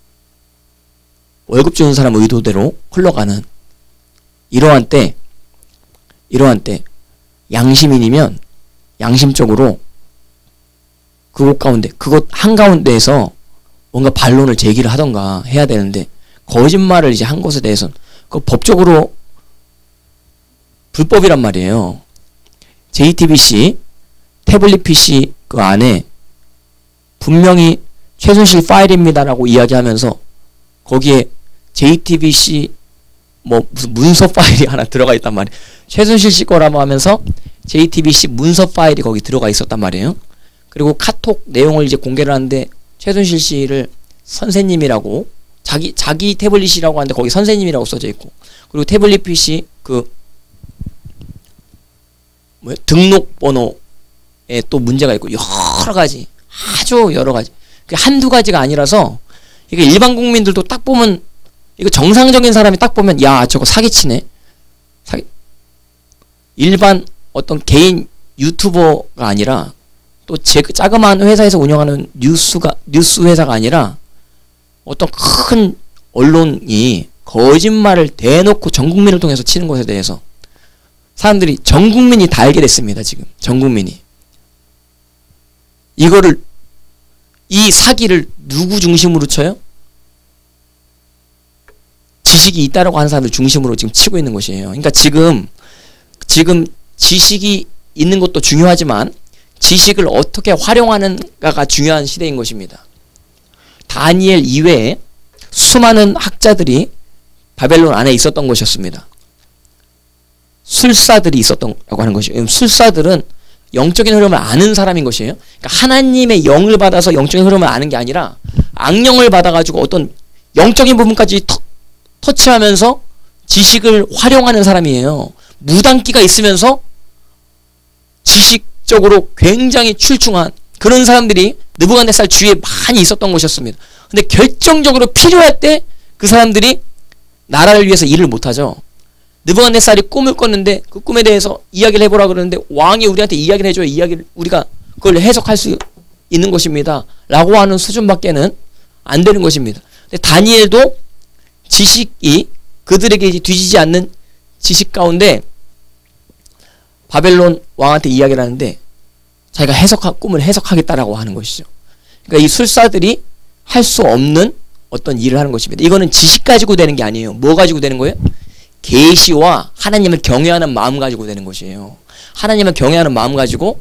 S2: 월급 주는 사람 의도대로 흘러가는, 이러한 때 이러한 때 양심인이면 양심적으로 그곳 가운데, 그곳 한가운데에서 뭔가 반론을 제기를 하던가 해야 되는데, 거짓말을 이제 한 것에 대해서는 그 법적으로 불법이란 말이에요. 제이티비씨 태블릿 피씨 그 안에 분명히 최순실 파일입니다라고 이야기하면서 거기에 제이티비씨 뭐 무슨 문서 파일이 하나 들어가 있단 말이에요. 최순실 씨 거라고 하면서 제이티비씨 문서 파일이 거기 들어가 있었단 말이에요. 그리고 카톡 내용을 이제 공개를 하는데 최순실 씨를 선생님이라고, 자기 자기 태블릿이라고 하는데 거기 선생님이라고 써져 있고, 그리고 태블릿 피씨 그 뭐야 등록번호에 또 문제가 있고 여러 가지, 아주 여러 가지, 그 한두 가지가 아니라서 이게 일반 국민들도 딱 보면, 이거 정상적인 사람이 딱 보면 야 저거 사기치네, 사기, 일반 어떤 개인 유튜버가 아니라 또 제 자그마한 회사에서 운영하는 뉴스가 뉴스 회사가 아니라 어떤 큰 언론이 거짓말을 대놓고 전 국민을 통해서 치는 것에 대해서 사람들이 전 국민이 다 알게 됐습니다. 지금 전 국민이 이거를 이 사기를 누구 중심으로 쳐요? 지식이 있다라고 하는 사람들 중심으로 지금 치고 있는 것이에요. 그러니까 지금 지금 지식이 있는 것도 중요하지만 지식을 어떻게 활용하는가가 중요한 시대인 것입니다. 다니엘 이외에 수많은 학자들이 바벨론 안에 있었던 것이었습니다. 술사들이 있었던라고 하는 것이에요. 술사들은 영적인 흐름을 아는 사람인 것이에요. 그러니까 하나님의 영을 받아서 영적인 흐름을 아는 게 아니라 악령을 받아가지고 어떤 영적인 부분까지 터, 터치하면서 지식을 활용하는 사람이에요. 무당기가 있으면서 지식적으로 굉장히 출중한 그런 사람들이 느부갓네살 주위에 많이 있었던 것이었습니다. 근데 결정적으로 필요할 때 그 사람들이 나라를 위해서 일을 못하죠. 느부갓네살이 꿈을 꿨는데 그 꿈에 대해서 이야기를 해보라 그러는데 왕이 우리한테 이야기를 해줘야 이야기를 우리가 그걸 해석할 수 있는 것입니다. 라고 하는 수준밖에는 안 되는 것입니다. 근데 다니엘도 지식이 그들에게 뒤지지 않는 지식 가운데 바벨론 왕한테 이야기를 하는데 자기가 해석한 꿈을 해석하겠다라고 하는 것이죠. 그러니까 이 술사들이 할 수 없는 어떤 일을 하는 것입니다. 이거는 지식 가지고 되는 게 아니에요. 뭐 가지고 되는 거예요? 계시와 하나님을 경외하는 마음 가지고 되는 것이에요. 하나님을 경외하는 마음 가지고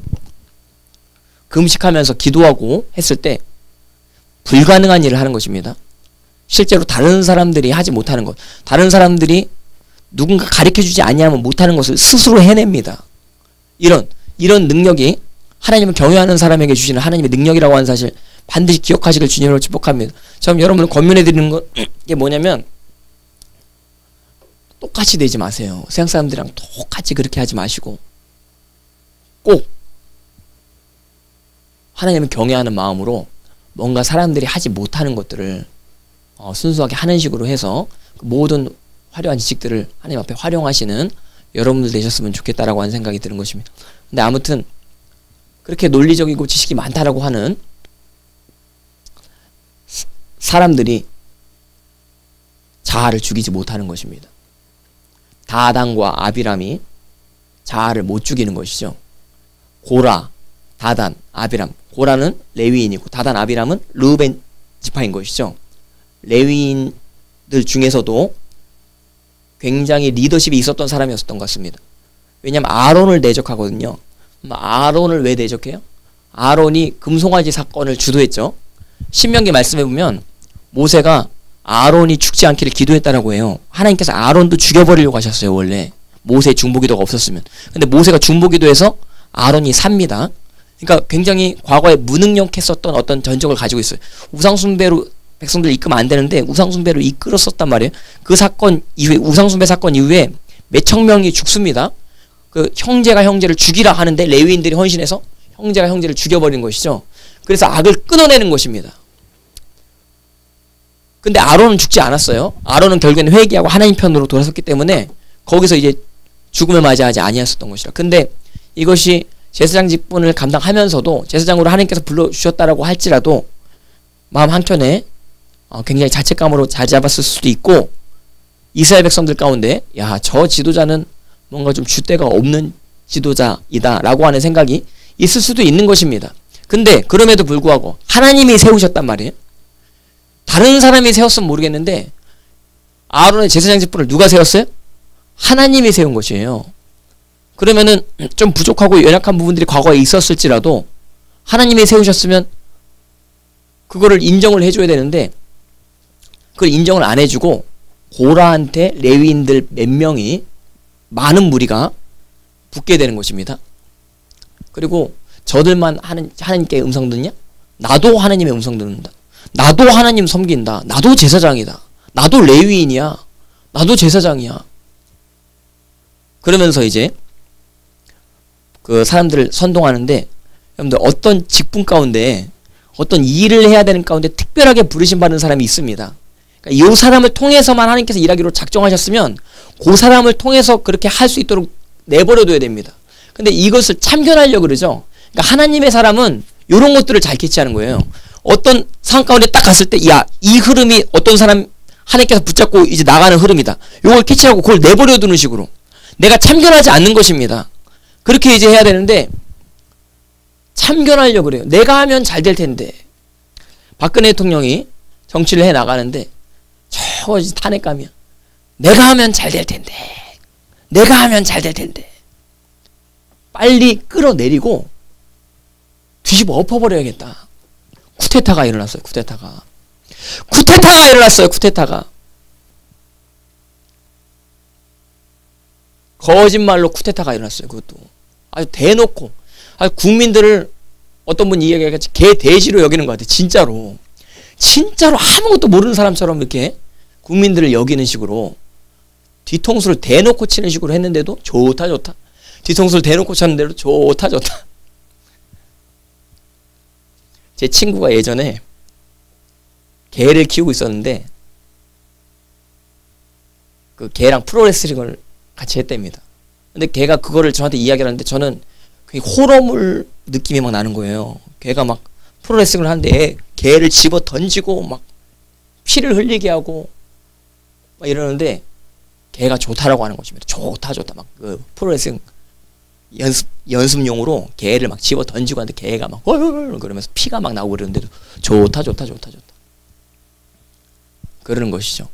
S2: 금식하면서 기도하고 했을 때 불가능한 일을 하는 것입니다. 실제로 다른 사람들이 하지 못하는 것, 다른 사람들이 누군가 가르쳐주지 아니하면 못하는 것을 스스로 해냅니다. 이런 이런 능력이 하나님을 경외하는 사람에게 주시는 하나님의 능력이라고 하는 사실 반드시 기억하시길 주님으로 축복합니다. 저는 여러분을 권면해 드리는 게 뭐냐면 똑같이 되지 마세요. 세상 사람들이랑 똑같이 그렇게 하지 마시고 꼭 하나님을 경외하는 마음으로 뭔가 사람들이 하지 못하는 것들을 어, 순수하게 하는 식으로 해서 그 모든 화려한 지식들을 하나님 앞에 활용하시는 여러분들 되셨으면 좋겠다라고 하는 생각이 드는 것입니다. 근데 아무튼 그렇게 논리적이고 지식이 많다라고 하는 사람들이 자아를 죽이지 못하는 것입니다. 다단과 아비람이 자아를 못 죽이는 것이죠. 고라, 다단, 아비람. 고라는 레위인이고 다단, 아비람은 르우벤 지파인 것이죠. 레위인들 중에서도 굉장히 리더십이 있었던 사람이었던 것 같습니다. 왜냐하면 아론을 대적하거든요. 아론을 왜 대적해요? 아론이 금송아지 사건을 주도했죠. 신명기 말씀해 보면 모세가 아론이 죽지 않기를 기도했다라고 해요. 하나님께서 아론도 죽여버리려고 하셨어요. 원래 모세의 중보기도가 없었으면. 근데 모세가 중보기도해서 아론이 삽니다. 그러니까 굉장히 과거에 무능력했었던 어떤 전적을 가지고 있어요. 우상숭배로 백성들 이끌면 안 되는데 우상숭배로 이끌었었단 말이에요. 그 사건 이후에 우상숭배 사건 이후에 몇천 명이 죽습니다. 그 형제가 형제를 죽이라 하는데 레위인들이 헌신해서 형제가 형제를 죽여버린 것이죠. 그래서 악을 끊어내는 것입니다. 근데 아론은 죽지 않았어요. 아론은 결국에는 회개하고 하나님 편으로 돌아섰기 때문에 거기서 이제 죽음을 맞이하지 아니었었던 것이라. 근데 이것이 제사장 직분을 감당하면서도 제사장으로 하나님께서 불러주셨다라고 할지라도 마음 한켠에 어, 굉장히 자책감으로 자리 잡았을 수도 있고 이스라엘 백성들 가운데 야, 저 지도자는 뭔가 좀 줏대가 없는 지도자이다 라고 하는 생각이 있을 수도 있는 것입니다. 근데 그럼에도 불구하고 하나님이 세우셨단 말이에요. 다른 사람이 세웠으면 모르겠는데 아론의 제사장 직분을 누가 세웠어요? 하나님이 세운 것이에요. 그러면은 좀 부족하고 연약한 부분들이 과거에 있었을지라도 하나님이 세우셨으면 그거를 인정을 해줘야 되는데 그걸 인정을 안 해주고 고라한테 레위인들 몇 명이 많은 무리가 붙게 되는 것입니다. 그리고 저들만 하는, 하나님께 음성 듣냐? 나도 하나님의 음성 듣는다. 나도 하나님 섬긴다. 나도 제사장이다. 나도 레위인이야. 나도 제사장이야. 그러면서 이제 그 사람들을 선동하는데 여러분들 어떤 직분 가운데 어떤 일을 해야 되는 가운데 특별하게 부르심 받은 사람이 있습니다. 그러니까 이 사람을 통해서만 하나님께서 일하기로 작정하셨으면 그 사람을 통해서 그렇게 할 수 있도록 내버려둬야 됩니다. 근데 이것을 참견하려고 그러죠. 그러니까 하나님의 사람은 이런 것들을 잘 캐치하는 거예요. 어떤 상황 가운데 딱 갔을 때, 야, 이 흐름이 어떤 사람, 하나님께서 붙잡고 이제 나가는 흐름이다. 요걸 캐치하고 그걸 내버려 두는 식으로. 내가 참견하지 않는 것입니다. 그렇게 이제 해야 되는데, 참견하려고 그래요. 내가 하면 잘 될 텐데. 박근혜 대통령이 정치를 해 나가는데, 저거 탄핵감이야. 내가 하면 잘 될 텐데. 내가 하면 잘 될 텐데. 빨리 끌어내리고 뒤집어 엎어버려야겠다. 쿠데타가 일어났어요. 쿠데타가. 쿠데타가 일어났어요. 쿠데타가. 거짓말로 쿠데타가 일어났어요. 그것도. 아주 대놓고. 아주 국민들을 어떤 분이 이야기하겠지. 개돼지로 여기는 것 같아요. 진짜로. 진짜로 아무것도 모르는 사람처럼 이렇게 국민들을 여기는 식으로 뒤통수를 대놓고 치는 식으로 했는데도 좋다 좋다. 뒤통수를 대놓고 쳤는데도 좋다 좋다. 제 친구가 예전에 개를 키우고 있었는데 그 개랑 프로레슬링을 같이 했답니다. 근데 걔가 그거를 저한테 이야기를 하는데 저는 호러물 느낌이 막 나는 거예요. 걔가 막 프로레슬링을 하는데 개를 집어 던지고 막 피를 흘리게 하고 막 이러는데 걔가 좋다라고 하는 것입니다. 좋다 좋다 막 그 프로레슬링 연습 연습용으로 개를 막 집어 던지고 하는데 개가 막 헐 그러면서 피가 막 나오고 그러는데도 좋다 좋다 좋다 좋다 그러는 것이죠.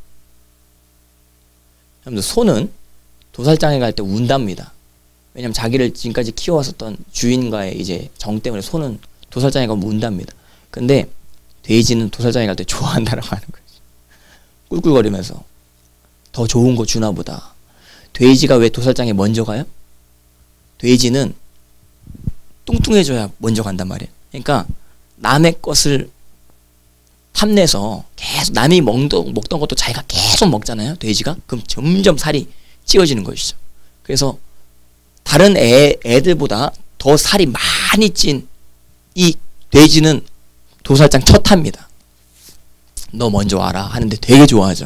S2: 여러분들 소는 도살장에 갈 때 운답니다. 왜냐면 자기를 지금까지 키워왔었던 주인과의 이제 정 때문에 소는 도살장에 가면 운답니다. 근데 돼지는 도살장에 갈 때 좋아한다라고 하는 거죠. 꿀꿀거리면서 더 좋은 거 주나 보다. 돼지가 왜 도살장에 먼저 가요? 돼지는 뚱뚱해져야 먼저 간단 말이에요. 그러니까 남의 것을 탐내서 계속 남이 먹던, 먹던 것도 자기가 계속 먹잖아요. 돼지가. 그럼 점점 살이 찌워지는 것이죠. 그래서 다른 애, 애들보다 더 살이 많이 찐 이 돼지는 도살장 첫 탑니다. 너 먼저 와라 하는데 되게 좋아하죠.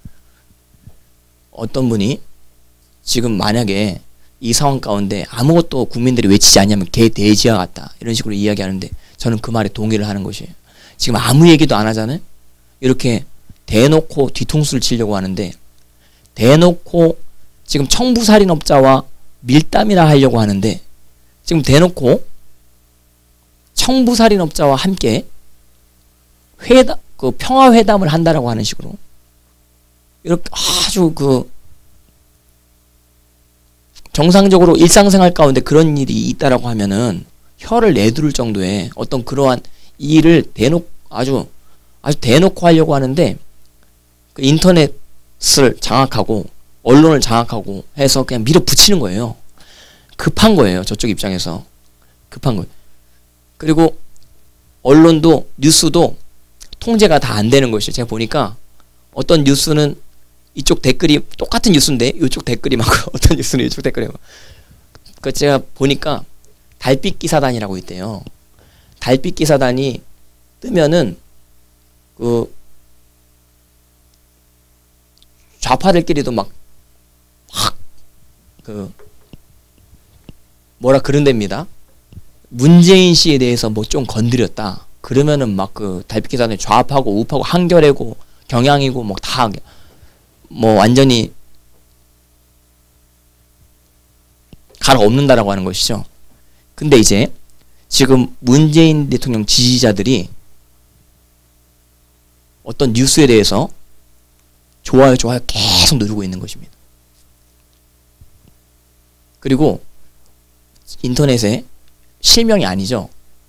S2: 어떤 분이 지금 만약에 이 상황 가운데 아무것도 국민들이 외치지 않냐면 개 돼지와 같다 이런 식으로 이야기하는데 저는 그 말에 동의를 하는 것이에요. 지금 아무 얘기도 안 하잖아요. 이렇게 대놓고 뒤통수를 치려고 하는데 대놓고 지금 청부살인업자와 밀담이나 하려고 하는데 지금 대놓고 청부살인업자와 함께 회담, 그 평화회담을 한다라고 하는 식으로 이렇게 아주 그 정상적으로 일상생활 가운데 그런 일이 있다라고 하면은 혀를 내두를 정도의 어떤 그러한 일을 대놓고 아주 아주 대놓고 하려고 하는데 그 인터넷을 장악하고 언론을 장악하고 해서 그냥 밀어붙이는 거예요. 급한 거예요. 저쪽 입장에서 급한 거예요. 그리고 언론도 뉴스도 통제가 다 안 되는 것이에요. 제가 보니까 어떤 뉴스는 이쪽 댓글이 똑같은 뉴스인데 이쪽 댓글이 막 어떤 뉴스는 이쪽 댓글이 막 그 제가 보니까 달빛 기사단이라고 있대요. 달빛 기사단이 뜨면은 그 좌파들끼리도 막 확 그 뭐라 그런답니다. 문재인 씨에 대해서 뭐 좀 건드렸다. 그러면은 막 그 달빛 기사단이 좌파고 우파고 한겨레고 경향이고 뭐 다 뭐 완전히 갈아엎는다라고 하는 것이죠. 근데 이제 지금 문재인 대통령 지지자들이 어떤 뉴스에 대해서 좋아요 좋아요 계속 누르고 있는 것입니다. 그리고 인터넷에 실명이 아니죠.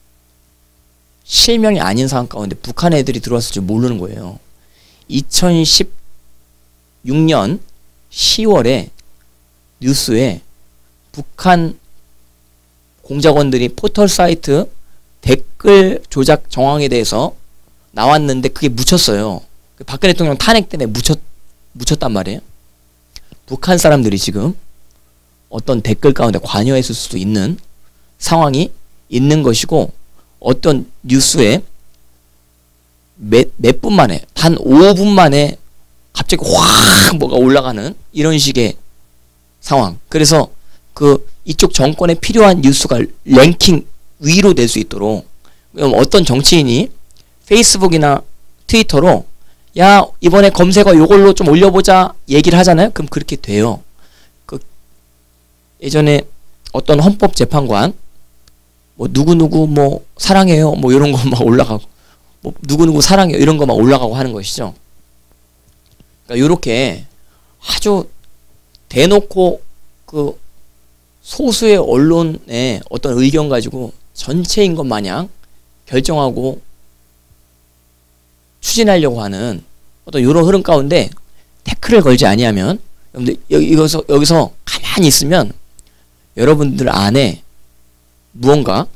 S2: 실명이 아닌 상황 가운데 북한 애들이 들어왔을 줄 모르는 거예요. 이천십육 년 시월에 뉴스에 북한 공작원들이 포털 사이트 댓글 조작 정황에 대해서 나왔는데 그게 묻혔어요. 박근혜 대통령 탄핵 때문에 묻혔, 묻혔단 말이에요. 북한 사람들이 지금 어떤 댓글 가운데 관여했을 수도 있는 상황이 있는 것이고 어떤 뉴스에 몇, 몇 분 만에 단 오 분 만에 갑자기 확 뭐가 올라가는 이런 식의 상황. 그래서 그 이쪽 정권에 필요한 뉴스가 랭킹 위로 될 수 있도록 어떤 정치인이 페이스북이나 트위터로 야 이번에 검색어 요걸로 좀 올려보자 얘기를 하잖아요. 그럼 그렇게 돼요. 그 예전에 어떤 헌법재판관 뭐 누구누구 뭐 사랑해요 뭐 이런 거 막 올라가고 뭐 누구누구 사랑해요 이런 거 막 올라가고 하는 것이죠. 그러니까 요렇게 아주 대놓고 그 소수의 언론의 어떤 의견 가지고 전체인 것 마냥 결정하고 추진하려고 하는 어떤 이런 흐름 가운데 태클을 걸지 아니하면 여러분들 여기서 여기서 가만히 있으면 여러분들 안에 무언가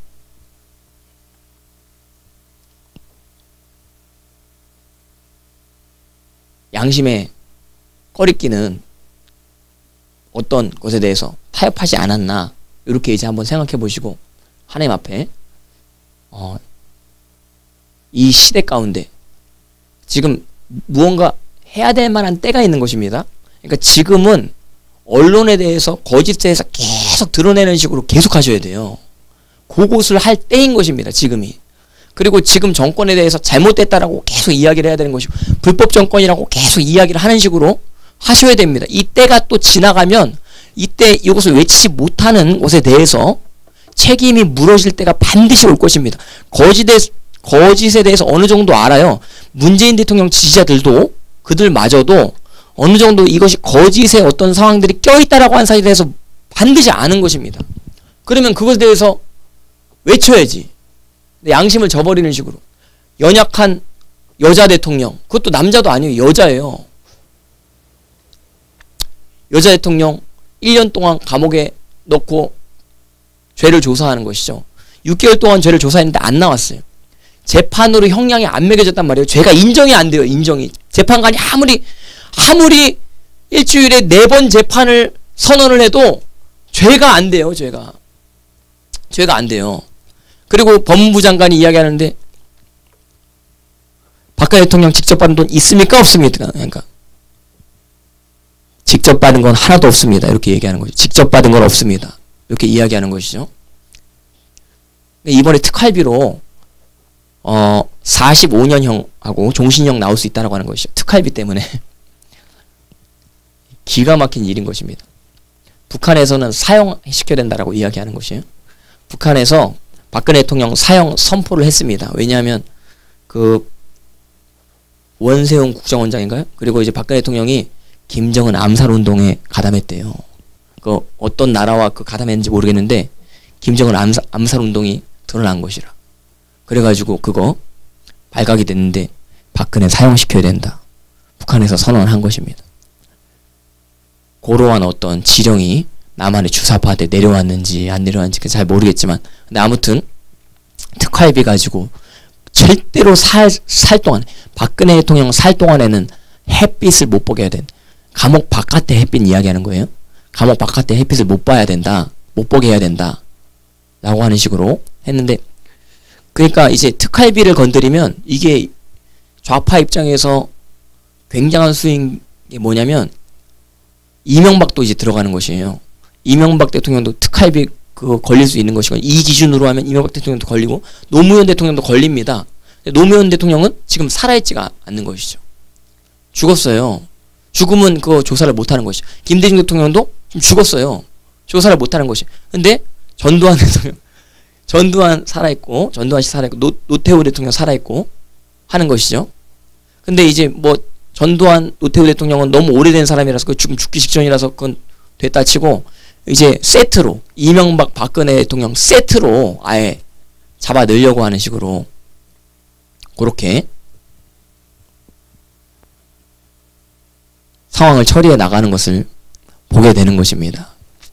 S2: 양심에 꺼리끼는 어떤 것에 대해서 타협하지 않았나 이렇게 이제 한번 생각해 보시고 하나님 앞에 어, 이 시대 가운데 지금 무언가 해야 될 만한 때가 있는 것입니다. 그러니까 지금은 언론에 대해서 거짓에서 계속 드러내는 식으로 계속 하셔야 돼요. 그것을 할 때인 것입니다. 지금이. 그리고 지금 정권에 대해서 잘못됐다라고 계속 이야기를 해야 되는 것이고 불법 정권이라고 계속 이야기를 하는 식으로 하셔야 됩니다. 이 때가 또 지나가면 이때 이것을 외치지 못하는 것에 대해서 책임이 물어질 때가 반드시 올 것입니다. 거짓에, 거짓에 대해서 어느 정도 알아요. 문재인 대통령 지지자들도 그들마저도 어느 정도 이것이 거짓의 어떤 상황들이 껴있다라고 하는 사실에 대해서 반드시 아는 것입니다. 그러면 그것에 대해서 외쳐야지. 양심을 저버리는 식으로. 연약한 여자 대통령, 그것도 남자도 아니에요. 여자예요. 여자 대통령 일 년 동안 감옥에 넣고 죄를 조사하는 것이죠. 육 개월 동안 죄를 조사했는데 안 나왔어요. 재판으로 형량이 안 매겨졌단 말이에요. 죄가 인정이 안 돼요. 인정이. 재판관이 아무리 아무리 일주일에 네 번 재판을 선언을 해도 죄가 안 돼요. 죄가. 죄가 안 돼요. 그리고 법무부 장관이 이야기하는데 박근혜 대통령 직접 받은 돈 있습니까? 없습니까? 그러니까 직접 받은 건 하나도 없습니다. 이렇게 얘기하는 거죠. 직접 받은 건 없습니다. 이렇게 이야기하는 것이죠. 이번에 특활비로 어 사십오 년형하고 종신형 나올 수 있다라고 하는 것이죠. 특활비 때문에 기가 막힌 일인 것입니다. 북한에서는 사형시켜야 된다라고 이야기하는 것이에요. 북한에서 박근혜 대통령 사형 선포를 했습니다. 왜냐하면 그 원세훈 국정원장인가요? 그리고 이제 박근혜 대통령이 김정은 암살운동에 가담했대요. 그 어떤 나라와 그 가담했는지 모르겠는데 김정은 암살, 암살운동이 드러난 것이라. 그래가지고 그거 발각이 됐는데 박근혜 사형시켜야 된다. 북한에서 선언한 것입니다. 고러한 어떤 지령이 남한의 주사파한테 내려왔는지 안 내려왔는지 잘 모르겠지만 근데 아무튼 특활비 가지고 절대로 살, 살 동안 박근혜 대통령 살 동안에는 햇빛을 못 보게 해야 된 감옥 바깥의 햇빛 이야기하는 거예요. 감옥 바깥의 햇빛을 못 봐야 된다. 못 보게 해야 된다. 라고 하는 식으로 했는데 그러니까 이제 특활비를 건드리면 이게 좌파 입장에서 굉장한 수익이 뭐냐면 이명박도 이제 들어가는 것이에요. 이명박 대통령도 특활비 그거 걸릴 수 있는 것이고 이 기준으로 하면 이명박 대통령도 걸리고 노무현 대통령도 걸립니다. 노무현 대통령은 지금 살아있지가 않는 것이죠. 죽었어요. 죽으면 그 조사를 못하는 것이죠. 김대중 대통령도 지금 죽었어요. 조사를 못하는 것이. 근데 전두환 대통령, 전두환 살아있고 전두환 씨 살아있고 노, 노태우 대통령 살아있고 하는 것이죠. 근데 이제 뭐 전두환 노태우 대통령은 너무 오래된 사람이라서 그 지금 죽기 직전이라서 그건 됐다 치고 이제 세트로 이명박 박근혜 대통령 세트로 아예 잡아 넣으려고 하는 식으로 그렇게 상황을 처리해 나가는 것을 보게 되는 것입니다.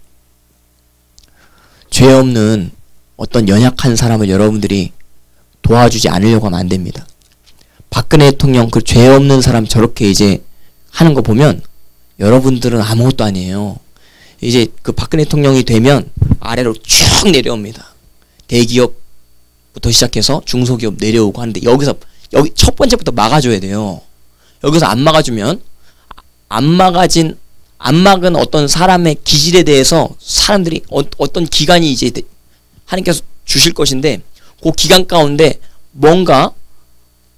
S2: 죄 없는 어떤 연약한 사람을 여러분들이 도와주지 않으려고 하면 안 됩니다. 박근혜 대통령 그 죄 없는 사람 저렇게 이제 하는 거 보면 여러분들은 아무것도 아니에요. 이제 그 박근혜 대통령이 되면 아래로 쭉 내려옵니다. 대기업부터 시작해서 중소기업 내려오고 하는데 여기서 여기 첫 번째부터 막아줘야 돼요. 여기서 안 막아주면 안 막아진 안 막은 어떤 사람의 기질에 대해서 사람들이 어, 어떤 기간이 이제 하나님께서 주실 것인데 그 기간 가운데 뭔가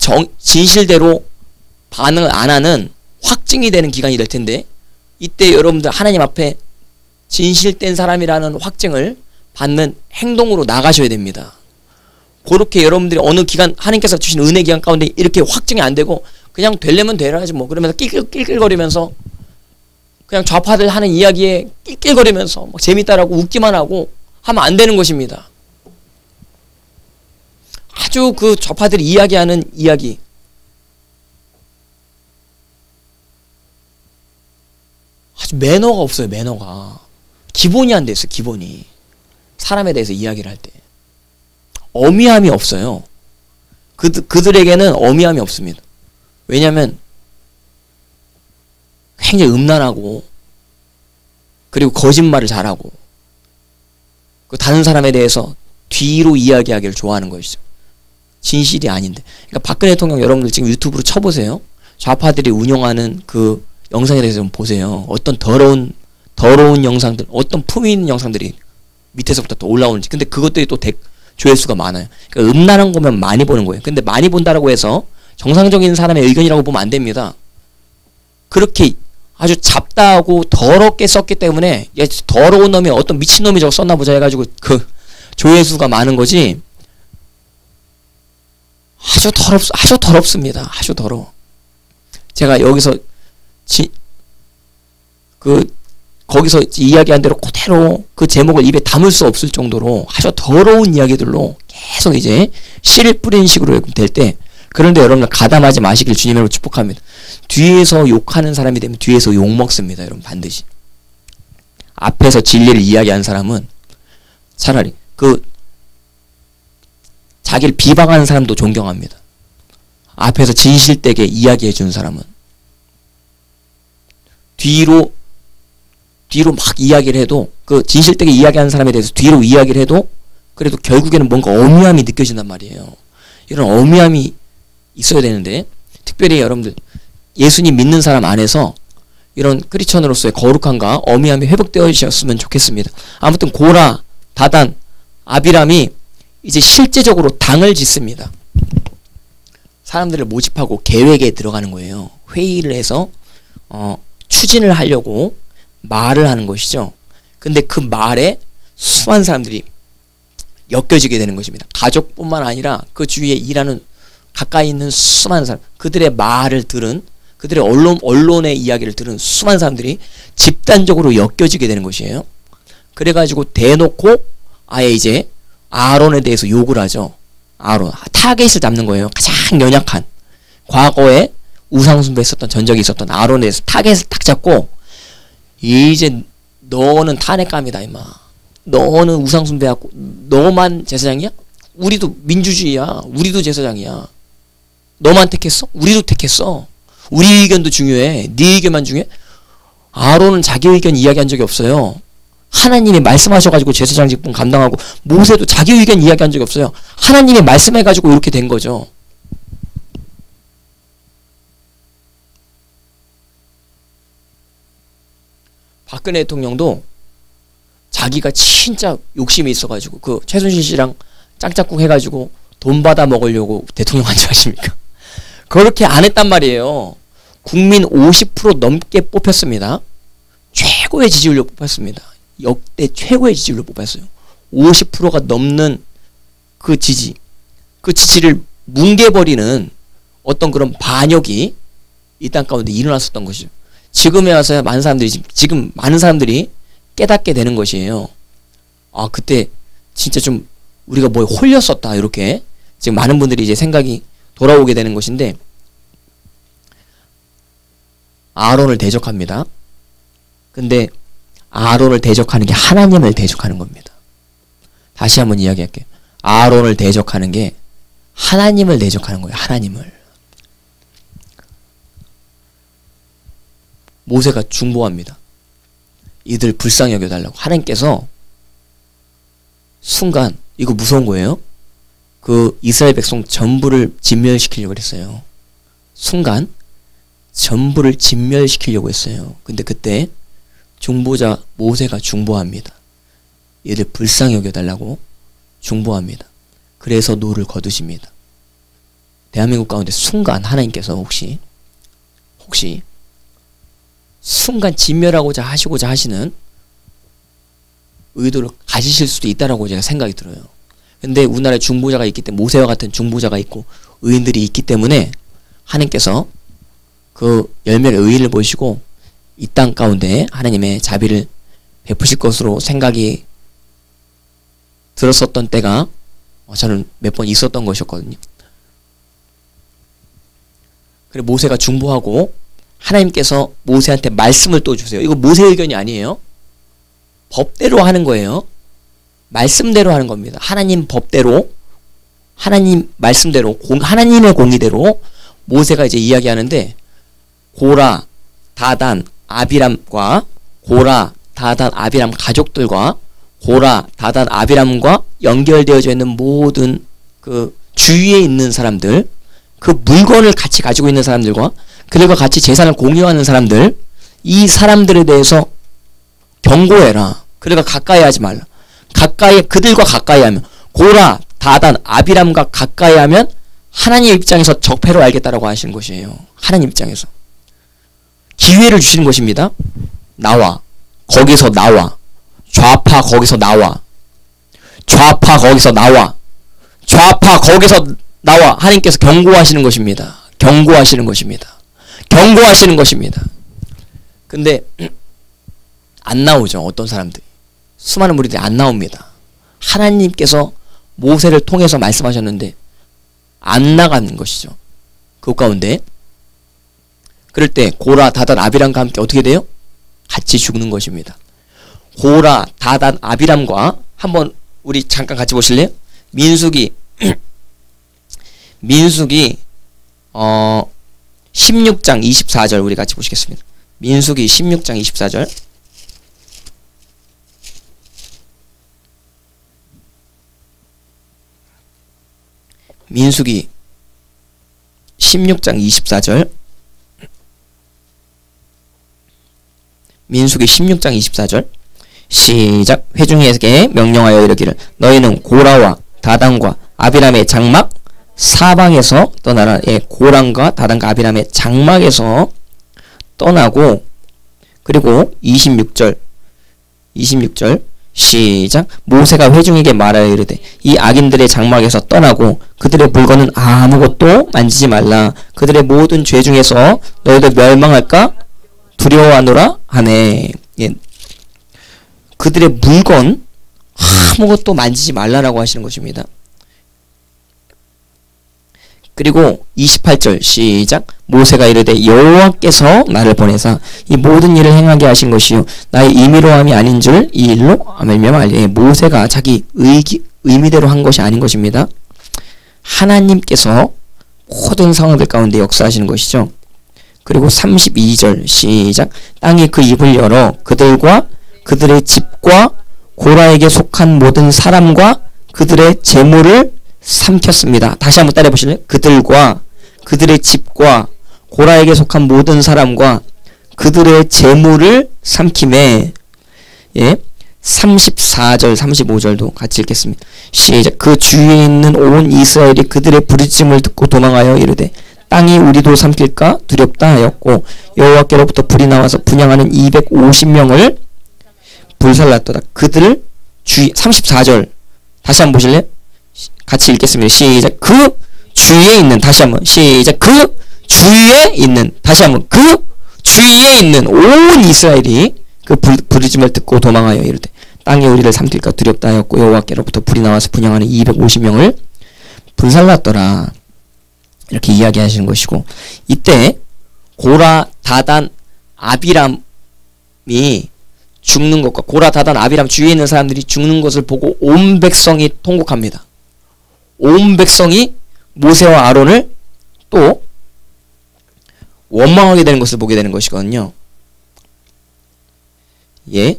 S2: 정, 진실대로 반응을 안 하는 확증이 되는 기간이 될 텐데, 이때 여러분들 하나님 앞에 진실된 사람이라는 확증을 받는 행동으로 나가셔야 됩니다. 그렇게 여러분들이 어느 기간, 하나님께서 주신 은혜 기간 가운데 이렇게 확증이 안 되고 그냥 되려면 되라지 뭐 그러면서 낄낄, 낄낄거리면서 그냥 좌파들 하는 이야기에 낄낄거리면서 막 재밌다라고 웃기만 하고 하면 안 되는 것입니다. 아주 그 좌파들이 이야기하는 이야기, 아주 매너가 없어요. 매너가 기본이 안 돼 있어요. 기본이 사람에 대해서 이야기를 할 때 어미함이 없어요. 그들, 그들에게는 어미함이 없습니다. 왜냐하면 굉장히 음란하고 그리고 거짓말을 잘하고 그 다른 사람에 대해서 뒤로 이야기하기를 좋아하는 것이죠. 진실이 아닌데. 그러니까 박근혜 대통령 여러분들 지금 유튜브로 쳐보세요. 좌파들이 운영하는 그 영상에 대해서 좀 보세요. 어떤 더러운 더러운 영상들, 어떤 품위 있는 영상들이 밑에서부터 또 올라오는지. 근데 그것들이 또 대, 조회수가 많아요. 그러니까 음란한 거면 많이 보는 거예요. 근데 많이 본다라고 해서 정상적인 사람의 의견이라고 보면 안 됩니다. 그렇게 아주 잡다하고 더럽게 썼기 때문에 야, 더러운 놈이 어떤 미친놈이 저거 썼나 보자 해가지고 그 조회수가 많은 거지. 아주 더럽, 아주 더럽습니다. 아주 더러워. 제가 여기서 지, 그 거기서 이야기한 대로 그대로 그 제목을 입에 담을 수 없을 정도로 아주 더러운 이야기들로 계속 이제 씨를 뿌리는 식으로 될 때, 그런데 여러분들 가담하지 마시길 주님으로 축복합니다. 뒤에서 욕하는 사람이 되면 뒤에서 욕 먹습니다. 여러분 반드시. 앞에서 진리를 이야기하는 사람은 차라리 그 자기를 비방하는 사람도 존경합니다. 앞에서 진실되게 이야기해 주는 사람은 뒤로 뒤로 막 이야기를 해도, 그 진실되게 이야기하는 사람에 대해서 뒤로 이야기를 해도 그래도 결국에는 뭔가 어미함이 느껴진단 말이에요. 이런 어미함이 있어야 되는데, 특별히 여러분들 예수님 믿는 사람 안에서 이런 크리스천으로서의 거룩함과 어미함이 회복되어지셨으면 좋겠습니다. 아무튼 고라, 다단, 아비람이 이제 실제적으로 당을 짓습니다. 사람들을 모집하고 계획에 들어가는 거예요. 회의를 해서 어, 추진을 하려고 말을 하는 것이죠. 근데 그 말에 수많은 사람들이 엮여지게 되는 것입니다. 가족뿐만 아니라 그 주위에 일하는 가까이 있는 수많은 사람, 그들의 말을 들은, 그들의 언론, 언론의 이야기를 들은 수많은 사람들이 집단적으로 엮여지게 되는 것이에요. 그래가지고 대놓고 아예 이제 아론에 대해서 욕을 하죠. 아론, 타겟을 잡는 거예요. 가장 연약한, 과거에 우상숭배했었던 전적이 있었던 아론에 대해서 타겟을 딱 잡고, 이제 너는 탄핵감이다 임마. 너는 우상숭배하고 너만 제사장이야? 우리도 민주주의야. 우리도 제사장이야. 너만 택했어? 우리도 택했어. 우리 의견도 중요해. 네 의견만 중요해? 아론은 자기 의견 이야기한 적이 없어요. 하나님이 말씀하셔가지고 제사장 직분 감당하고, 모세도 자기 의견 이야기한 적이 없어요. 하나님이 말씀해가지고 이렇게 된 거죠. 박근혜 대통령도 자기가 진짜 욕심이 있어가지고 그 최순실 씨랑 짱짝꿍 해가지고 돈 받아 먹으려고 대통령 한 줄 아십니까? 그렇게 안 했단 말이에요. 국민 오십 퍼센트 넘게 뽑혔습니다. 최고의 지지율로 뽑혔습니다. 역대 최고의 지지율로 뽑혔어요. 오십 퍼센트가 넘는 그 지지, 그 지지를 뭉개버리는 어떤 그런 반역이 이 땅 가운데 일어났었던 것이죠. 지금에 와서야 많은 사람들이, 지금 많은 사람들이 깨닫게 되는 것이에요. 아, 그때 진짜 좀 우리가 뭐에 홀렸었다, 이렇게 지금 많은 분들이 이제 생각이 돌아오게 되는 것인데, 아론을 대적합니다. 근데 아론을 대적하는 게 하나님을 대적하는 겁니다. 다시 한번 이야기할게요. 아론을 대적하는 게 하나님을 대적하는 거예요. 하나님을. 모세가 중보합니다. 이들 불쌍히 여겨달라고. 하나님께서 순간, 이거 무서운 거예요. 그 이스라엘 백성 전부를 진멸시키려고 했어요. 순간 전부를 진멸시키려고 했어요. 근데 그때 중보자 모세가 중보합니다. 얘들 불쌍히 여겨달라고 중보합니다. 그래서 노를 거두십니다. 대한민국 가운데 순간 하나님께서 혹시 혹시 순간 진멸하고자 하시고자 하시는 의도를 가지실 수도 있다라고 제가 생각이 들어요. 근데 우리나라에 중보자가 있기 때문에 모세와 같은 중보자가 있고 의인들이 있기 때문에 하나님께서 그 열매의 의의를 보시고 이 땅 가운데 하나님의 자비를 베푸실 것으로 생각이 들었었던 때가 저는 몇 번 있었던 것이었거든요. 그리고 모세가 중보하고 하나님께서 모세한테 말씀을 또 주세요. 이거 모세 의견이 아니에요. 법대로 하는 거예요. 말씀대로 하는 겁니다. 하나님 법대로, 하나님 말씀대로, 공, 하나님의 공의대로 모세가 이제 이야기하는데, 고라, 다단, 아비람과 고라, 다단, 아비람 가족들과 고라, 다단, 아비람과 연결되어져 있는 모든 그 주위에 있는 사람들, 그 물건을 같이 가지고 있는 사람들과 그들과 같이 재산을 공유하는 사람들, 이 사람들에 대해서 경고해라. 그들과 가까이 하지 말라. 가까이, 그들과 가까이 하면, 고라, 다단, 아비람과 가까이 하면 하나님 입장에서 적폐로 알겠다라고 하시는 것이에요. 하나님 입장에서 기회를 주시는 것입니다. 나와, 거기서 나와, 좌파 거기서 나와, 좌파 거기서 나와, 좌파 거기서 나와. 하나님께서 경고하시는 것입니다. 경고하시는 것입니다. 경고하시는 것입니다. 근데 안 나오죠. 어떤 사람들이, 수많은 무리들이 안 나옵니다. 하나님께서 모세를 통해서 말씀하셨는데 안 나가는 것이죠. 그 가운데 그럴 때 고라, 다단, 아비람과 함께 어떻게 돼요? 같이 죽는 것입니다. 고라, 다단, 아비람과 한번 우리 잠깐 같이 보실래요? 민수기 민수기 어 십육 장 이십사 절 우리 같이 보시겠습니다. 민수기 십육 장 이십사 절. 민수기 십육 장 이십사 절. 민수기 십육 장 이십사 절. 시작. 회중에게 명령하여 이르기를 너희는 고라와 다단과 아비람의 장막 사방에서 떠나라. 예, 고랑과 다단과 아비람의 장막에서 떠나고, 그리고 이십육 절 이십육 절 시작. 모세가 회중에게 말하여 이르되 이 악인들의 장막에서 떠나고 그들의 물건은 아무것도 만지지 말라. 그들의 모든 죄 중에서 너희도 멸망할까 두려워하노라 하네. 예. 그들의 물건 아무것도 만지지 말라라고 하시는 것입니다. 그리고 이십팔 절 시작. 모세가 이르되 여호와께서 나를 보내사 이 모든 일을 행하게 하신 것이요 나의 임의로함이 아닌 줄 이 일로 알면 알리. 모세가 자기 의기, 의미대로 한 것이 아닌 것입니다. 하나님께서 모든 상황들 가운데 역사하시는 것이죠. 그리고 삼십이 절 시작. 땅이 그 입을 열어 그들과 그들의 집과 고라에게 속한 모든 사람과 그들의 재물을 삼켰습니다. 다시 한번 따라해 보실래요? 그들과 그들의 집과 고라에게 속한 모든 사람과 그들의 재물을 삼킴에. 예, 삼십사 절 삼십오 절도 같이 읽겠습니다. 시작. 그 주위에 있는 온 이스라엘이 그들의 부르짖음을 듣고 도망하여 이르되 땅이 우리도 삼킬까 두렵다 하였고 여호와께로부터 불이 나와서 분향하는 이백오십 명을 불살랐도다. 그들을 주위. 삼십사 절 다시 한번 보실래요? 같이 읽겠습니다. 시작. 그 주위에 있는, 다시 한번 시작. 그 주위에 있는, 다시 한번 그 주위에 있는 온 이스라엘이 그 부르짖음을 듣고 도망하여 이르되 땅이 우리를 삼킬까 두렵다 하였고 여호와께로부터 불이 나와서 분향하는 이백오십 명을 불살랐더라. 이렇게 이야기하시는 것이고, 이때 고라, 다단, 아비람이 죽는 것과 고라, 다단, 아비람 주위에 있는 사람들이 죽는 것을 보고 온 백성이 통곡합니다. 온 백성이 모세와 아론을 또 원망하게 되는 것을 보게 되는 것이거든요. 예.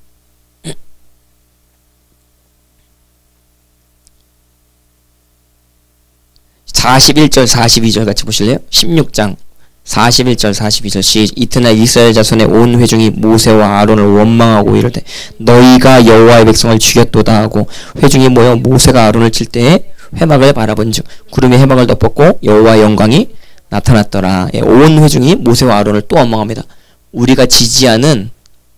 S2: 사십일 절 사십이 절 같이 보실래요? 십육 장 사십일 절 사십이 절 시 이튿날 이스라엘 자손의 온 회중이 모세와 아론을 원망하고 이르되 너희가 여호와의 백성을 죽였도다 하고 회중이 모여 모세가 아론을 칠 때에
S1: 회막을 바라본즉 구름이 회막을 덮었고 여호와의 영광이 나타났더라. 예, 온 회중이 모세와 아론을 또 원망합니다. 우리가 지지하는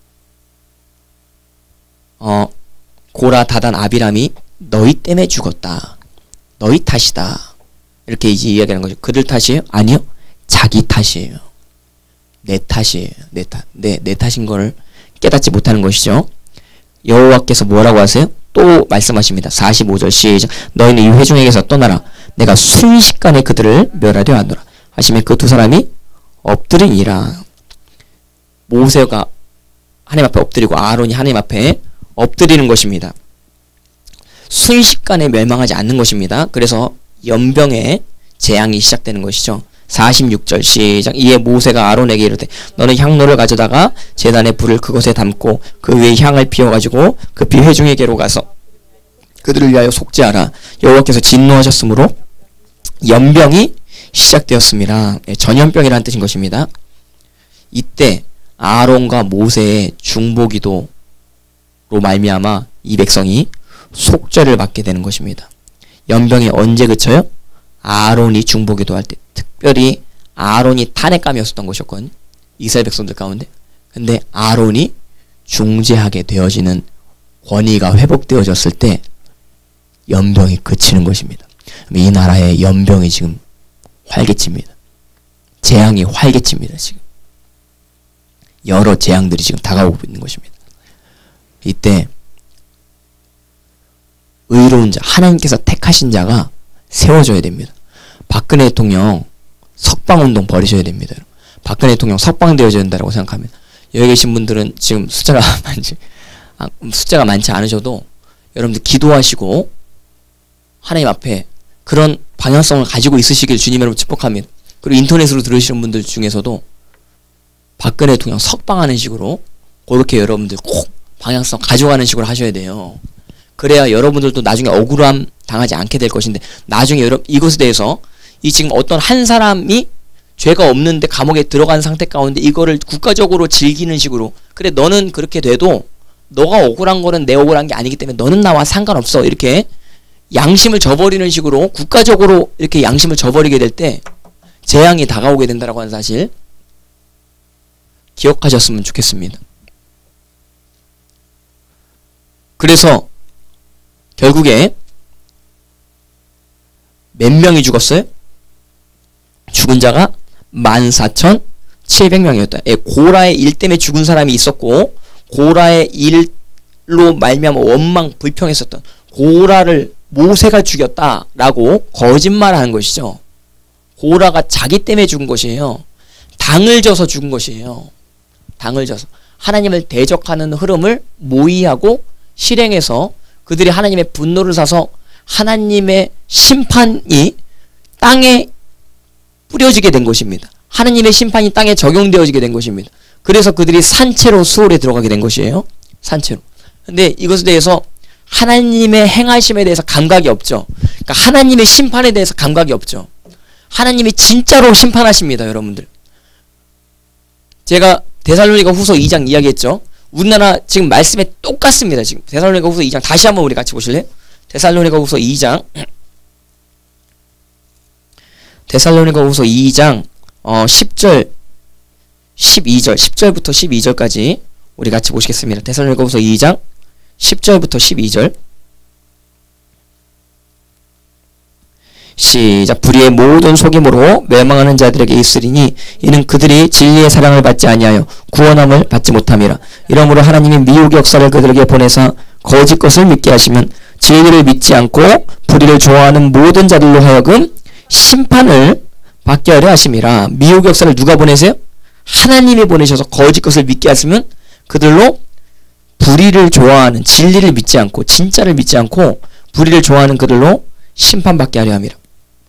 S1: 어, 고라, 다단, 아비람이 너희 때문에 죽었다. 너희 탓이다. 이렇게 이제 이야기하는 거죠. 그들 탓이에요? 아니요. 자기 탓이에요. 내 탓이에요. 내 탓. 내, 내 탓인 걸 깨닫지 못하는 것이죠. 여호와께서 뭐라고 하세요? 또 말씀하십니다. 사십오 절 시작. 너희는 이 회중에게서 떠나라. 내가 순식간에 그들을 멸하려 하노라. 하시면 그 두 사람이 엎드리니라. 모세가 하나님 앞에 엎드리고 아론이 하나님 앞에 엎드리는 것입니다. 순식간에 멸망하지 않는 것입니다. 그래서 연병의 재앙이 시작되는 것이죠. 사십육 절 시작. 이에 모세가 아론에게 이르되 너는 향로를 가져다가 제단의 불을 그것에 담고 그 위에 향을 피워가지고 급히 회중에게로 가서 그들을 위하여 속죄하라. 여호와께서 진노하셨으므로 연병이 시작되었습니다. 예, 전염병이라는 뜻인 것입니다. 이때 아론과 모세의 중보기도로 말미암아 이 백성이 속죄를 받게 되는 것입니다. 연병이 언제 그쳐요? 아론이 중보기도할 때, 특별히 아론이 탄핵감이었었던 것이었거든요. 이스라엘 백성들 가운데. 근데 아론이 중재하게 되어지는 권위가 회복되어졌을 때 연병이 그치는 것입니다. 이 나라의 연병이 지금 활개칩니다. 재앙이 활개칩니다. 지금 여러 재앙들이 지금 다가오고 있는 것입니다. 이때 의로운 자, 하나님께서 택하신 자가 세워져야 됩니다. 박근혜 대통령 석방운동 벌이셔야 됩니다. 박근혜 대통령 석방되어져야 된다고 생각합니다. 여기 계신 분들은 지금 숫자가 많지, 아, 숫자가 많지 않으셔도 여러분들 기도하시고 하나님 앞에 그런 방향성을 가지고 있으시길 주님 여러분 축복합니다. 그리고 인터넷으로 들으시는 분들 중에서도 박근혜 대통령 석방하는 식으로 그렇게 여러분들 꼭 방향성 가져가는 식으로 하셔야 돼요. 그래야 여러분들도 나중에 억울함 당하지 않게 될 것인데, 나중에 여러분 이것에 대해서 이 지금 어떤 한 사람이 죄가 없는데 감옥에 들어간 상태 가운데 이거를 국가적으로 즐기는 식으로, 그래 너는 그렇게 돼도 너가 억울한 거는 내 억울한 게 아니기 때문에 너는 나와 상관없어, 이렇게 양심을 저버리는 식으로 국가적으로 이렇게 양심을 저버리게 될 때 재앙이 다가오게 된다라고 하는 사실 기억하셨으면 좋겠습니다. 그래서 결국에 몇 명이 죽었어요? 죽은 자가 만 사천칠백 명이었다. 예, 고라의 일 때문에 죽은 사람이 있었고, 고라의 일로 말미암아 원망 불평했었던 고라를 모세가 죽였다라고 거짓말하는 것이죠. 고라가 자기 때문에 죽은 것이에요. 당을 져서 죽은 것이에요. 당을 져서 하나님을 대적하는 흐름을 모의하고 실행해서 그들이 하나님의 분노를 사서 하나님의 심판이 땅에 뿌려지게 된 것입니다. 하나님의 심판이 땅에 적용되어지게 된 것입니다. 그래서 그들이 산채로 수월에 들어가게 된 것이에요. 산채로. 근데 이것에 대해서 하나님의 행하심에 대해서 감각이 없죠. 그러니까 하나님의 심판에 대해서 감각이 없죠. 하나님이 진짜로 심판하십니다, 여러분들. 제가 데살로니가 후서 이 장 이야기했죠. 우리나라 지금 말씀에 똑같습니다. 지금 데살로니가 후서 이 장 다시 한번 우리 같이 보실래요? 데살로니가 후서 이 장 데살로니가 후서 이 장 어, 십 절 십이 절 십 절부터 십이 절까지 우리 같이 보시겠습니다. 데살로니가 후서 이 장 십 절부터 십이 절 시작. 불의의 모든 속임으로 멸망하는 자들에게 있으리니 이는 그들이 진리의 사랑을 받지 아니하여 구원함을 받지 못함이라. 이러므로 하나님이 미혹의 역사를 그들에게 보내사 거짓 것을 믿게 하시면 진리를 믿지 않고 불의를 좋아하는 모든 자들로 하여금 심판을 받게 하려 하심이라. 미혹의 역사를 누가 보내세요? 하나님이 보내셔서 거짓 것을 믿게 하시면 그들로 불의를 좋아하는, 진리를 믿지 않고 진짜를 믿지 않고 불의를 좋아하는 그들로 심판받게 하려 함이라.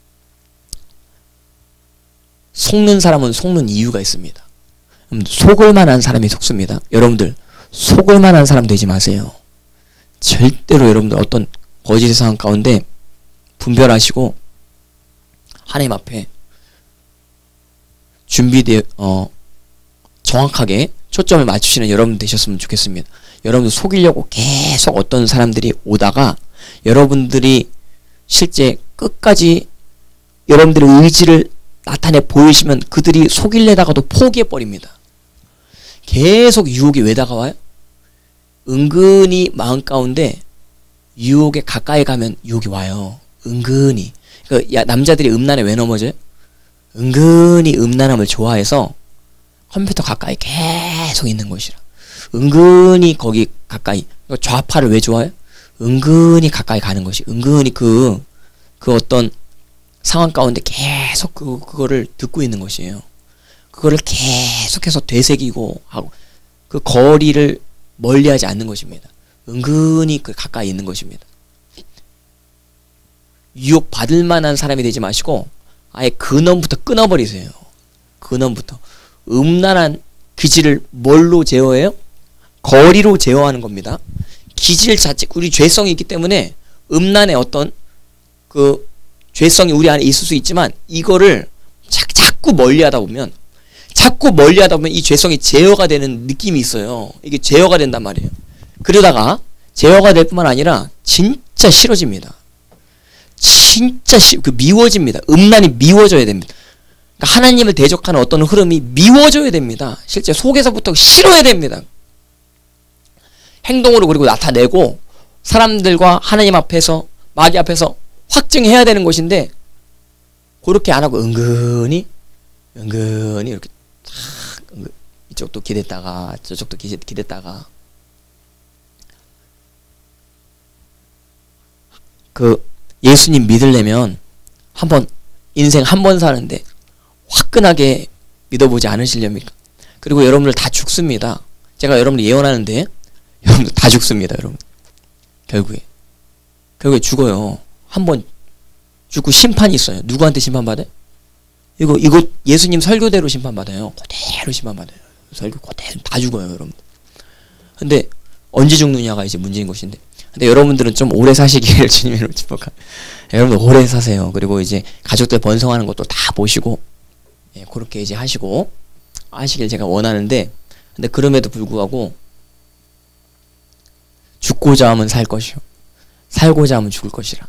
S1: 속는 사람은 속는 이유가 있습니다. 속을 만한 사람이 속습니다. 여러분들 속을 만한 사람 되지 마세요. 절대로 여러분들 어떤 거짓의 상황 가운데 분별하시고 하나님 앞에 준비되어 어, 정확하게 초점을 맞추시는 여러분 되셨으면 좋겠습니다. 여러분들 속이려고 계속 어떤 사람들이 오다가 여러분들이
S2: 실제 끝까지 여러분들의 의지를 나타내 보이시면 그들이 속일래다가도 포기해버립니다. 계속 유혹이 왜 다가와요? 은근히 마음 가운데 유혹에 가까이 가면 유혹이 와요. 은근히. 그 야, 남자들이 음란에 왜 넘어져요? 은근히 음란함을 좋아해서 컴퓨터 가까이 계속 있는 것이라. 은근히 거기 가까이. 좌파를 왜 좋아해요? 은근히 가까이 가는 것이. 은근히 그, 그 어떤 상황 가운데 계속 그, 그거를 듣고 있는 것이에요. 그거를 계속해서 되새기고 하고 그 거리를 멀리하지 않는 것입니다. 은근히 그 가까이 있는 것입니다. 유혹 받을 만한 사람이 되지 마시고 아예 근원부터 끊어버리세요. 근원부터. 음란한 기질을 뭘로 제어해요? 거리로 제어하는 겁니다. 기질 자체, 우리 죄성이 있기 때문에 음란의 어떤 그 죄성이 우리 안에 있을 수 있지만 이거를 자, 자꾸 멀리하다 보면 자꾸 멀리하다 보면 이 죄성이 제어가 되는 느낌이 있어요. 이게 제어가 된단 말이에요. 그러다가 제어가 될 뿐만 아니라 진짜 싫어집니다. 진짜 시, 그 미워집니다. 음란이 미워져야 됩니다. 그러니까 하나님을 대적하는 어떤 흐름이 미워져야 됩니다. 실제 속에서부터 싫어야 됩니다. 행동으로 그리고 나타내고 사람들과 하나님 앞에서 마귀 앞에서 확증해야 되는 것인데 그렇게 안 하고 은근히 은근히 이렇게 탁 이쪽도 기댔다가 저쪽도 기댔다가 그 예수님 믿으려면 한번 인생 한 번 사는데 화끈하게 믿어보지 않으시렵니까? 그리고 여러분들 다 죽습니다. 제가 여러분들 예언하는데 여러분들 다 죽습니다. 여러분 결국에 결국에 죽어요. 한번 죽고 심판이 있어요. 누구한테 심판받아요? 이거 이거 예수님 설교대로 심판받아요. 그대로 심판받아요. 설교 그대로 다 죽어요. 여러분. 근데 언제 죽느냐가 이제 문제인 것인데 근데 여러분들은 좀 오래 사시기를 주님으로 축복합니다. 여러분들 오래 사세요. 그리고 이제 가족들 번성하는 것도 다 보시고 예, 그렇게 이제 하시고 하시길 제가 원하는데 근데 그럼에도 불구하고 죽고자 하면 살 것이요 살고자 하면 죽을 것이라.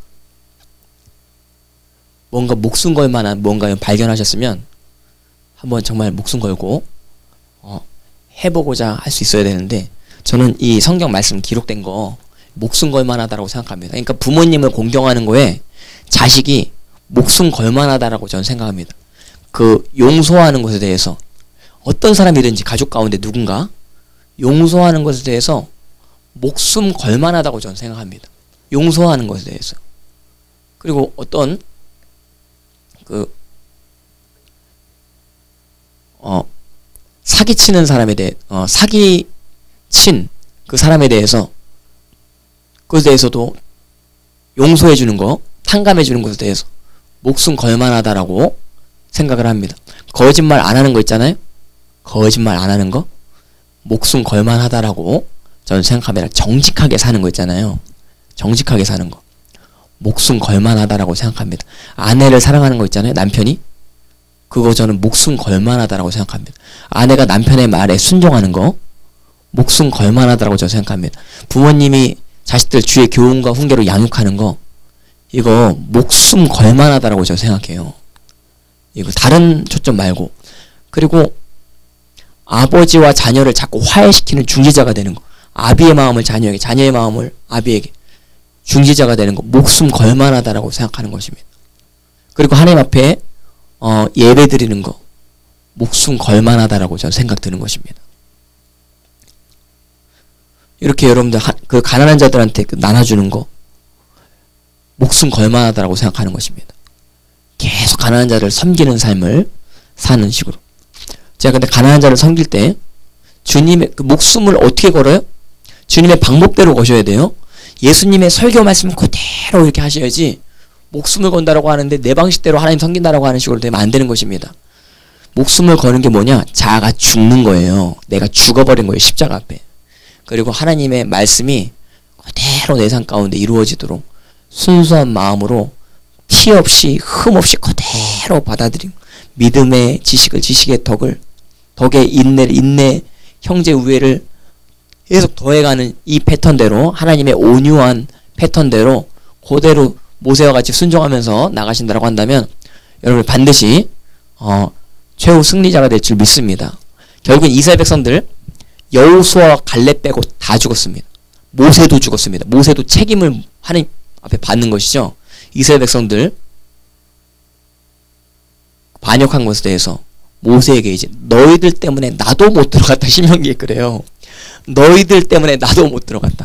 S2: 뭔가 목숨 걸 만한 뭔가 발견하셨으면 한번 정말 목숨 걸고 어, 해보고자 할 수 있어야 되는데 저는 이 성경 말씀 기록된 거 목숨 걸만하다라고 생각합니다. 그러니까 부모님을 공경하는 거에 자식이 목숨 걸만하다라고 저는 생각합니다. 그 용서하는 것에 대해서 어떤 사람이든지 가족 가운데 누군가 용서하는 것에 대해서 목숨 걸만하다고 저는 생각합니다. 용서하는 것에 대해서. 그리고 어떤 그 어, 사기치는 사람에 대해 어, 사기친 그 사람에 대해서 그것에 대해서도 용서해 주는 거, 탕감해 주는 것에 대해서 목숨 걸만하다라고 생각을 합니다. 거짓말 안 하는 거 있잖아요. 거짓말 안 하는 거 목숨 걸만하다라고 저는 생각합니다. 정직하게 사는 거 있잖아요. 정직하게 사는 거 목숨 걸만하다라고 생각합니다. 아내를 사랑하는 거 있잖아요. 남편이 그거 저는 목숨 걸만하다라고 생각합니다. 아내가 남편의 말에 순종하는 거 목숨 걸만하다라고 저는 생각합니다. 부모님이 자식들 주의 교훈과 훈계로 양육하는 거 이거 목숨 걸만하다라고 저는 생각해요. 이거 다른 초점 말고. 그리고 아버지와 자녀를 자꾸 화해시키는 중재자가 되는 거. 아비의 마음을 자녀에게, 자녀의 마음을 아비에게 중재자가 되는 거. 목숨 걸만하다라고 생각하는 것입니다. 그리고 하나님 앞에 어, 예배 드리는 거. 목숨 걸만하다라고 저는 생각 드는 것입니다. 이렇게 여러분들 하, 그 가난한 자들한테 그 나눠주는 거. 목숨 걸만하다라고 생각하는 것입니다. 계속 가난한 자를 섬기는 삶을 사는 식으로. 제가 근데 가난한 자를 섬길 때 주님의 그 목숨을 어떻게 걸어요? 주님의 방법대로 거셔야 돼요. 예수님의 설교 말씀 그대로 이렇게 하셔야지 목숨을 건다라고 하는데 내 방식대로 하나님 섬긴다라고 하는 식으로 되면 안 되는 것입니다. 목숨을 거는 게 뭐냐? 자아가 죽는 거예요. 내가 죽어버린 거예요. 십자가 앞에. 그리고 하나님의 말씀이 그대로 내 삶 가운데 이루어지도록 순수한 마음으로 티 없이 흠 없이 그대로 받아들이고 믿음의 지식을 지식의 덕을 덕의 인내를 인내 형제 우애를 계속 더해가는 이 패턴대로 하나님의 온유한 패턴대로 그대로 모세와 같이 순종하면서 나가신다라고 한다면 여러분 반드시 어, 최후 승리자가 될 줄 믿습니다. 결국은 이스라엘 백성들 여호수아와 갈렙 빼고 다 죽었습니다. 모세도 죽었습니다. 모세도 책임을 하나님 앞에 받는 것이죠. 이스라엘 백성들 반역한 것에 대해서 모세에게 이제 너희들 때문에 나도 못 들어갔다. 신명기에 그래요. 너희들 때문에 나도 못 들어갔다.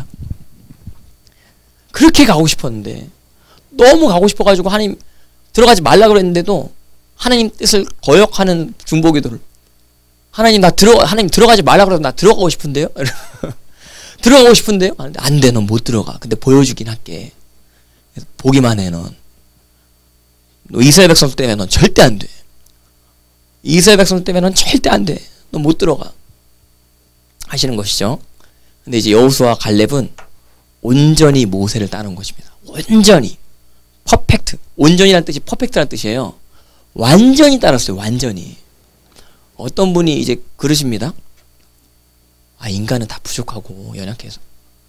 S2: 그렇게 가고 싶었는데 너무 가고 싶어가지고 하나님 들어가지 말라 그랬는데도 하나님 뜻을 거역하는 중보기도를 하나님 나 들어 하나님 들어가지 말라 그래도 나 들어가고 싶은데요. 들어가고 싶은데요. 안 돼, 넌 못 들어가. 근데 보여주긴 할게. 보기만 해, 넌. 너 이스라엘 백성 때문에 넌 절대 안 돼. 이스라엘 백성 때문에 넌 절대 안 돼. 넌 못 들어가. 하시는 것이죠. 근데 이제 여호수아와 갈렙은 온전히 모세를 따른 것입니다. 온전히. 퍼펙트. 온전이라는 뜻이 퍼펙트라는 뜻이에요. 완전히 따랐어요. 완전히. 어떤 분이 이제 그러십니다. 아, 인간은 다 부족하고 연약해서.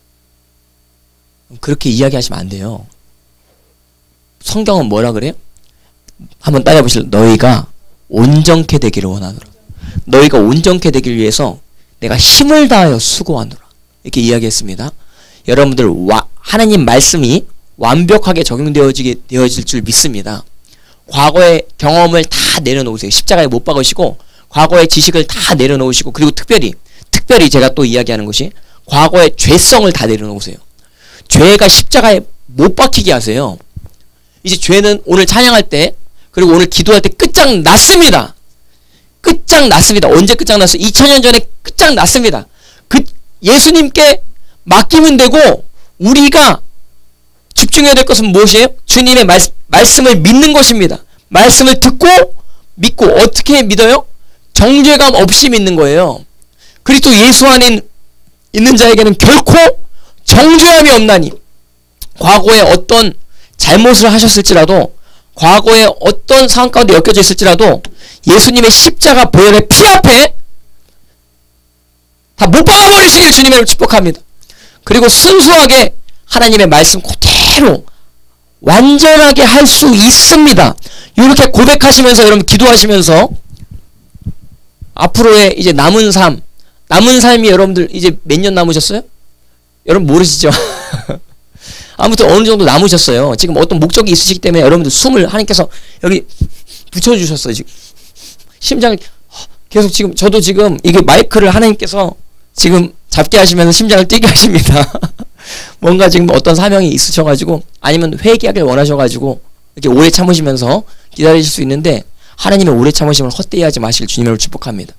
S2: 그렇게 이야기하시면 안 돼요. 성경은 뭐라 그래요? 한번 따져보실래요? 너희가 온전케 되기를 원하노라. 너희가 온전케 되기를 위해서 내가 힘을 다하여 수고하노라. 이렇게 이야기했습니다. 여러분들 와, 하나님 말씀이 완벽하게 적용되어지게 되어질 줄 믿습니다. 과거의 경험을 다 내려놓으세요. 십자가에 못 박으시고 과거의 지식을 다 내려놓으시고 그리고 특별히 특별히 제가 또 이야기하는 것이 과거의 죄성을 다 내려놓으세요. 죄가 십자가에 못 박히게 하세요. 이제 죄는 오늘 찬양할 때 그리고 오늘 기도할 때 끝장났습니다. 끝장났습니다. 언제 끝장났어요? 이천 년 전에 끝장났습니다. 그 예수님께 맡기면 되고 우리가 집중해야 될 것은 무엇이에요? 주님의 말, 말씀을 믿는 것입니다. 말씀을 듣고 믿고 어떻게 믿어요? 정죄감 없이 믿는 거예요. 그리스도 예수 안에 있는 자에게는 결코 정죄함이 없나니 과거에 어떤 잘못을 하셨을지라도 과거에 어떤 상황 가운데 엮여져 있을지라도 예수님의 십자가 보혈의 피 앞에 다 못 박아버리시길 주님의 축복합니다. 그리고 순수하게 하나님의 말씀 그대로 완전하게 할 수 있습니다. 이렇게 고백하시면서 여러분 기도하시면서 앞으로의 이제 남은 삶 남은 삶이 여러분들 이제 몇 년 남으셨어요? 여러분 모르시죠? 아무튼 어느 정도 남으셨어요. 지금 어떤 목적이 있으시기 때문에 여러분들 숨을 하나님께서 여기 붙여주셨어요. 지금 심장을 계속 지금 저도 지금 이게 마이크를 하나님께서 지금 잡게 하시면서 심장을 뛰게 하십니다. 뭔가 지금 어떤 사명이 있으셔가지고 아니면 회개하길 원하셔가지고 이렇게 오래 참으시면서 기다리실 수 있는데 하나님의 오래 참으심을 헛되이 하지 마시길 주님으로 축복합니다.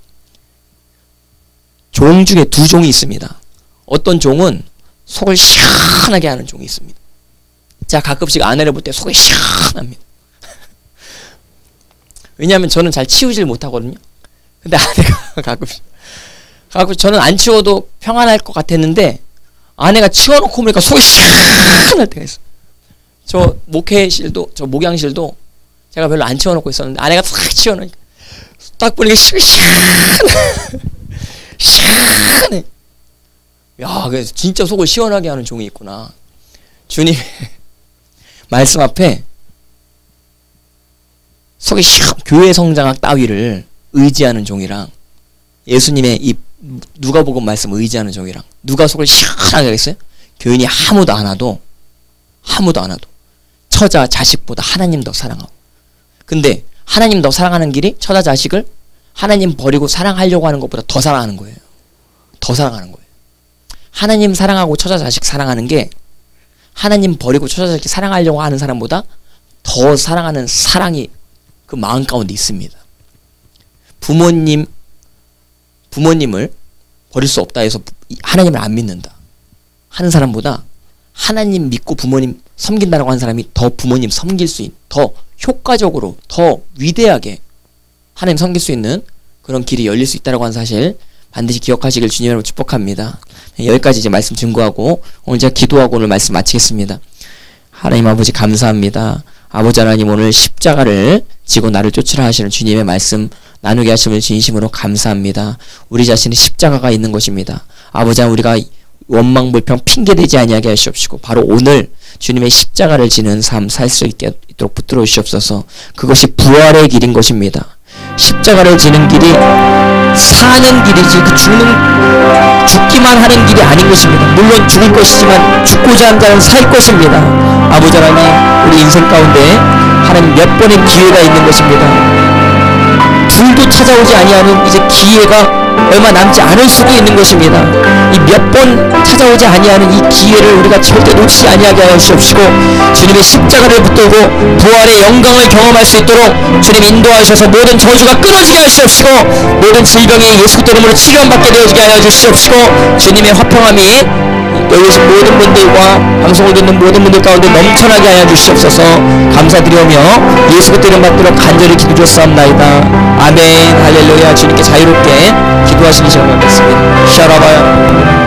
S2: 종 중에 두 종이 있습니다. 어떤 종은 속을 시원하게 하는 종이 있습니다. 제가 가끔씩 아내를 볼 때 속이 시원합니다. 왜냐하면 저는 잘 치우질 못하거든요. 근데 아내가 가끔씩 가끔 저는 안 치워도 평안할 것 같았는데 아내가 치워놓고 보니까 속이 시원할 때가 있어요. 저 목회실도 저 목양실도 제가 별로 안 치워놓고 있었는데 아내가 싹 치워놓으니까 딱 보니까 시원해. 시원해. 야, 그래서 진짜 속을 시원하게 하는 종이 있구나. 주님의 말씀 앞에 속이 시원, 교회 성장학 따위를 의지하는 종이랑 예수님의 이 누가복음 말씀 의지하는 종이랑 누가 속을 시원하게 하겠어요? 교인이 아무도 안 와도 아무도 안 와도 처자 자식보다 하나님 더 사랑하고. 근데 하나님 더 사랑하는 길이 처자 자식을 하나님 버리고 사랑하려고 하는 것보다 더 사랑하는 거예요. 더 사랑하는 거예요. 하나님 사랑하고 처자 자식 사랑하는 게 하나님 버리고 처자 자식 사랑하려고 하는 사람보다 더 사랑하는 사랑이 그 마음 가운데 있습니다. 부모님 부모님을 버릴 수 없다 해서 하나님을 안 믿는다 하는 사람보다 하나님 믿고 부모님 섬긴다라고 하는 사람이 더 부모님 섬길 수 있는, 더 효과적으로 더 위대하게 하나님 섬길 수 있는 그런 길이 열릴 수 있다라고 하는 사실 반드시 기억하시길 주님으로 축복합니다. 여기까지 이제 말씀 증거하고 오늘 제가 기도하고 오늘 말씀 마치겠습니다. 하나님 아버지 감사합니다. 아버지 하나님 오늘 십자가를 지고 나를 쫓으라 하시는 주님의 말씀 나누게 하시면 진심으로 감사합니다. 우리 자신은 십자가가 있는 것입니다. 아버지 하나님 우리가 원망불평 핑계대지 아니하게 하시옵시고 바로 오늘
S1: 주님의 십자가를 지는 삶 살 수 있도록 붙들어 주시옵소서. 그것이 부활의 길인 것입니다. 십자가를 지는 길이 사는 길이지 그 죽는 죽기만 하는 길이 아닌 것입니다. 물론 죽을 것이지만 죽고자 하는 자는 살 것입니다. 아버지 하나님, 우리 인생 가운데 하나님 몇 번의 기회가 있는 것입니다. 둘도 찾아오지 아니하는 이제 기회가 얼마 남지 않을 수도 있는 것입니다. 이 몇 번 찾아오지 아니하는 이 기회를 우리가 절대 놓치지 아니하게 하여 주시옵시고, 주님의 십자가를 붙들고 부활의 영광을 경험할 수 있도록 주님 인도하셔서 모든 저주가 끊어지게 하시옵시고, 모든 질병이 예수 그리스도 이름으로 치료받게 되어지게 하여 주시옵시고, 주님의 화평함이 여기 계신 모든 분들과 방송을 듣는 모든 분들 가운데 넘쳐나게 하여 주시옵소서. 감사드리오며 예수 그리스도 이름 받들어 간절히 기도드렸사옵나이다. 아멘. 할렐루야. 주님께 자유롭게 기도하시기 시작하겠습니다. 샤라바야.